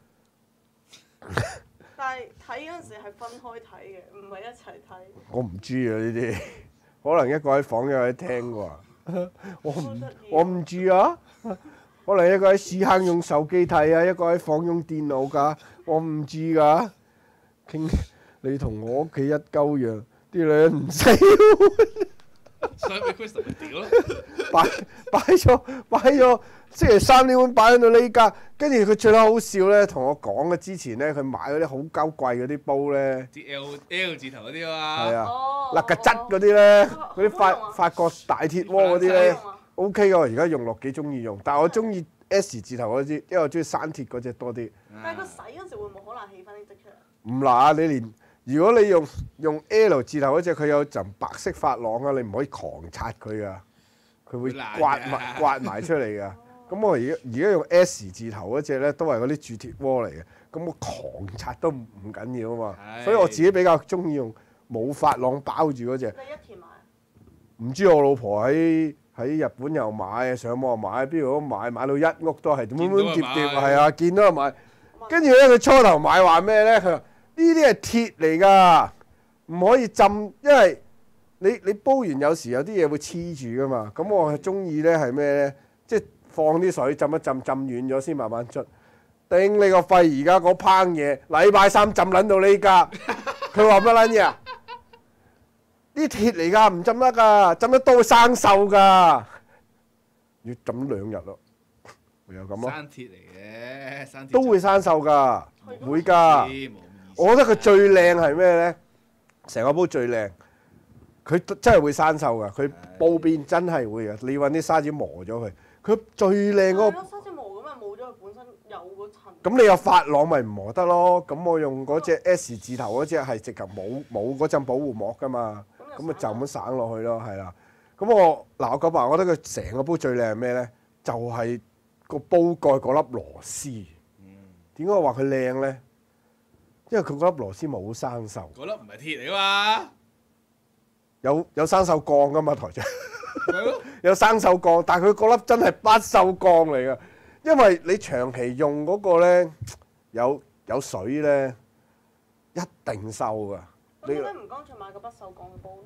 Speaker 2: 但係睇嗰陣時係分開睇嘅，唔係一齊睇。
Speaker 1: 我唔知啊呢啲，可能一個喺房，一個喺廳啩。我唔
Speaker 2: 好得意
Speaker 1: 我唔知啊，可能一個喺屎坑用手機睇啊，一個喺房用電腦㗎，我唔知㗎。傾你同我屋企一鳩樣，啲女唔使
Speaker 3: 所以俾 Crystal 咪屌咯。
Speaker 1: 擺擺咗擺咗星期三呢碗擺喺度呢家，跟住佢最撚好笑咧，同我講嘅之前咧，佢買嗰啲好鳩貴嗰啲煲咧，
Speaker 3: 啲 L L 字頭嗰啲啊嘛。
Speaker 1: 係啊。
Speaker 2: 哦。
Speaker 1: 嗱個質嗰啲咧，
Speaker 2: 哦
Speaker 1: 嗰啲法
Speaker 2: 好用啊
Speaker 1: 法國大鐵鍋嗰啲咧
Speaker 2: 好用啊
Speaker 1: ，O K 噶，我而家用落幾中意用，但係我中意 S 字頭嗰支，因為我中意生鐵嗰只多啲。
Speaker 2: 但係佢洗嗰陣時會唔會可能起翻啲積出嚟？
Speaker 1: 唔嗱，你連如果你用用 L 字頭嗰只，佢有陣白色髮廊啊，你唔可以狂刷佢噶，佢會
Speaker 3: 會爛㗎
Speaker 1: 刮埋刮埋出嚟噶。咁我而家而家用 S 字頭嗰只咧，都係嗰啲鑄鐵鍋嚟嘅，咁我狂刷都唔唔緊要啊嘛。
Speaker 3: 係
Speaker 1: 所以我自己比較中意用冇髮廊包住嗰只。
Speaker 2: 你一田買啊？
Speaker 1: 唔知我老婆喺喺日本又買，上網又買，邊度都買，買到一屋都係滿滿疊疊，係啊，見到就買。跟住咧，佢初頭買話咩咧？佢話呢啲係鐵嚟㗎，唔可以浸，因為你你煲完有時有啲嘢會黐住㗎嘛。咁我係中意咧係咩咧？即係放啲水浸一浸，浸軟咗先慢慢捽。頂你個肺！而家嗰烹嘢，禮拜三浸撚到呢家，佢話乜撚嘢啊？啲鐵嚟㗎，唔浸得㗎，浸得多會生鏽㗎。要浸兩日咯，唯有咁咯。
Speaker 3: 生鐵嚟嘅，生鐵
Speaker 1: 都會生鏽㗎，會㗎。
Speaker 3: 冇咁意思
Speaker 1: 我覺得佢最靚係咩咧？成個煲最靚，佢真係會生鏽㗎。佢煲邊真係會㗎。你揾啲砂紙磨咗佢，佢最靚嗰個。
Speaker 2: 係咯，沙紙毛咁咪冇咗佢本身有嗰層。
Speaker 1: 咁你有髮廊咪唔磨得咯？咁我用嗰只 S 字頭嗰只係直頭冇冇嗰陣保護膜㗎嘛。咁咪就咁省落去咯，係啦。咁我嗱我講白，我覺得佢成個煲最靚係咩咧？就係、個煲蓋嗰粒螺絲。點解我話佢靚咧？因為佢嗰粒螺絲冇生鏽，
Speaker 3: 嗰粒唔係鐵嚟㗎嘛。
Speaker 1: 有有生鏽鋼噶嘛台長，
Speaker 3: 咪咯，
Speaker 1: 有生鏽鋼，但係佢嗰粒真係不鏽鋼嚟噶。因為你長期用嗰個咧，有有水咧，一定鏽噶。
Speaker 2: 咁點解唔乾脆買個不鏽鋼嘅煲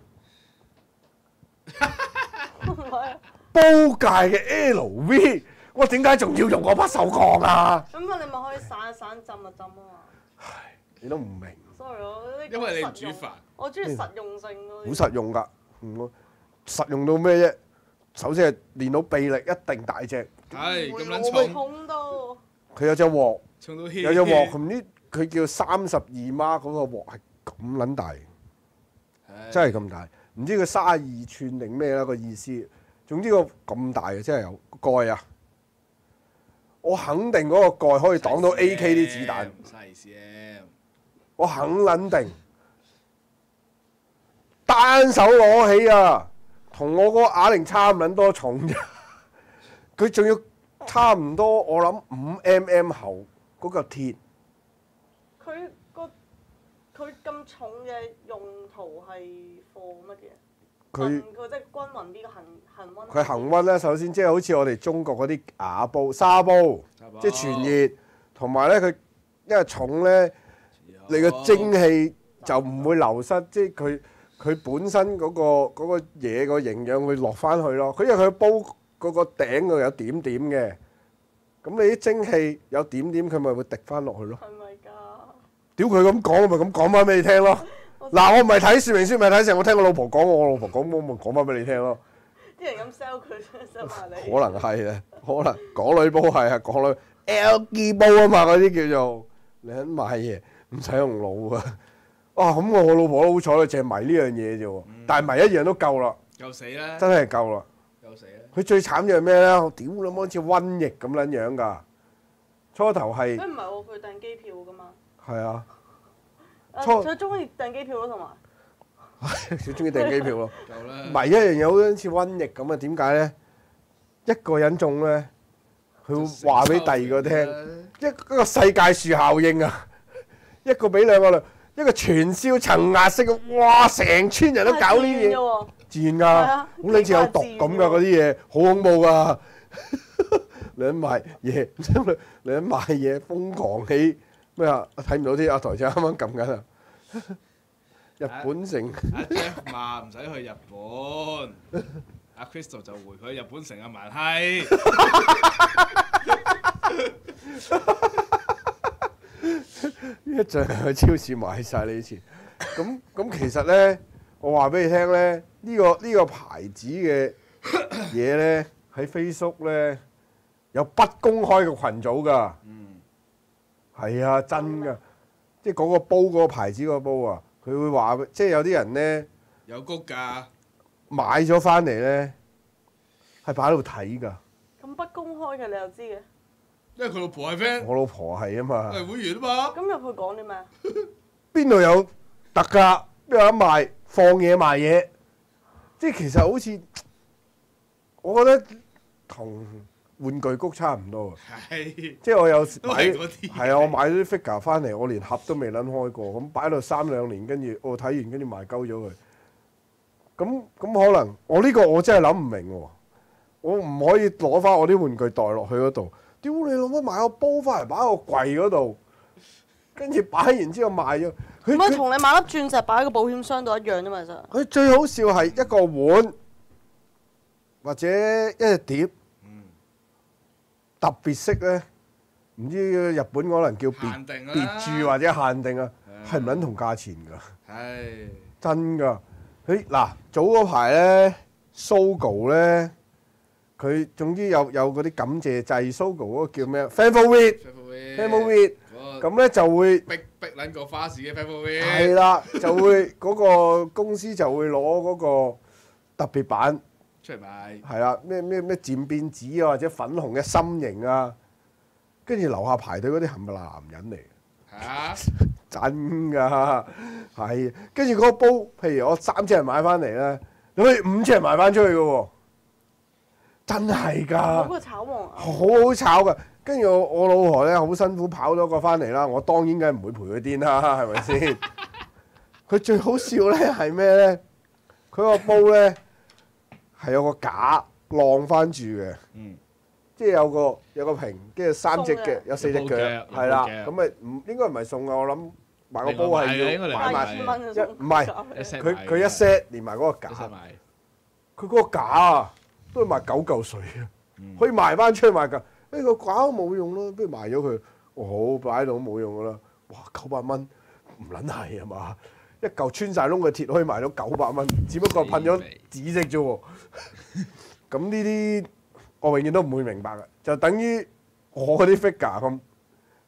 Speaker 2: 咧？唔係啊，
Speaker 1: 煲界嘅 L V，我點解仲要用個不鏽鋼啊？
Speaker 2: 咁啊你咪可以散一散浸啊浸啊嘛。
Speaker 1: 你都唔明，
Speaker 2: sorry 我呢
Speaker 3: 因為你唔
Speaker 2: 實用
Speaker 3: 煮飯。
Speaker 2: 我中意實用性嗰
Speaker 1: 好
Speaker 2: 啲。
Speaker 1: 實用㗎。嗯，實用到咩啫？首先係練到臂力一定大隻，
Speaker 3: 係咁
Speaker 2: 會
Speaker 3: 撚重，
Speaker 2: 重到。
Speaker 1: 佢有隻鑊。
Speaker 3: 重到 hit
Speaker 1: 有隻鑊，唔知佢叫三十二碼嗰個鑊係咁撚大，
Speaker 3: 唉
Speaker 1: 真係咁大。唔知佢卅二寸定咩啦個意思。總之個咁大嘅真係有蓋啊！我肯定嗰個蓋可以擋到 A K 啲子彈。
Speaker 3: 細 cm，
Speaker 1: 我肯撚定，單手攞起啊，同我嗰個啞鈴差唔撚多重啫。佢仲要差唔多，我諗五 mm 厚嗰嚿鐵。
Speaker 2: 佢個佢咁重嘅用途係 for 乜嘢？
Speaker 1: 佢
Speaker 2: 佢即係均勻啲嘅恒恒溫。
Speaker 1: 佢恒溫咧，首先即係好似我哋中國嗰啲瓦煲、沙煲，即係傳熱，同埋咧佢因為重咧，你個蒸氣就唔會流失，即係佢佢本身嗰、個嗰、個嘢個營養會落翻去咯。佢因為佢煲嗰個頂嗰度有點點嘅，咁你啲蒸氣有點點，佢咪會滴翻落去咯。
Speaker 2: 係咪㗎？
Speaker 1: 屌佢咁講，我咪咁講翻俾你聽咯。嗱，我唔係睇說明書，咪睇成，我聽我老婆講，我老婆講，我咪講翻俾你聽咯。
Speaker 2: 啲人咁 sell 佢，sell 埋你。
Speaker 1: 可能係啊，可能港女煲係啊，港女 L G 煲啊嘛，嗰啲叫做你肯買嘢，唔使用腦啊。啊，咁我老婆都好彩啦，淨係迷呢樣嘢啫喎，但係迷一樣都夠啦，
Speaker 3: 夠死啦！
Speaker 1: 真係夠啦。
Speaker 3: 夠死啦！
Speaker 1: 佢最慘就係咩咧？我屌你媽，好似瘟疫咁撚樣㗎。初頭係
Speaker 2: 誒唔係喎，佢訂機票㗎嘛。
Speaker 1: 係啊，
Speaker 2: 誒
Speaker 1: 初
Speaker 2: 佢中意訂機票咯，同埋。
Speaker 1: 最中意訂機票咯。
Speaker 3: 夠啦！
Speaker 1: 迷一樣嘢好似瘟疫咁啊？點解咧？一個人中咧，佢會話俾第二個聽，一個世界樹效應啊！一個俾兩個啦，一個傳銷層壓式嘅，哇！成村人都搞呢啲嘢，自然㗎，好撚似有毒咁㗎嗰啲嘢，好恐怖㗎！你賣嘢，你賣嘢瘋狂起咩啊？睇唔到啲阿台長啱啱撳緊啊！日本城。
Speaker 3: 阿 Jeff 話唔使去日本，阿 Crystal 就回佢日本城啊蠻閪。
Speaker 1: 一陣去超市買晒呢啲錢，咁咁其實咧，我話俾你聽咧，呢、個呢、個牌子嘅嘢咧喺 Facebook 咧有不公開嘅群組㗎，
Speaker 3: 嗯，
Speaker 1: 係啊，真㗎，即係嗰個煲嗰、個牌子嗰個煲啊，佢會話，即係有啲人咧
Speaker 3: 有谷㗎，
Speaker 1: 買咗翻嚟咧係擺喺度睇㗎，
Speaker 2: 咁不公開嘅你又知嘅？
Speaker 3: 因為佢老婆係 friend，
Speaker 1: 我老婆係啊嘛，
Speaker 3: 係會員啊嘛。
Speaker 2: 咁入去講啲咩？
Speaker 1: 邊度有特價？邊有得賣？放嘢賣嘢，即係其實好似我覺得同玩具谷差唔多。
Speaker 3: 係，
Speaker 1: 即係我有時
Speaker 3: 都
Speaker 1: 買
Speaker 3: 係嗰啲。
Speaker 1: 係啊，我買咗啲 figure 翻嚟，我連盒都未撚開過，咁擺到三兩年，跟住我睇完跟住賣鳩咗佢。咁咁可能我呢個我真係諗唔明喎，我唔可以攞翻我啲玩具袋落去嗰度。屌你老母買個煲翻嚟擺喺個櫃嗰度，跟住擺完之後賣咗。佢
Speaker 2: 唔係
Speaker 1: 佢
Speaker 2: 同你買粒鑽石擺喺個保險箱度一樣啫嘛，其實。
Speaker 1: 佢最好笑係一個碗或者一隻碟，
Speaker 3: 嗯，
Speaker 1: 特別色咧，唔知日本可能叫別
Speaker 3: 限定啦，
Speaker 1: 別注或者限定啊，係唔撚同價錢㗎，
Speaker 3: 係，
Speaker 1: 真㗎。佢嗱早嗰排咧，Sogo 咧，佢總之有有嗰啲感謝祭 ，Sogo 嗰個叫咩 ？Favorite，Favorite，咁咧就會
Speaker 3: 逼逼撚個花市嘅 Favorite，
Speaker 1: 係啦，就會嗰個公司就會攞嗰個特別版
Speaker 3: 出嚟賣，
Speaker 1: 係啦，咩咩咩漸變紫啊，或者粉紅嘅心形啊，跟住樓下排隊嗰啲係咪男人嚟？
Speaker 3: 嚇，
Speaker 1: 真㗎，係。跟住嗰個煲，譬如我三千人買翻嚟咧，你可以五千人賣翻出去嘅喎，真係㗎，
Speaker 2: 嗰個炒黃
Speaker 1: 好好炒㗎。跟住我我老婆咧好辛苦跑咗個翻嚟啦，我當然梗係唔會陪佢癲啦，係咪先？佢最好笑咧係咩咧？佢個煲咧係有個架晾翻住嘅。
Speaker 3: 嗯，
Speaker 1: 即係有個有個瓶，跟住三隻腳，有四隻腳，
Speaker 3: 有
Speaker 1: 係啦。
Speaker 3: 有
Speaker 1: 咁咪唔應該唔係送啊？我諗買個煲係要買
Speaker 2: 八
Speaker 1: 埋
Speaker 2: 千蚊
Speaker 1: 一唔係佢佢一 set 連埋嗰個架，
Speaker 3: 一齊買，
Speaker 1: 佢嗰個架啊都要賣九嚿水啊，可以賣翻出去賣㗎。誒個架都冇用咯，不如賣咗佢。我好擺喺度都冇用㗎啦。哇，九百蚊唔撚係啊嘛！一嚿穿晒窿嘅鐵可以賣到九百蚊，只不過噴咗紫色啫喎。咁呢啲我永遠都唔會明白嘅，就等於我嗰啲 figure 咁，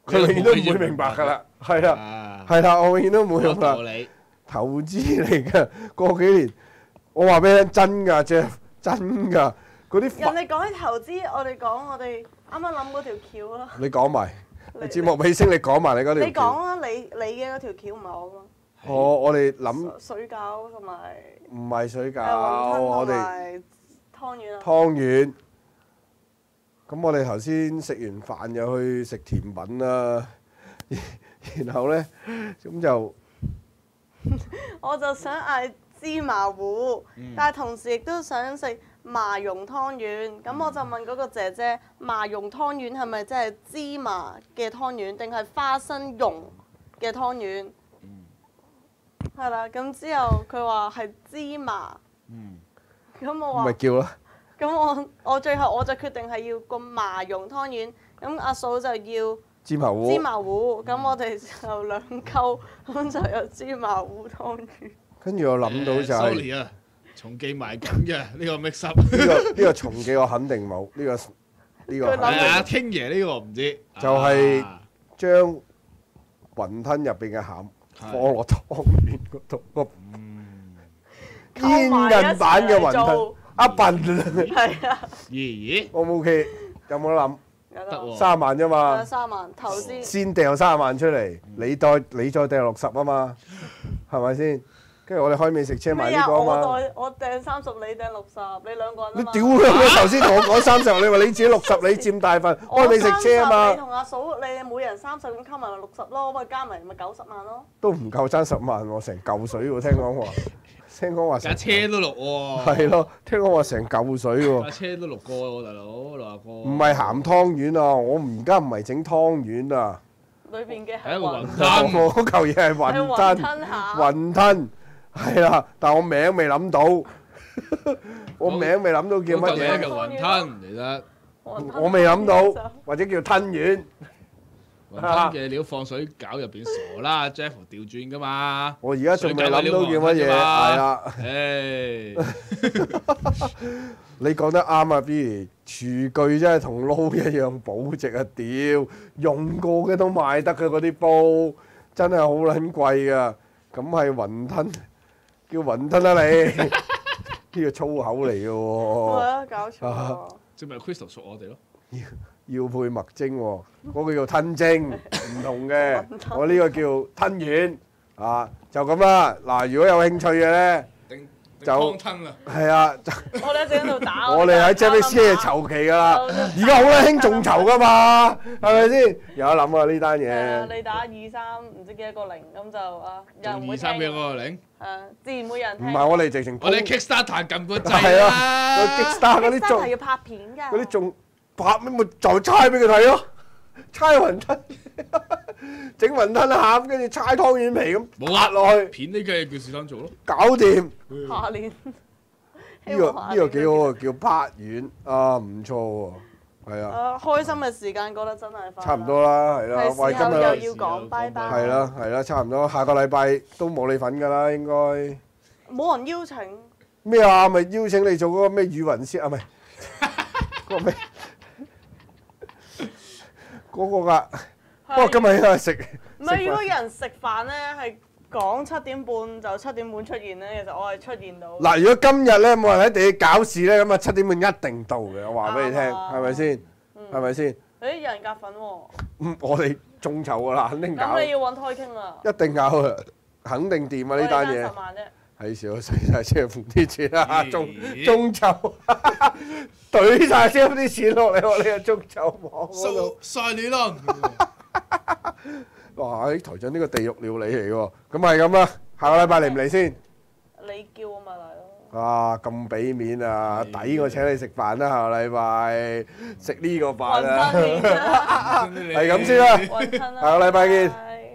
Speaker 1: 佢永遠都唔會明白㗎啦。係啦，
Speaker 3: 啊，
Speaker 1: 係啦，我永遠都唔會
Speaker 3: 有
Speaker 1: 明白。
Speaker 3: 道理。
Speaker 1: 投資嚟㗎，過幾年我話俾你聽真㗎，Jeff 真㗎，嗰啲
Speaker 2: 人
Speaker 1: 法
Speaker 2: 哋講起投資，我哋講我哋啱啱諗嗰條橋啦。
Speaker 1: 你講埋，
Speaker 2: 你
Speaker 1: 節目尾聲你講埋你嗰條
Speaker 2: 你
Speaker 1: 橋。
Speaker 2: 講啦，你你嘅嗰條橋唔係我㗎。
Speaker 1: 我我哋諗
Speaker 2: 水餃同埋
Speaker 1: 唔係水餃，
Speaker 2: 誒雲吞
Speaker 1: 我哋
Speaker 2: 同埋湯圓啊。
Speaker 1: 湯圓。咁我哋頭先食完飯又去食甜品啦，然後咧咁就
Speaker 2: 我就想嗌芝麻糊，
Speaker 3: 嗯
Speaker 2: 但係同時亦都想食麻蓉湯圓。咁我就問嗰個姐姐，麻蓉湯圓係咪真係芝麻嘅湯圓，定係花生蓉嘅湯圓？係啦，咁之後佢話係芝麻，
Speaker 3: 嗯，
Speaker 2: 咁我話
Speaker 1: 咪叫啦。
Speaker 2: 咁我我最後我就決定係要個麻蓉湯圓，咁阿嫂就要
Speaker 1: 芝麻糊。
Speaker 2: 芝麻糊，咁我哋就兩溝，咁就有芝麻糊湯圓。
Speaker 1: 跟住我諗到就係
Speaker 3: sorry 啊，重記埋緊嘅呢個 mix up。
Speaker 1: 呢個呢個重記我肯定冇，呢個呢個
Speaker 2: 佢諗
Speaker 1: 肯定
Speaker 3: 係啊，
Speaker 1: 冇
Speaker 3: 傾爺呢個唔知。
Speaker 1: 就係
Speaker 3: 啊
Speaker 1: 將雲吞入邊嘅餡放
Speaker 3: 係
Speaker 1: 落湯圓嗰度，個
Speaker 3: 嗯，
Speaker 1: 煙韌版嘅雲吞，一笨
Speaker 2: 係啊，
Speaker 3: 咦咦，
Speaker 1: ，O 唔 OK？有冇得諗？
Speaker 2: 有得
Speaker 3: 得喎
Speaker 1: 三十萬啫
Speaker 2: 有
Speaker 1: 嘛，
Speaker 2: 三萬頭先。
Speaker 1: 先掉三十萬出嚟，你再你再掉六十啊嘛，係咪先？跟住我哋開美食車買
Speaker 2: 咩啊？
Speaker 1: 呢個啊嘛。
Speaker 2: 我代我掟三十，你掟六十，你兩個人啊嘛。
Speaker 1: 你屌你！頭先同我講三十，你話你自己六十，你佔大份，
Speaker 2: 我
Speaker 1: 開美食車啊
Speaker 2: 三十你
Speaker 1: 嘛，
Speaker 2: 同阿嫂，你每人三十咁溝埋咪六十咯，咪加埋咪九十萬咯。
Speaker 1: 都唔夠爭十萬喎，成嚿水喎，聽講話，聽講話
Speaker 3: 架
Speaker 1: 成
Speaker 3: 車都六喎。
Speaker 1: 係咯，聽講話成嚿水喎。
Speaker 3: 架車都六個喎，大佬六廿個。
Speaker 1: 唔係鹹湯圓啊！我而家唔係整湯圓啊！
Speaker 2: 裏邊嘅
Speaker 3: 係一個雲
Speaker 2: 雲
Speaker 3: 吞
Speaker 1: 我嗰嚿嘢係
Speaker 2: 係
Speaker 1: 雲
Speaker 2: 雲
Speaker 1: 吞，
Speaker 2: 吞餡。
Speaker 1: 雲吞係啦，但我名未諗到，我名未諗到叫乜
Speaker 3: 嗰嚿嘢
Speaker 1: 嘢，
Speaker 3: 叫雲吞嚟得。
Speaker 2: 雲吞
Speaker 1: 我未諗到
Speaker 2: 就，
Speaker 1: 或者叫吞圓。
Speaker 3: 雲吞嘅料放水餃入邊傻啦，Jeff 調轉噶嘛。
Speaker 1: 我而家仲未諗到叫乜嘢，係啦。
Speaker 3: 誒，
Speaker 1: 你講得啱啊，B，廚具真係同撈一樣保值啊！屌，用過嘅都賣得嘅嗰啲煲，真係好撚貴噶。咁係雲吞，叫雲吞啊你，呢個粗口嚟嘅
Speaker 2: 係
Speaker 1: 喎，
Speaker 2: 啊，搞錯啊！
Speaker 3: 即係咪 Crystal 熟我哋咯？
Speaker 1: 要配麥精喎，嗰個叫吞精，唔同嘅。我呢個叫吞丸啊，就咁啦。嗱，如果有興趣嘅咧，
Speaker 3: 定
Speaker 1: 就
Speaker 3: 湯吞啊！
Speaker 1: 係啊，就
Speaker 2: 我哋一直喺度打。
Speaker 1: 我哋喺 Jeff 車籌期㗎啦。而家好啦，興眾籌㗎嘛，係咪先？有得諗啊呢單
Speaker 2: 係啊，
Speaker 1: 嘢。
Speaker 2: 你打二三唔知幾多個零，咁就啊，有人會
Speaker 3: 仲二三幾
Speaker 2: 聽。
Speaker 3: 個零？
Speaker 2: 係自然會有人聽。
Speaker 1: 唔係我哋直情
Speaker 3: 我哋 Kickstarter 撳個
Speaker 1: 係
Speaker 3: 掣
Speaker 1: 啊，個
Speaker 3: 啦。
Speaker 1: Kickstar 嗰啲
Speaker 2: 真係
Speaker 1: 仲
Speaker 2: 要拍片㗎。
Speaker 1: 嗰啲仲拍咩咪就猜俾佢睇咯，猜雲吞，整雲吞餡，跟住猜湯圓皮咁
Speaker 3: 冇啊
Speaker 1: 拍落去，
Speaker 3: 片呢嘅叫是當做咯。
Speaker 1: 搞掂。
Speaker 2: 下年。
Speaker 1: 呢個呢個幾好啊，叫拍丸啊，唔錯喎，係啊，
Speaker 2: 啊，開心嘅時間過得真係快。
Speaker 1: 差唔多啦，係啦，
Speaker 2: 係
Speaker 1: 喂，
Speaker 2: 時候又
Speaker 1: 今日
Speaker 2: 要講拜拜。
Speaker 1: 係啦係啦，差唔多，下個禮拜都冇你份㗎啦，應該
Speaker 2: 冇人邀請。
Speaker 1: 咩啊？咪邀請你做嗰個咩語雲師啊？唔係嗰個咩嗰個㗎。不過今日應該係食
Speaker 2: 唔係，如果有人食飯咧，係講七點半就七點半出現咧，其實我係出現到。
Speaker 1: 嗱，如果今日咧冇人喺地搞事咧，咁啊七點半一定到嘅，我話俾你聽，
Speaker 2: 啱啊
Speaker 1: 係咪先？係咪先？
Speaker 2: 誒，有人夾粉喎，
Speaker 1: 嗯，我哋眾籌㗎啦，肯定搞，
Speaker 2: 咁你要揾胎傾啦。
Speaker 1: 一定搞啊，肯定掂啊呢單嘢
Speaker 2: 我哋爭。十萬啫。
Speaker 1: 係時候使晒車夫啲錢啦，
Speaker 3: 咦
Speaker 1: 眾眾籌，懟晒車夫啲錢落嚟我呢個眾籌網嗰
Speaker 3: 收
Speaker 1: 度。
Speaker 3: 晒你啦！
Speaker 1: 哇！喺台長呢個地獄料理嚟喎，咁係咁啦，下個禮拜嚟唔嚟先？
Speaker 2: 你叫我咪嚟咯。
Speaker 1: 啊，咁俾面啊，抵我請你食飯啦！下個禮拜食呢個飯啊，
Speaker 2: 雲吞麵啦，
Speaker 1: 係咁先啦。
Speaker 2: 雲吞啦。
Speaker 1: 下個禮拜見
Speaker 2: 拜拜